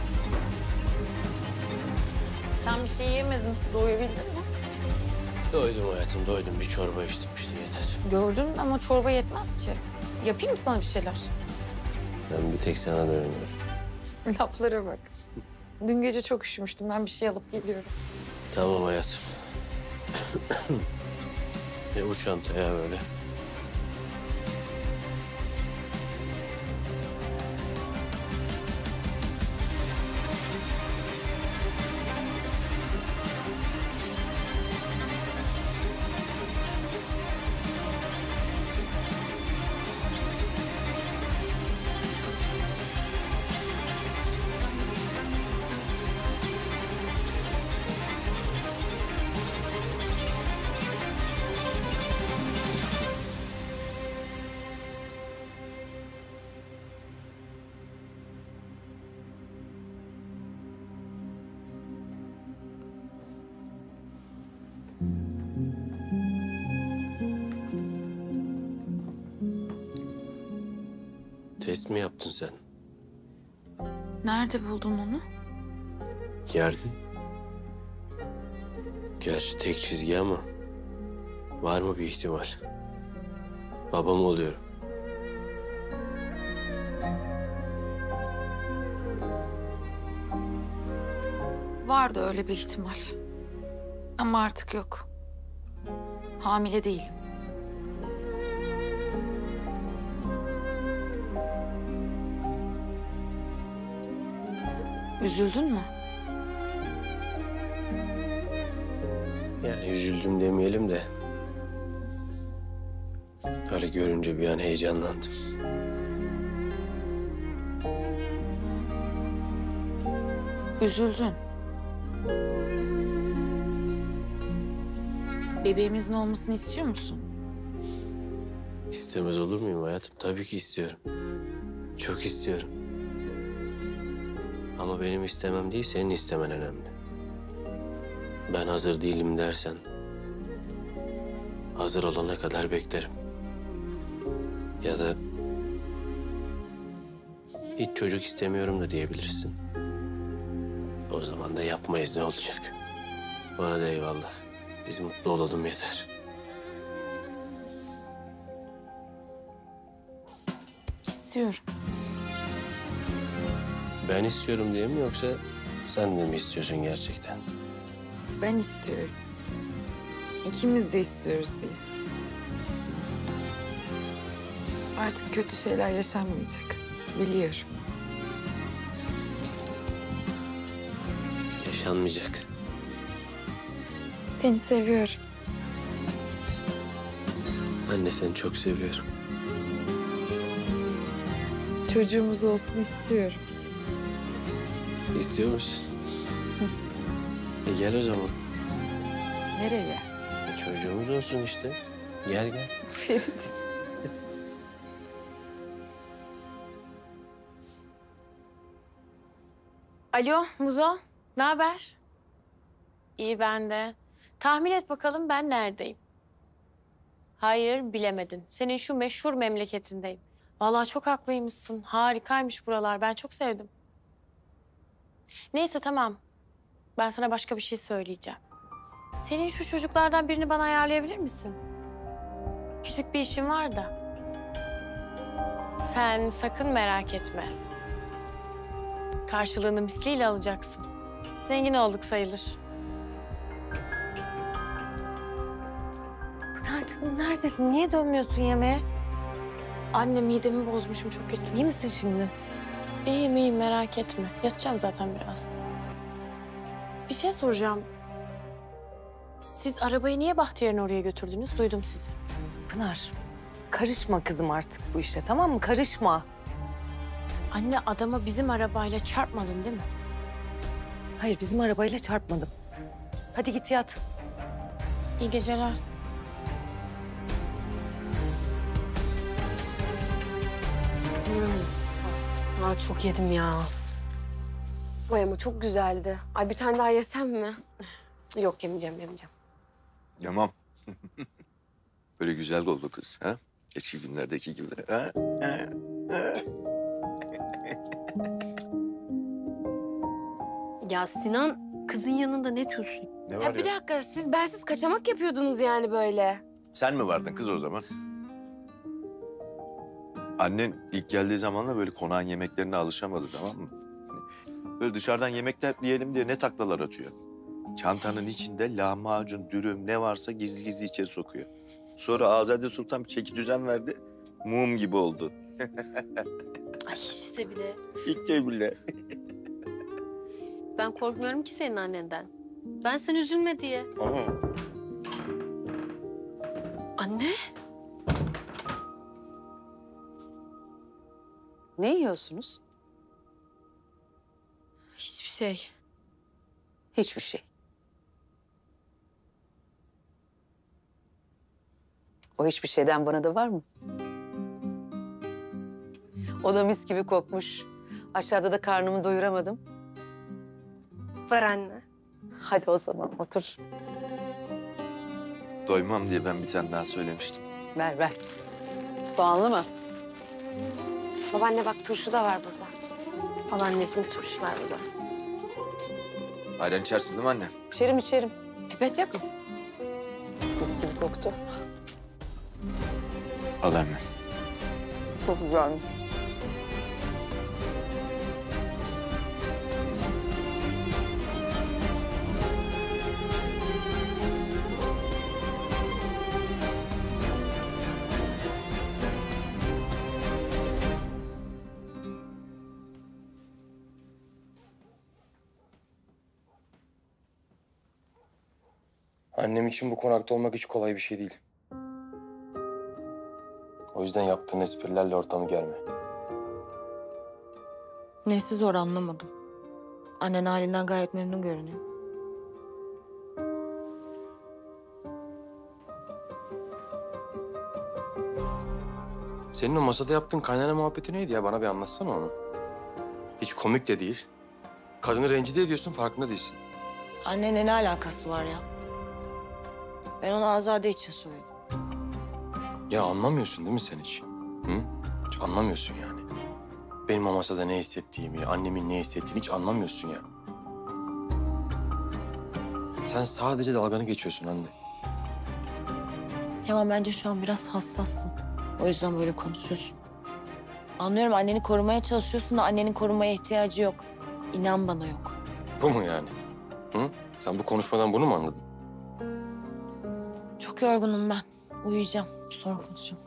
Sen bir şey yemedin. Doyabildin mi? Doydum hayatım, doydum. Bir çorba içtim işte yeter. Gördüm ama çorba yetmez ki. Yapayım mı sana bir şeyler? Ben bir tek sana doymuyorum. Laflara bak. Dün gece çok üşümüştüm. Ben bir şey alıp geliyorum. Tamam hayatım. E bu çantaya böyle. Test mi yaptın sen? Nerede buldun onu? Yerde. Gerçi tek çizgi ama var mı bir ihtimal? Babam oluyorum. Vardı öyle bir ihtimal. Ama artık yok. Hamile değilim. Üzüldün mü? Yani üzüldüm demeyelim de öyle görünce bir an heyecanlandım. Üzüldün. Bebeğimizin olmasını istiyor musun? İstemez olur muyum hayatım? Tabii ki istiyorum. Çok istiyorum. Ama benim istemem değil, senin istemen önemli. Ben hazır değilim dersen, hazır olana kadar beklerim. Ya da hiç çocuk istemiyorum da diyebilirsin. O zaman da yapmayız, ne olacak? Bana da eyvallah. Biz mutlu olalım yeter. İstiyorum. Ben istiyorum diye mi yoksa sen de mi istiyorsun gerçekten? Ben istiyorum. İkimiz de istiyoruz diye. Artık kötü şeyler yaşanmayacak. Biliyorum. Yaşanmayacak. Seni seviyorum. Ben de seni çok seviyorum. Çocuğumuz olsun istiyorum. İstiyor musun? E gel o zaman. Nereye? E çocuğumuz olsun işte. Gel gel. Ferit. Alo Muzo, ne haber? İyi ben de. Tahmin et bakalım ben neredeyim? Hayır bilemedin. Senin şu meşhur memleketindeyim. Vallahi çok haklıymışsın. Harikaymış buralar. Ben çok sevdim. Neyse tamam. Ben sana başka bir şey söyleyeceğim. Senin şu çocuklardan birini bana ayarlayabilir misin? Küçük bir işim var da. Sen sakın merak etme. Karşılığını misliyle alacaksın. Zengin olduk sayılır. Pınar kızım neredesin? Niye dönmüyorsun yemeğe? Anne midemi bozmuşum çok kötü. İyi misin şimdi? İyiyim iyiyim merak etme. Yatacağım zaten biraz. Bir şey soracağım. Siz arabayı niye Bahtiyar'ın oraya götürdünüz? Duydum sizi. Pınar karışma kızım artık bu işe, tamam mı? Karışma. Anne adama bizim arabayla çarpmadın değil mi? Hayır bizim arabayla çarpmadım. Hadi git yat. İyi geceler. Hmm. Aa, çok yedim ya. Vay ama çok güzeldi. Ay bir tane daha yesem mi? Yok yemeyeceğim, yemeyeceğim. Yamam. Böyle güzel oldu kız. Ha? Eski günlerdeki gibi. Ha? Ha? Ha? Ya Sinan kızın yanında ne diyorsun? Ne Ya bir dakika siz bensiz kaçamak yapıyordunuz yani böyle. Sen mi vardın kız o zaman? Annen ilk geldiği zamanla böyle konağın yemeklerine alışamadı, tamam mı? Hani böyle dışarıdan yemekler yiyelim diye ne taklalar atıyor. Çantanın içinde lahmacun, dürüm ne varsa gizli gizli içeri sokuyor. Sonra Azade Sultan bir çeki düzen verdi. Mum gibi oldu. Ay hiç de bile. İlk de bile. Ben korkmuyorum ki senin annenden. Ben sen üzülme diye. Anne. Ne yiyorsunuz? Hiçbir şey. Hiçbir şey. O hiçbir şeyden bana da var mı? O da mis gibi kokmuş. Aşağıda da karnımı doyuramadım. Var anne. Hadi o zaman otur. Doymam diye ben bir tane daha söylemiştim. Ver ver. Soğanlı mı? Babaanne bak turşu da var burada. Al anneciğim turşu var burada. Ayran içersin değil mi anne? İçerim içerim. Pipet yok mu? Mis gibi koktu. Al anne. Çok güzel. Annem için bu konakta olmak hiç kolay bir şey değil. O yüzden yaptığın esprilerle ortamı germe. Nesi zor anlamadım. Annen halinden gayet memnun görünüyor. Senin o masada yaptığın kaynana muhabbeti neydi ya? Bana bir anlatsana onu. Hiç komik de değil. Kadını rencide ediyorsun, farkında değilsin. Annenle ne alakası var ya? Ben onu Azade için söyledim. Ya anlamıyorsun değil mi sen hiç? Hı? Hiç anlamıyorsun yani. Benim o masada ne hissettiğimi, annemin ne hissettiğini hiç anlamıyorsun ya. Sen sadece dalganı geçiyorsun anne. Yaman bence şu an biraz hassassın. O yüzden böyle konuşuyorsun. Anlıyorum anneni korumaya çalışıyorsun da annenin korumaya ihtiyacı yok. İnan bana yok. Bu mu yani? Hı? Sen bu konuşmadan bunu mu anladın? Çok yorgunum ben. Uyuyacağım. Sonra konuşacağım.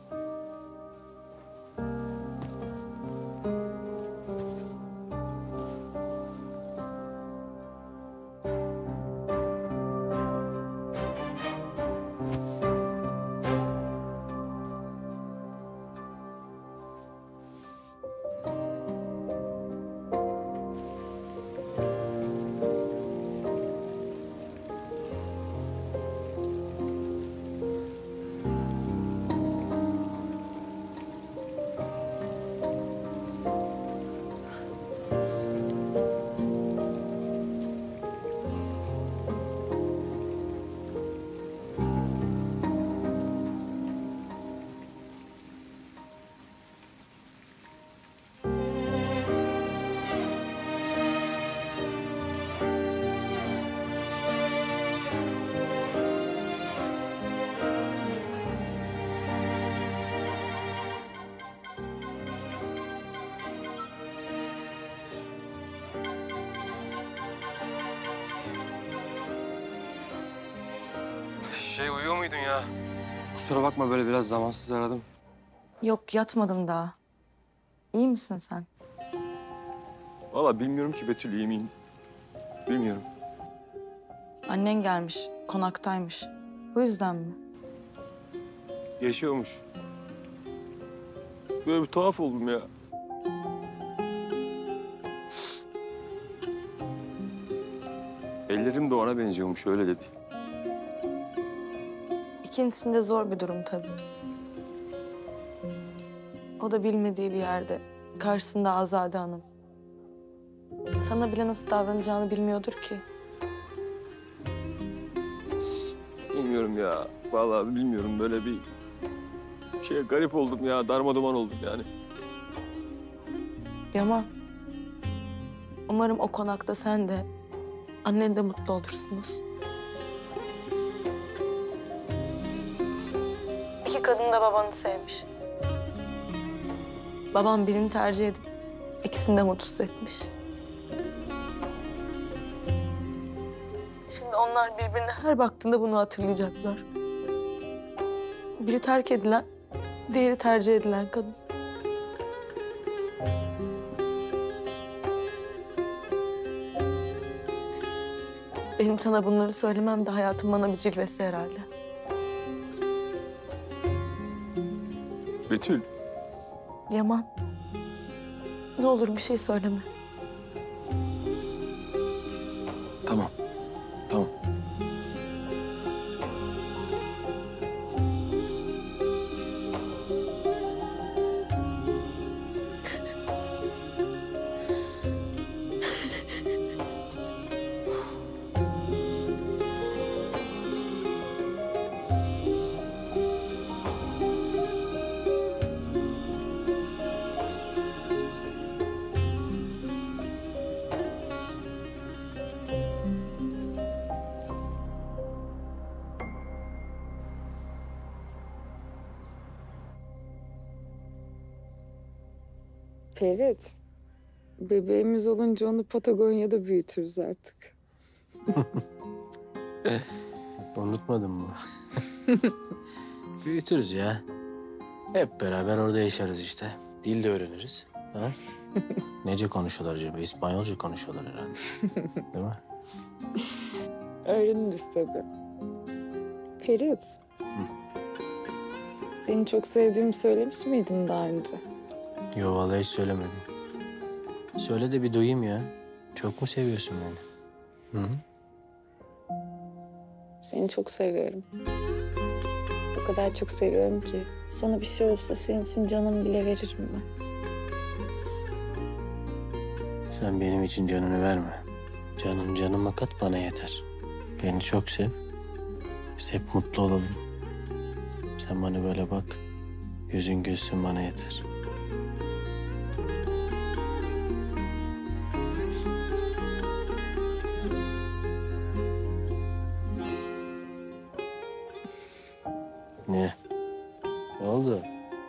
Şey uyuyor muydun ya? Kusura bakma böyle biraz zamansız aradım. Yok yatmadım daha. İyi misin sen? Vallahi bilmiyorum ki Betül, iyi miyim? Bilmiyorum. Annen gelmiş. Konaktaymış. Bu yüzden mi? Yaşıyormuş. Böyle bir tuhaf oldum ya. Ellerim de ona benziyormuş, öyle dedi. İkinizin de zor bir durum tabii. O da bilmediği bir yerde. Karşısında Azade Hanım. Sana bile nasıl davranacağını bilmiyordur ki. Bilmiyorum ya. Vallahi bilmiyorum. Böyle bir şeye garip oldum ya. Darmaduman oldum yani. Yaman. Umarım o konakta sen de, annen de mutlu olursunuz. İki kadın da babanı sevmiş. Babam birini tercih edip ikisini de mutsuz etmiş. Şimdi onlar birbirine her baktığında bunu hatırlayacaklar. Biri terk edilen, diğeri tercih edilen kadın. Benim sana bunları söylemem de hayatım bana bir cilvesi herhalde. Betül. Yaman, ne olur bir şey söyleme. Tamam. Tamam. Ferit, bebeğimiz olunca onu Patagonya'da büyütürüz artık. Unutmadın mı? Büyütürüz ya. Hep beraber orada yaşarız işte. Dil de öğreniriz. Ha? Nece konuşuyorlar acaba? İspanyolca konuşuyorlar herhalde. Değil mi? Öğreniriz tabii. Ferit, seni çok sevdiğimi söylemiş miydim daha önce? Yo vallahi hiç söylemedim. Söyle de bir duyayım ya. Çok mu seviyorsun beni? Hı hı. Seni çok seviyorum. O kadar çok seviyorum ki. Sana bir şey olsa senin için canımı bile veririm ben. Sen benim için canını verme. Canın canıma kat bana yeter. Beni çok sev. Biz hep mutlu olalım. Sen bana böyle bak. Yüzün gülsün bana yeter. Ne? Ne oldu?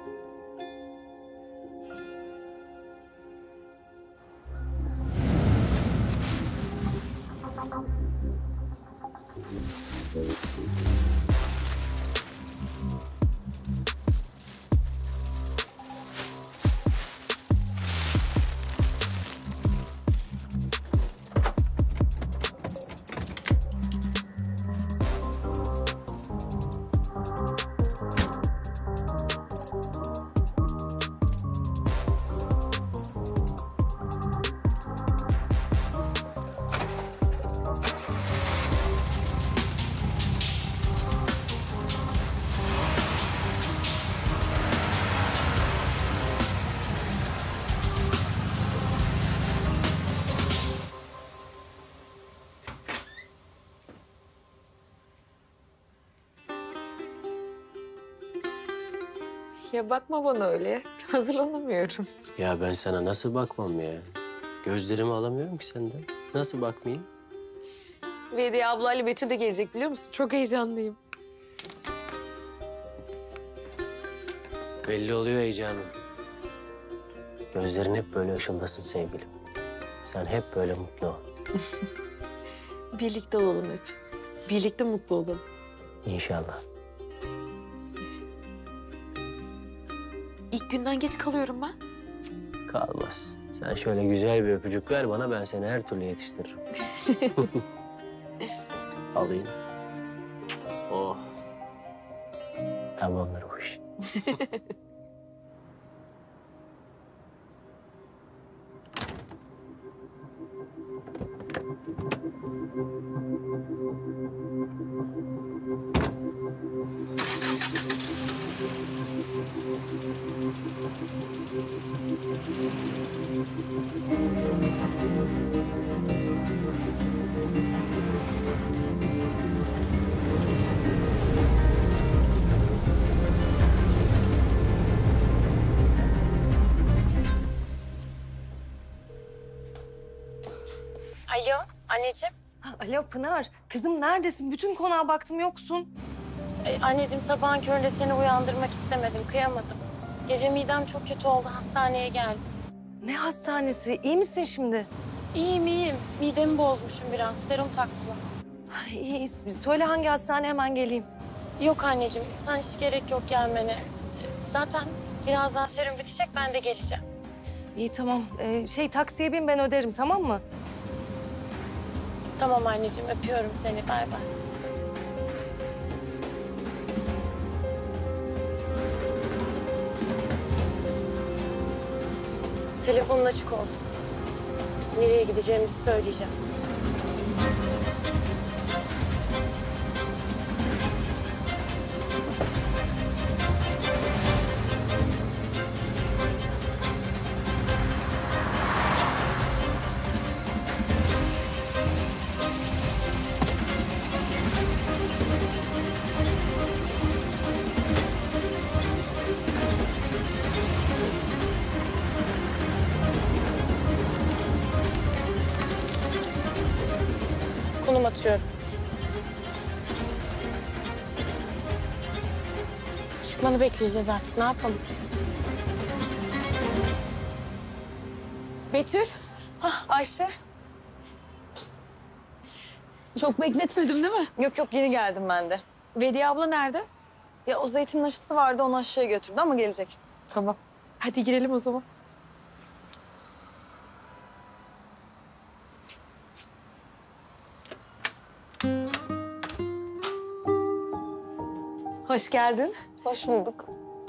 Ya bakma bana öyle. Hazırlanamıyorum. Ya ben sana nasıl bakmam ya? Gözlerimi alamıyorum ki senden. Nasıl bakmayayım? Vediye ablayla Betül de gelecek biliyor musun? Çok heyecanlıyım. Belli oluyor heyecanım. Gözlerin hep böyle ışıldasın sevgilim. Sen hep böyle mutlu ol. Birlikte olalım hep. Birlikte mutlu olalım. İnşallah. İlk günden geç kalıyorum ben. Kalmaz. Sen şöyle güzel bir öpücük ver bana, ben seni her türlü yetiştiririm. Alayım. Oh. Tamamdır bu iş. Alo, anneciğim. Ha, alo Pınar, kızım neredesin? Bütün konağa baktım yoksun. Ee, anneciğim sabahın köründe seni uyandırmak istemedim, kıyamadım. Gece midem çok kötü oldu, hastaneye geldim. Ne hastanesi? İyi misin şimdi? İyiyim, iyiyim. Midemi bozmuşum biraz, serum taktılar. Ay, iyi, iyi. Söyle hangi hastane, hemen geleyim. Yok anneciğim, sen hiç gerek yok gelmene. Zaten birazdan serum bitecek, ben de geleceğim. İyi tamam. Ee, şey taksiye bin ben öderim tamam mı? Tamam anneciğim, öpüyorum seni. Bay bay. Telefonun açık olsun. Nereye gideceğimizi söyleyeceğim. Konum atıyorum. Çıkmanı bekleyeceğiz artık. Ne yapalım? Betül. Hah Ayşe. Çok bekletmedim değil mi? Yok yok yeni geldim ben de. Vediye abla nerede? Ya o zeytin aşısı vardı onu aşağıya götürdü ama gelecek. Tamam. Hadi girelim o zaman. Hoş geldin. Hoş bulduk.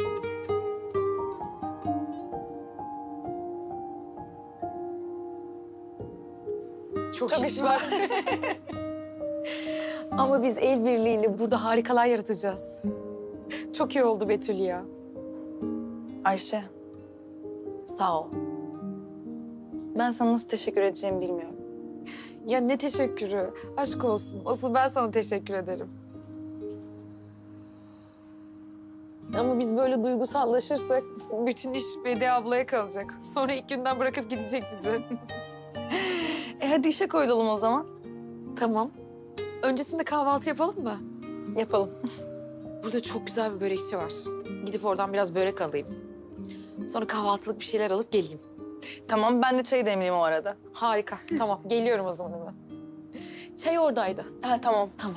Çok, Çok iş var. Ama biz el birliğiyle burada harikalar yaratacağız. Çok iyi oldu Betül ya. Ayşe. Sağ ol. Ben sana nasıl teşekkür edeceğimi bilmiyorum. Ya ne teşekkürü. Aşk olsun. Asıl ben sana teşekkür ederim. Ama biz böyle duygusallaşırsak bütün iş Vediye ablaya kalacak. Sonra ilk günden bırakıp gidecek bizi. E hadi işe koyulalım o zaman. Tamam. Öncesinde kahvaltı yapalım mı? Yapalım. Burada çok güzel bir börekçi var. Gidip oradan biraz börek alayım. Sonra kahvaltılık bir şeyler alıp geleyim. Tamam ben de çayı demleyeyim o arada. Harika. Tamam geliyorum o zaman hemen. Çay oradaydı. Ha tamam. Tamam.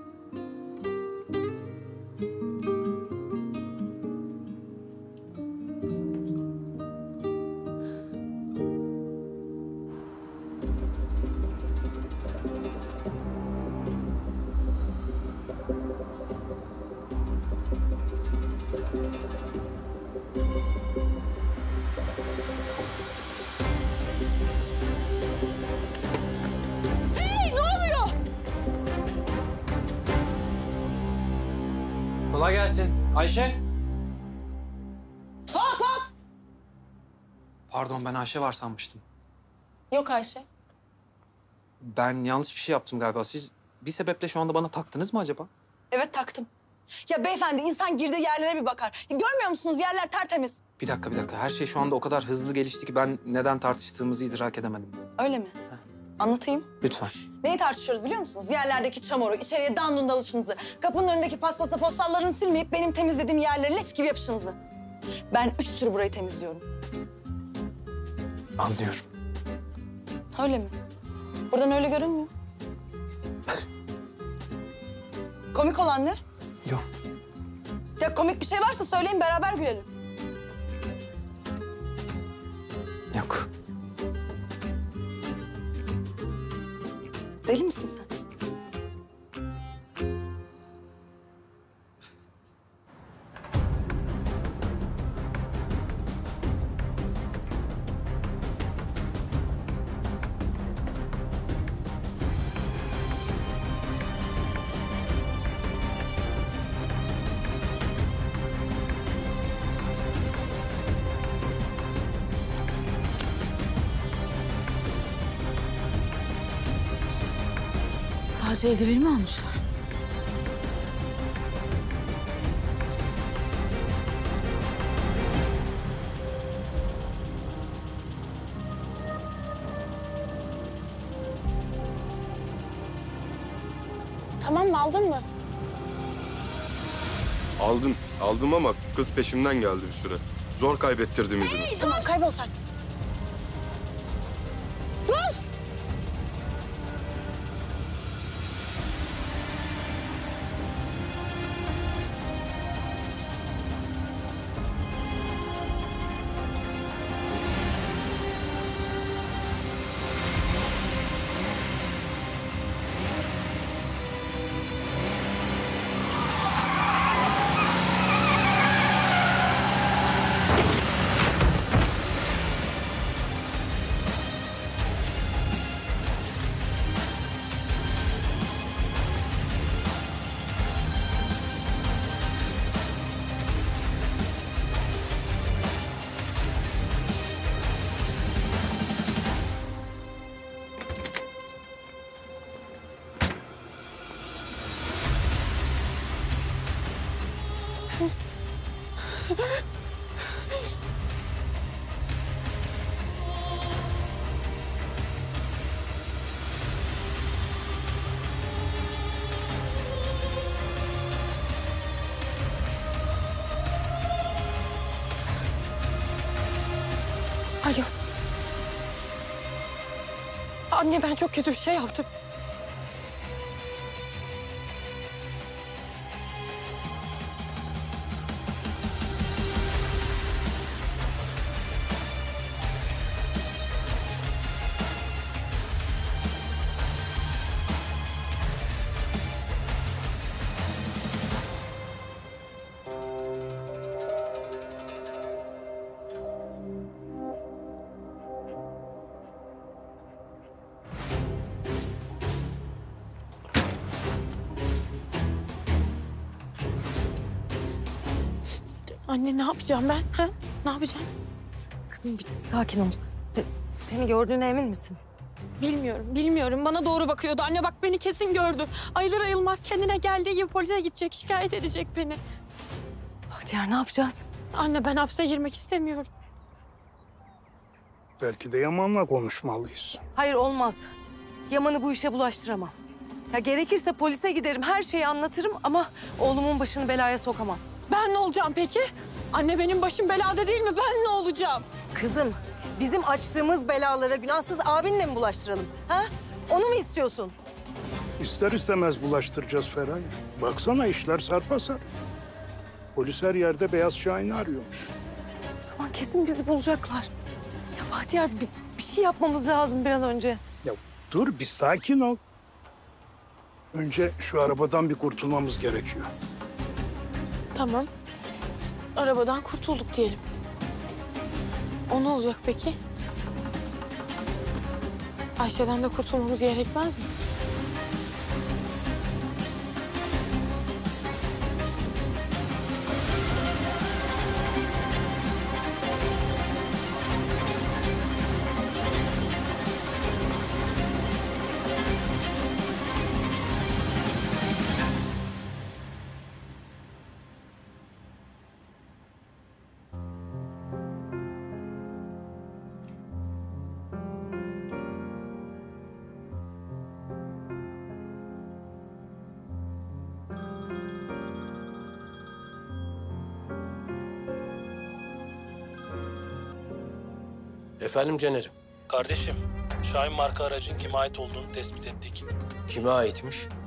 Hey, ne oluyor? Kolay gelsin. Ayşe. Hop hop! Pardon ben Ayşe var sanmıştım. Yok Ayşe. Ben yanlış bir şey yaptım galiba. Siz bir sebeple şu anda bana taktınız mı acaba? Evet taktım. Ya beyefendi insan girdiği yerlere bir bakar. Ya, görmüyor musunuz yerler tertemiz. Bir dakika bir dakika. Her şey şu anda o kadar hızlı gelişti ki ben neden tartıştığımızı idrak edemedim. Öyle mi? Anlatayım. Lütfen. Neyi tartışıyoruz biliyor musunuz? Yerlerdeki çamuru, içeriye dandun dalışınızı, kapının önündeki paspasa postallarını silmeyip benim temizlediğim yerlere leş gibi yapışınızı. Ben üç tur burayı temizliyorum. Anlıyorum. Öyle mi? Buradan öyle görünmüyor. Komik olan ne? Yok. Ya komik bir şey varsa söyleyin beraber gülelim. Yok. Deli misin sen? Sadece eldiveni mi almışlar? Tamam mı? Aldın mı? Aldım. Aldım ama kız peşimden geldi bir süre. Zor kaybettirdim izini. Hey, tamam kaybol sen. Dur! Alo. Anne ben çok kötü bir şey yaptım. Anne ne yapacağım ben? Ha? Ne yapacağım? Kızım bir sakin ol. Seni gördüğüne emin misin? Bilmiyorum, bilmiyorum. Bana doğru bakıyordu. Anne bak beni kesin gördü. Ayılır ayılmaz kendine geldiği gibi polise gidecek, şikayet edecek beni. Bahtiyar ne yapacağız? Anne ben hapse girmek istemiyorum. Belki de Yaman'la konuşmalıyız. Hayır olmaz. Yaman'ı bu işe bulaştıramam. Ya gerekirse polise giderim, her şeyi anlatırım ama oğlumun başını belaya sokamam. Ben ne olacağım peki? Anne benim başım belada değil mi? Ben ne olacağım? Kızım, bizim açtığımız belalara günahsız abinle mi bulaştıralım? Ha? Onu mu istiyorsun? İster istemez bulaştıracağız Feraye. Baksana işler sarpa sar. Polis her yerde Beyaz Şahin'i arıyormuş. O zaman kesin bizi bulacaklar. Ya Bahtiyar bir, bir şey yapmamız lazım bir an önce. Ya dur bir sakin ol. Önce şu arabadan bir kurtulmamız gerekiyor. Tamam. Arabadan kurtulduk diyelim. O ne olacak peki? Ayşe'den de kurtulmamız gerekmez mi? Efendim Caner'im. Kardeşim, Şahin marka aracın kime ait olduğunu tespit ettik. Kime aitmiş?